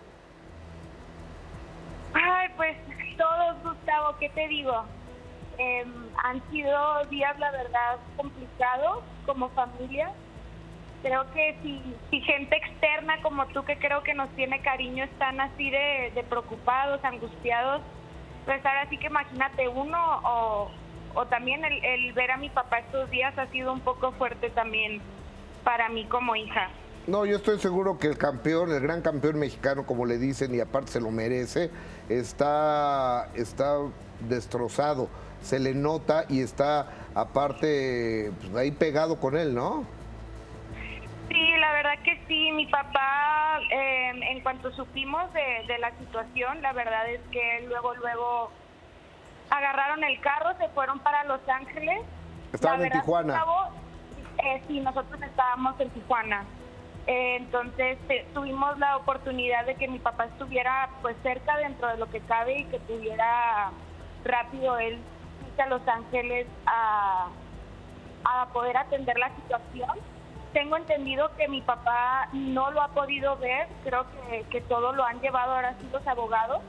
Ay, pues todos, Gustavo, ¿qué te digo? Han sido días, la verdad, complicados como familia. Creo que si gente externa como tú, que creo que nos tiene cariño, están así de preocupados, angustiados, pues ahora sí que imagínate uno o también el ver a mi papá estos días ha sido un poco fuerte también para mí como hija. No, yo estoy seguro que el campeón, el gran campeón mexicano, como le dicen, y aparte se lo merece, está destrozado, se le nota y está aparte pues, ahí pegado con él, ¿no? Sí, la verdad que sí. Mi papá, en cuanto supimos de la situación, la verdad es que luego agarraron el carro, se fueron para Los Ángeles. ¿Estaban en Tijuana? Gustavo, sí, nosotros estábamos en Tijuana. Entonces tuvimos la oportunidad de que mi papá estuviera pues cerca dentro de lo que cabe y que tuviera rápido él irse a Los Ángeles a poder atender la situación. Tengo entendido que mi papá no lo ha podido ver, creo que todo lo han llevado ahora sí los abogados.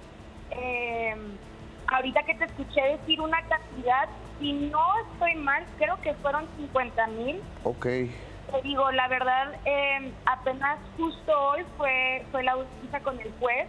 Ahorita que te escuché decir una cantidad, si no estoy mal, creo que fueron 50,000. Ok. Te digo, la verdad, apenas justo hoy fue la audiencia con el juez.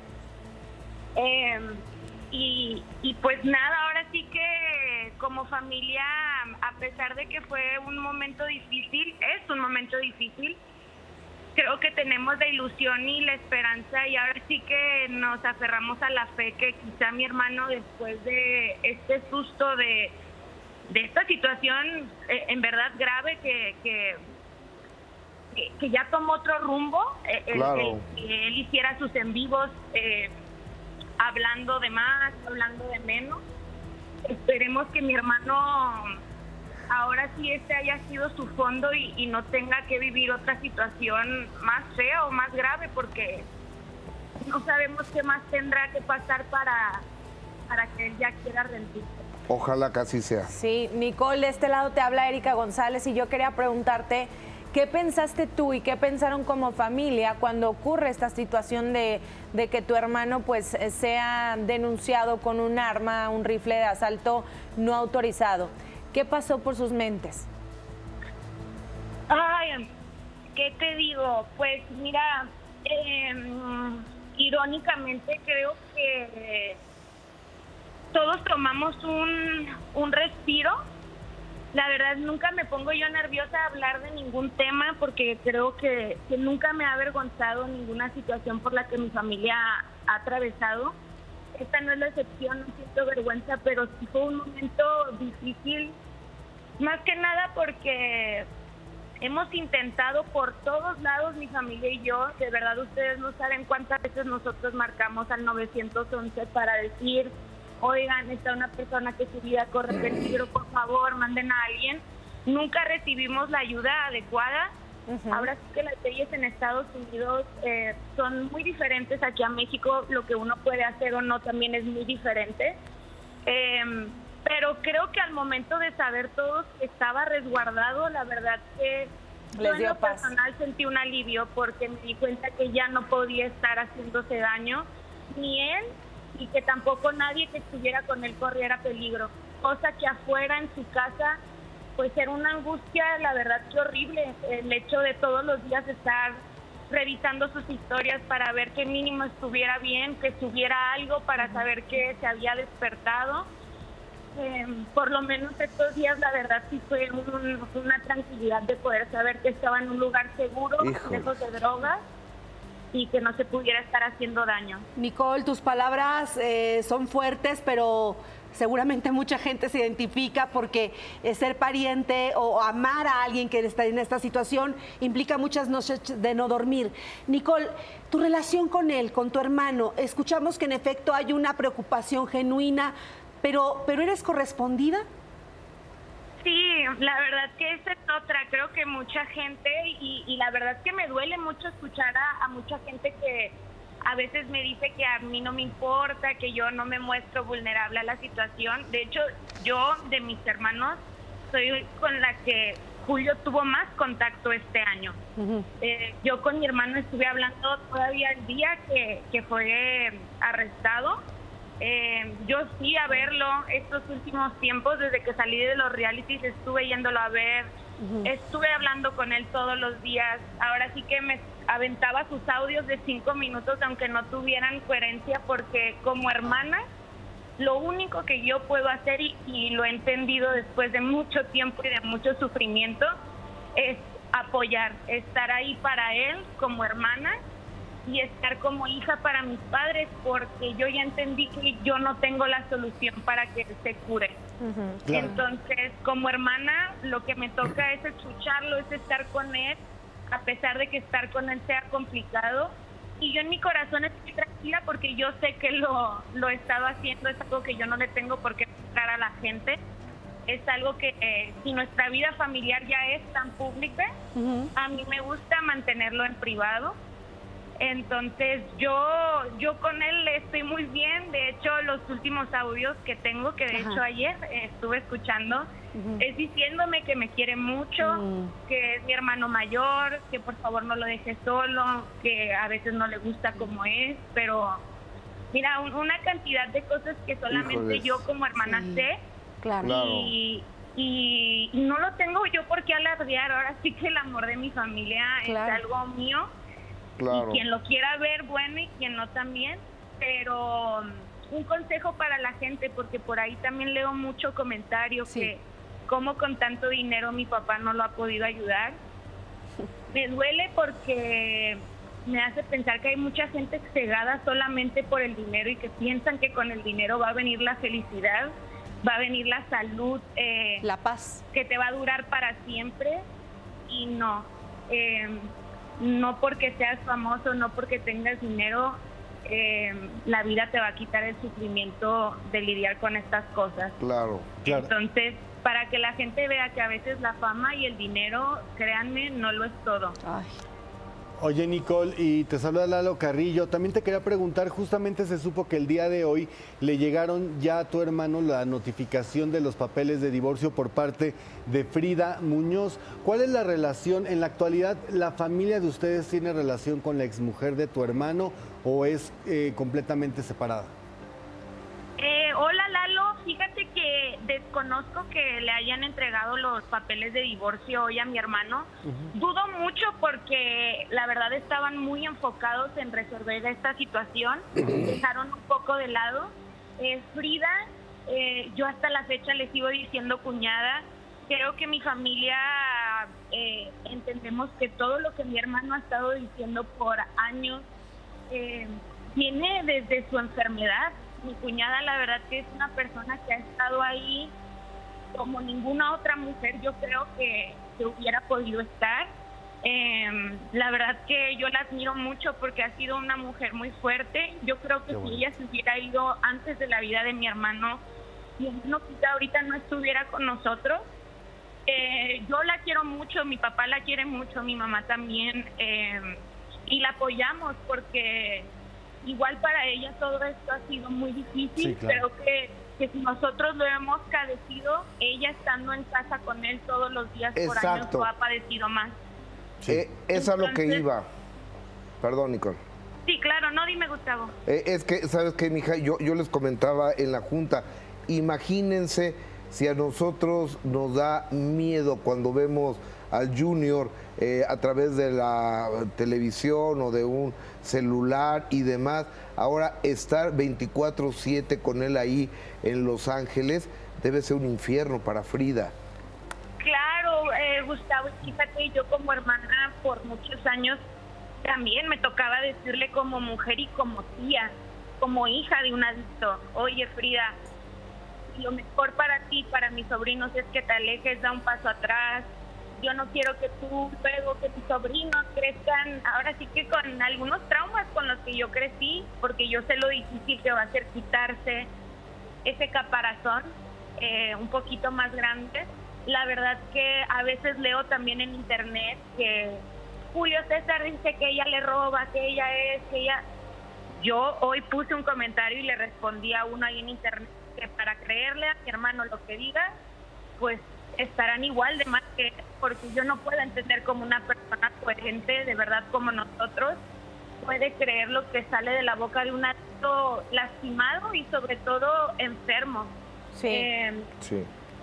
Y pues nada, ahora sí que como familia, a pesar de que fue un momento difícil, es un momento difícil, creo que tenemos la ilusión y la esperanza y ahora sí que nos aferramos a la fe que quizá mi hermano, después de este susto de esta situación en verdad grave que ya tomó otro rumbo, Claro. que él hiciera sus en vivos hablando de más, hablando de menos. Esperemos que mi hermano ahora sí haya sido su fondo y no tenga que vivir otra situación más fea o más grave, porque no sabemos qué más tendrá que pasar para que él ya quiera rendirse. Ojalá que así sea. Sí, Nicole, de este lado te habla Erika González y yo quería preguntarte, ¿qué pensaste tú y qué pensaron como familia cuando ocurre esta situación de que tu hermano pues sea denunciado con un arma, un rifle de asalto no autorizado? ¿Qué pasó por sus mentes? Ay, ¿qué te digo? Pues mira, irónicamente creo que todos tomamos un respiro. La verdad, nunca me pongo yo nerviosa a hablar de ningún tema porque creo que nunca me ha avergonzado ninguna situación por la que mi familia ha atravesado. Esta no es la excepción, no siento vergüenza, pero sí fue un momento difícil, más que nada porque hemos intentado por todos lados, mi familia y yo, de verdad ustedes no saben cuántas veces nosotros marcamos al 911 para decir oigan, está una persona que su vida corre peligro, por favor, manden a alguien. Nunca recibimos la ayuda adecuada. Ahora sí que las leyes en Estados Unidos son muy diferentes aquí a México, lo que uno puede hacer o no también es muy diferente. Pero creo que al momento de saber todo que estaba resguardado, la verdad que yo en lo personal sentí un alivio porque me di cuenta que ya no podía estar haciéndose daño, ni él, y que tampoco nadie que estuviera con él corriera peligro. Cosa que afuera en su casa, pues era una angustia, la verdad que horrible, el hecho de todos los días estar revisando sus historias para ver que mínimo estuviera bien, que subiera algo para saber que se había despertado. Por lo menos estos días la verdad sí fue una tranquilidad de poder saber que estaba en un lugar seguro, lejos de drogas y que no se pudiera estar haciendo daño. Nicole, tus palabras son fuertes, pero seguramente mucha gente se identifica porque ser pariente o amar a alguien que está en esta situación implica muchas noches de no dormir. Nicole, tu relación con él, con tu hermano, escuchamos que en efecto hay una preocupación genuina, pero ¿eres correspondida? Sí, la verdad que esa es otra. Creo que mucha gente, y la verdad que me duele mucho escuchar a mucha gente que a veces me dice que a mí no me importa, que yo no me muestro vulnerable a la situación. De hecho, yo de mis hermanos soy con la que Julio tuvo más contacto este año. Yo con mi hermano estuve hablando todavía el día que fue arrestado. Yo fui a verlo estos últimos tiempos, desde que salí de los realities estuve yéndolo a ver, estuve hablando con él todos los días. Ahora sí que me aventaba sus audios de 5 minutos aunque no tuvieran coherencia, porque como hermana lo único que yo puedo hacer, y lo he entendido después de mucho tiempo y de mucho sufrimiento, es apoyar, estar ahí para él como hermana y estar como hija para mis padres, porque yo ya entendí que yo no tengo la solución para que él se cure. Claro. Entonces, como hermana, lo que me toca es escucharlo, es estar con él, a pesar de que estar con él sea complicado. Y yo en mi corazón estoy tranquila porque yo sé que lo he estado haciendo, es algo que yo no le tengo por qué mostrar a la gente. Es algo que si nuestra vida familiar ya es tan pública, a mí me gusta mantenerlo en privado. Entonces yo con él estoy muy bien. De hecho, los últimos audios que tengo, que de hecho ayer estuve escuchando, es diciéndome que me quiere mucho, que es mi hermano mayor, que por favor no lo deje solo, que a veces no le gusta como es, pero mira, una cantidad de cosas que solamente yo como hermana sé. Claro. Y no lo tengo yo por qué alardear. Ahora sí que el amor de mi familia es algo mío. Claro. Y quien lo quiera ver, bueno, y quien no también. Pero un consejo para la gente, porque por ahí también leo mucho comentario que cómo con tanto dinero mi papá no lo ha podido ayudar. Me duele porque me hace pensar que hay mucha gente cegada solamente por el dinero y que piensan que con el dinero va a venir la felicidad, va a venir la salud, la paz, que te va a durar para siempre. Y no. No porque seas famoso, no porque tengas dinero, la vida te va a quitar el sufrimiento de lidiar con estas cosas. Claro. Entonces, para que la gente vea que a veces la fama y el dinero, créanme, no lo es todo. Oye, Nicole, y te saluda Lalo Carrillo. También te quería preguntar, justamente se supo que el día de hoy le llegaron ya a tu hermano la notificación de los papeles de divorcio por parte de Frida Muñoz. ¿Cuál es la relación? En la actualidad, ¿la familia de ustedes tiene relación con la exmujer de tu hermano o es completamente separada? Hola Lalo, fíjate que desconozco que le hayan entregado los papeles de divorcio hoy a mi hermano. Dudo mucho porque la verdad estaban muy enfocados en resolver esta situación, dejaron un poco de lado. Frida, yo hasta la fecha le sigo diciendo cuñada. Creo que mi familia entendemos que todo lo que mi hermano ha estado diciendo por años viene desde su enfermedad. Mi cuñada, la verdad que es una persona que ha estado ahí como ninguna otra mujer yo creo que hubiera podido estar. La verdad que yo la admiro mucho porque ha sido una mujer muy fuerte. Yo creo que si ella se hubiera ido antes de la vida de mi hermano quizá ahorita no estuviera con nosotros. Yo la quiero mucho, mi papá la quiere mucho, mi mamá también, y la apoyamos porque igual para ella todo esto ha sido muy difícil. Sí, claro. Creo que si nosotros lo hemos padecido, ella estando en casa con él todos los días por años lo ha padecido más. Sí. Es a lo que iba. Perdón, Nicole. Sí, claro, no, dime, Gustavo. Es que, ¿sabes qué, mija? Yo les comentaba en la junta, imagínense si a nosotros nos da miedo cuando vemos al Junior a través de la televisión o de un celular y demás, ahora estar 24/7 con él ahí en Los Ángeles debe ser un infierno para Frida. Claro, Gustavo, fíjate, yo como hermana por muchos años también me tocaba decirle como mujer y como tía, como hija de un adicto: oye, Frida, lo mejor para ti, para mis sobrinos, es que te alejes, da un paso atrás. Yo no quiero que tú, luego que tus sobrinos crezcan, ahora sí que con algunos traumas con los que yo crecí, porque yo sé lo difícil que va a ser quitarse ese caparazón un poquito más grande. La verdad que a veces leo también en internet que Julio César dice que ella le roba, que ella es, que ella... Yo hoy puse un comentario y le respondí a uno ahí en internet que para creerle a mi hermano lo que diga, pues estarán igual de mal que él, porque yo no puedo entender cómo una persona coherente, de verdad como nosotros, puede creer lo que sale de la boca de un adicto lastimado y sobre todo enfermo. Sí. Sí.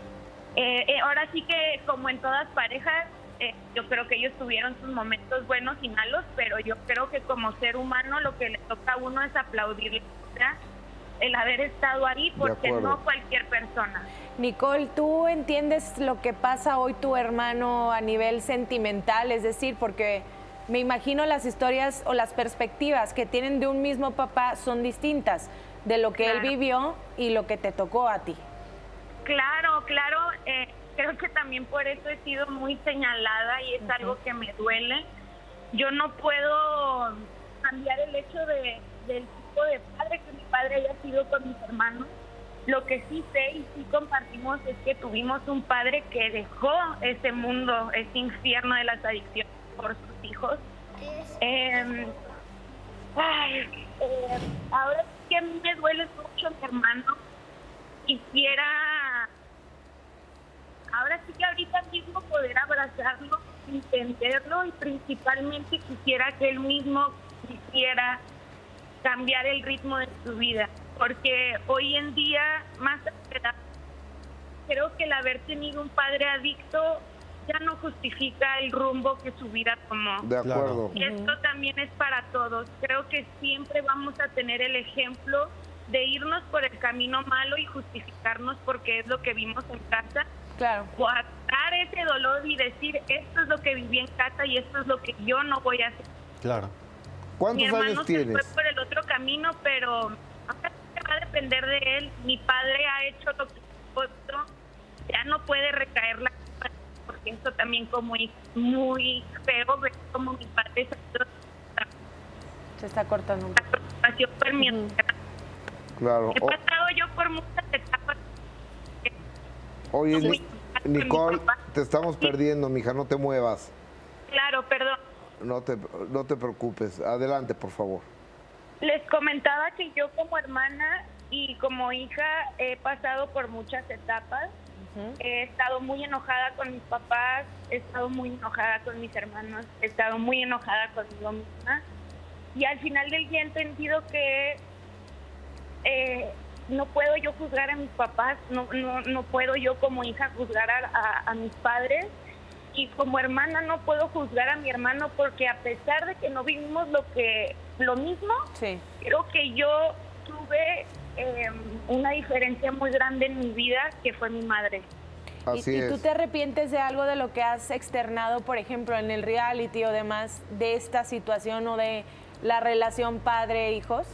Ahora sí que como en todas parejas, yo creo que ellos tuvieron sus momentos buenos y malos, pero yo creo que como ser humano lo que le toca a uno es aplaudirle, ¿verdad?, el haber estado ahí, porque no cualquier persona. Nicole, ¿tú entiendes lo que pasa hoy tu hermano a nivel sentimental? Es decir, porque me imagino las historias o las perspectivas que tienen de un mismo papá son distintas de lo que él vivió y lo que te tocó a ti. Claro, claro. Creo que también por eso he sido muy señalada y es algo que me duele. Yo no puedo cambiar el hecho del tipo de padre que mi padre haya sido con mis hermanos. Lo que sí sé y sí compartimos es que tuvimos un padre que dejó ese mundo, ese infierno de las adicciones por sus hijos. Ahora sí que a mí me duele mucho mi hermano. Quisiera, ahora sí que ahorita mismo poder abrazarlo, entenderlo y principalmente quisiera que él mismo quisiera cambiar el ritmo de su vida, porque hoy en día, más allá, creo que el haber tenido un padre adicto ya no justifica el rumbo que su vida tomó. De acuerdo. Y esto también es para todos. Creo que siempre vamos a tener el ejemplo de irnos por el camino malo y justificarnos porque es lo que vimos en casa. Claro. Guardar ese dolor y decir, esto es lo que viví en casa y esto es lo que yo no voy a hacer. Claro. ¿Cuántos años tienes? Mi hermano se fue por el otro camino, pero ahora va a depender de él. Mi padre ha hecho lo que otro, ya no puede recaer la culpa, porque eso también como es muy feo ver como mi padre se está cortando un poco. La preocupación por mi hermana. Claro. He pasado yo por muchas etapas. Oye, Nicole, te estamos perdiendo, mija, no te muevas. Claro, perdón. No te preocupes. Adelante, por favor. Les comentaba que yo como hermana y como hija he pasado por muchas etapas. He estado muy enojada con mis papás, he estado muy enojada con mis hermanos, he estado muy enojada conmigo misma. Y al final del día he entendido que no puedo yo juzgar a mis papás, no puedo yo como hija juzgar a mis padres, y como hermana no puedo juzgar a mi hermano porque a pesar de que no vivimos lo mismo, creo que yo tuve una diferencia muy grande en mi vida, que fue mi madre. ¿Y tú te arrepientes de algo de lo que has externado, por ejemplo, en el reality o demás, de esta situación o de la relación padre-hijos?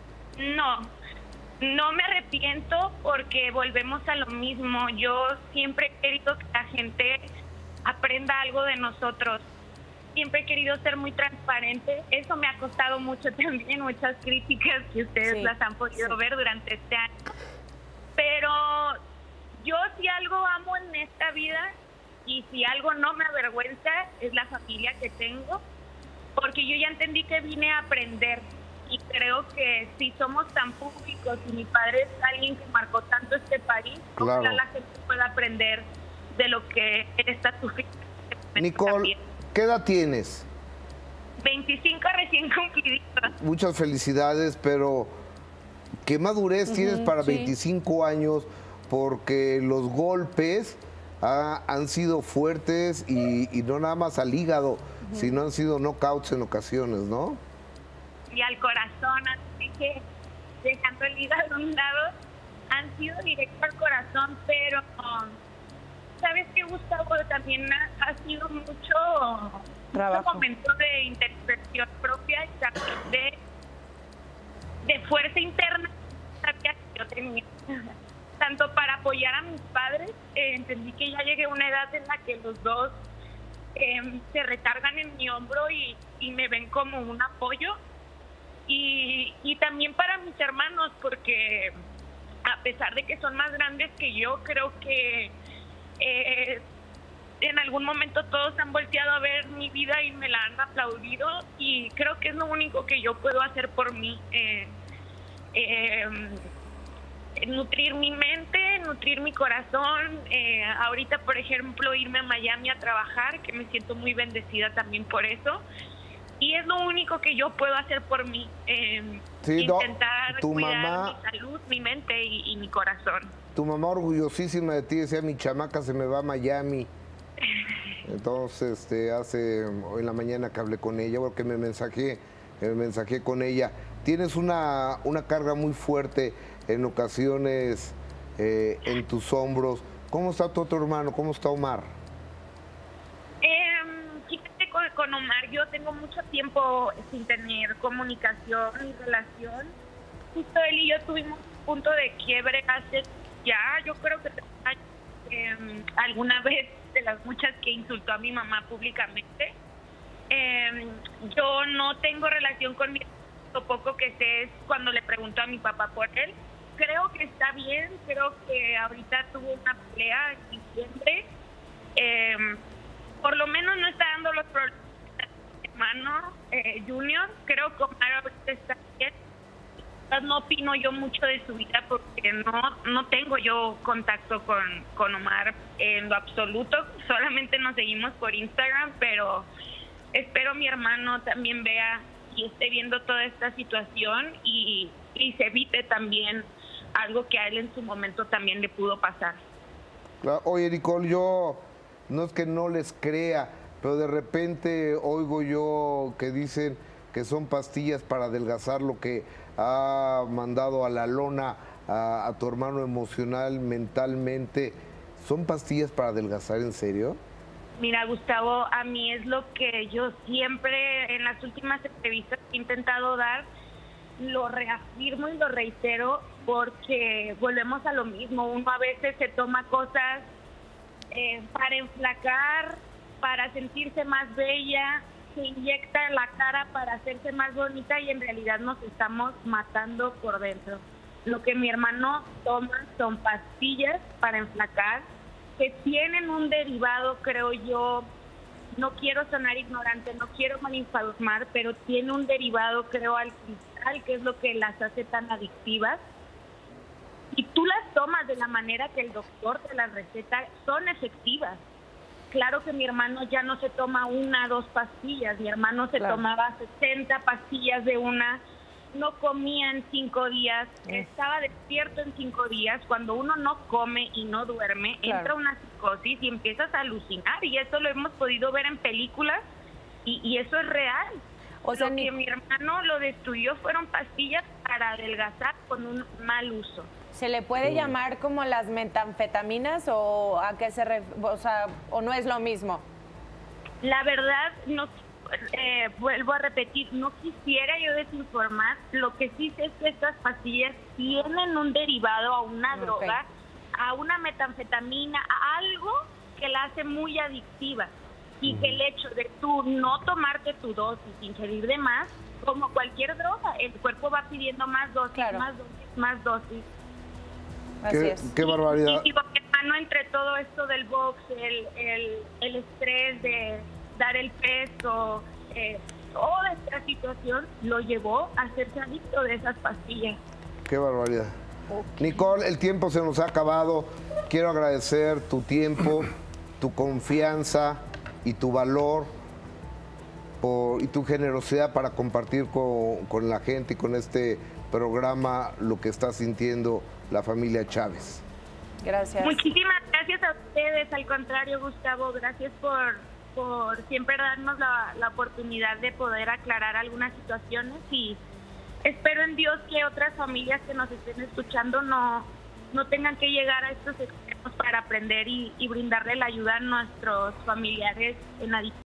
No me arrepiento porque volvemos a lo mismo. Yo siempre he querido que la gente aprenda algo de nosotros. siempre he querido ser muy transparente. Eso me ha costado mucho también, muchas críticas que ustedes las han podido ver durante este año. Pero yo si algo amo en esta vida y si algo no me avergüenza es la familia que tengo, porque yo ya entendí que vine a aprender y creo que si somos tan públicos y mi padre es alguien que marcó tanto este país, ojalá la gente pueda aprender de lo que está sufriendo. Nicole, ¿qué edad tienes? 25 recién cumpliditos. Muchas felicidades, pero ¿qué madurez tienes para 25 años? Porque los golpes han sido fuertes y no nada más al hígado, sino han sido knockouts en ocasiones, ¿no? Y al corazón, así que dejando el hígado a un lado, han sido directo al corazón, pero ¿sabes qué, Gustavo? También ha sido mucho momento de introspección propia y también de fuerza interna que yo tenía. Tanto para apoyar a mis padres, entendí que ya llegué a una edad en la que los dos se recargan en mi hombro y me ven como un apoyo. Y también para mis hermanos, porque a pesar de que son más grandes que yo, creo que en algún momento todos han volteado a ver mi vida y me la han aplaudido, y creo que es lo único que yo puedo hacer por mí. Nutrir mi mente, nutrir mi corazón. Ahorita, por ejemplo, irme a Miami a trabajar, que me siento muy bendecida también por eso. Y es lo único que yo puedo hacer por mí. Intentar cuidar mi salud, mi mente y mi corazón. Tu mamá orgullosísima de ti decía, mi chamaca se me va a Miami. Entonces, hoy en la mañana que hablé con ella, porque me mensajé con ella. Tienes una carga muy fuerte en ocasiones en tus hombros. ¿Cómo está tu otro hermano? ¿Cómo está Omar? Fíjate, con Omar yo tengo mucho tiempo sin tener comunicación y relación. Justo él y yo tuvimos un punto de quiebre hace yo creo que alguna vez de las muchas que insultó a mi mamá públicamente. Yo no tengo relación con mi hermano. Lo poco que sé es cuando le pregunto a mi papá por él. Creo que está bien, creo que ahorita tuvo una pelea en diciembre. Por lo menos no está dando los problemas de mi hermano Junior. Creo que Omar ahorita está bien. No opino yo mucho de su vida porque no tengo yo contacto con Omar en lo absoluto. Solamente nos seguimos por Instagram, pero espero mi hermano también vea y esté viendo toda esta situación y se evite también algo que a él en su momento también le pudo pasar. Oye, Nicole, yo no es que no les crea, pero de repente oigo yo que dicen que son pastillas para adelgazar, lo que ha mandado a la lona a tu hermano emocional, mentalmente. ¿Son pastillas para adelgazar, en serio? Mira, Gustavo, a mí es lo que yo siempre en las últimas entrevistas he intentado dar, lo reafirmo y lo reitero, porque volvemos a lo mismo. Uno a veces se toma cosas para enflacar, para sentirse más bella, se inyecta en la cara para hacerse más bonita y en realidad nos estamos matando por dentro. Lo que mi hermano toma son pastillas para enflacar, que tienen un derivado, creo yo, no quiero sonar ignorante, no quiero malinformar, pero tiene un derivado, creo, al cristal, que es lo que las hace tan adictivas. Y tú las tomas de la manera que el doctor te las receta, son efectivas. Claro que mi hermano ya no se toma 1 o 2 pastillas, mi hermano se tomaba 60 pastillas de una, no comía en 5 días, estaba despierto en 5 días. Cuando uno no come y no duerme, entra una psicosis y empiezas a alucinar, y eso lo hemos podido ver en películas y eso es real. O sea, lo que mi hermano lo destruyó fueron pastillas para adelgazar con un mal uso. ¿Se le puede llamar como las metanfetaminas o a qué se o no es lo mismo? La verdad, no, vuelvo a repetir, no quisiera yo desinformar. Lo que sí sé es que estas pastillas tienen un derivado a una droga, a una metanfetamina, a algo que la hace muy adictiva. y que el hecho de tú no tomarte tu dosis, ingerir de más, como cualquier droga, el cuerpo va pidiendo más dosis, más dosis, más dosis. Qué barbaridad. Y hermano, entre todo esto del box, el estrés de dar el peso, toda esta situación lo llevó a hacerse adicto de esas pastillas. Qué barbaridad. Nicole, el tiempo se nos ha acabado. Quiero agradecer tu tiempo, tu confianza y tu valor y tu generosidad para compartir con la gente y con este programa lo que está sintiendo la familia Chávez. Gracias. Muchísimas gracias a ustedes. Al contrario, Gustavo, gracias por siempre darnos la oportunidad de poder aclarar algunas situaciones, y espero en Dios que otras familias que nos estén escuchando no tengan que llegar a estos extremos para aprender y brindarle la ayuda a nuestros familiares en adicción.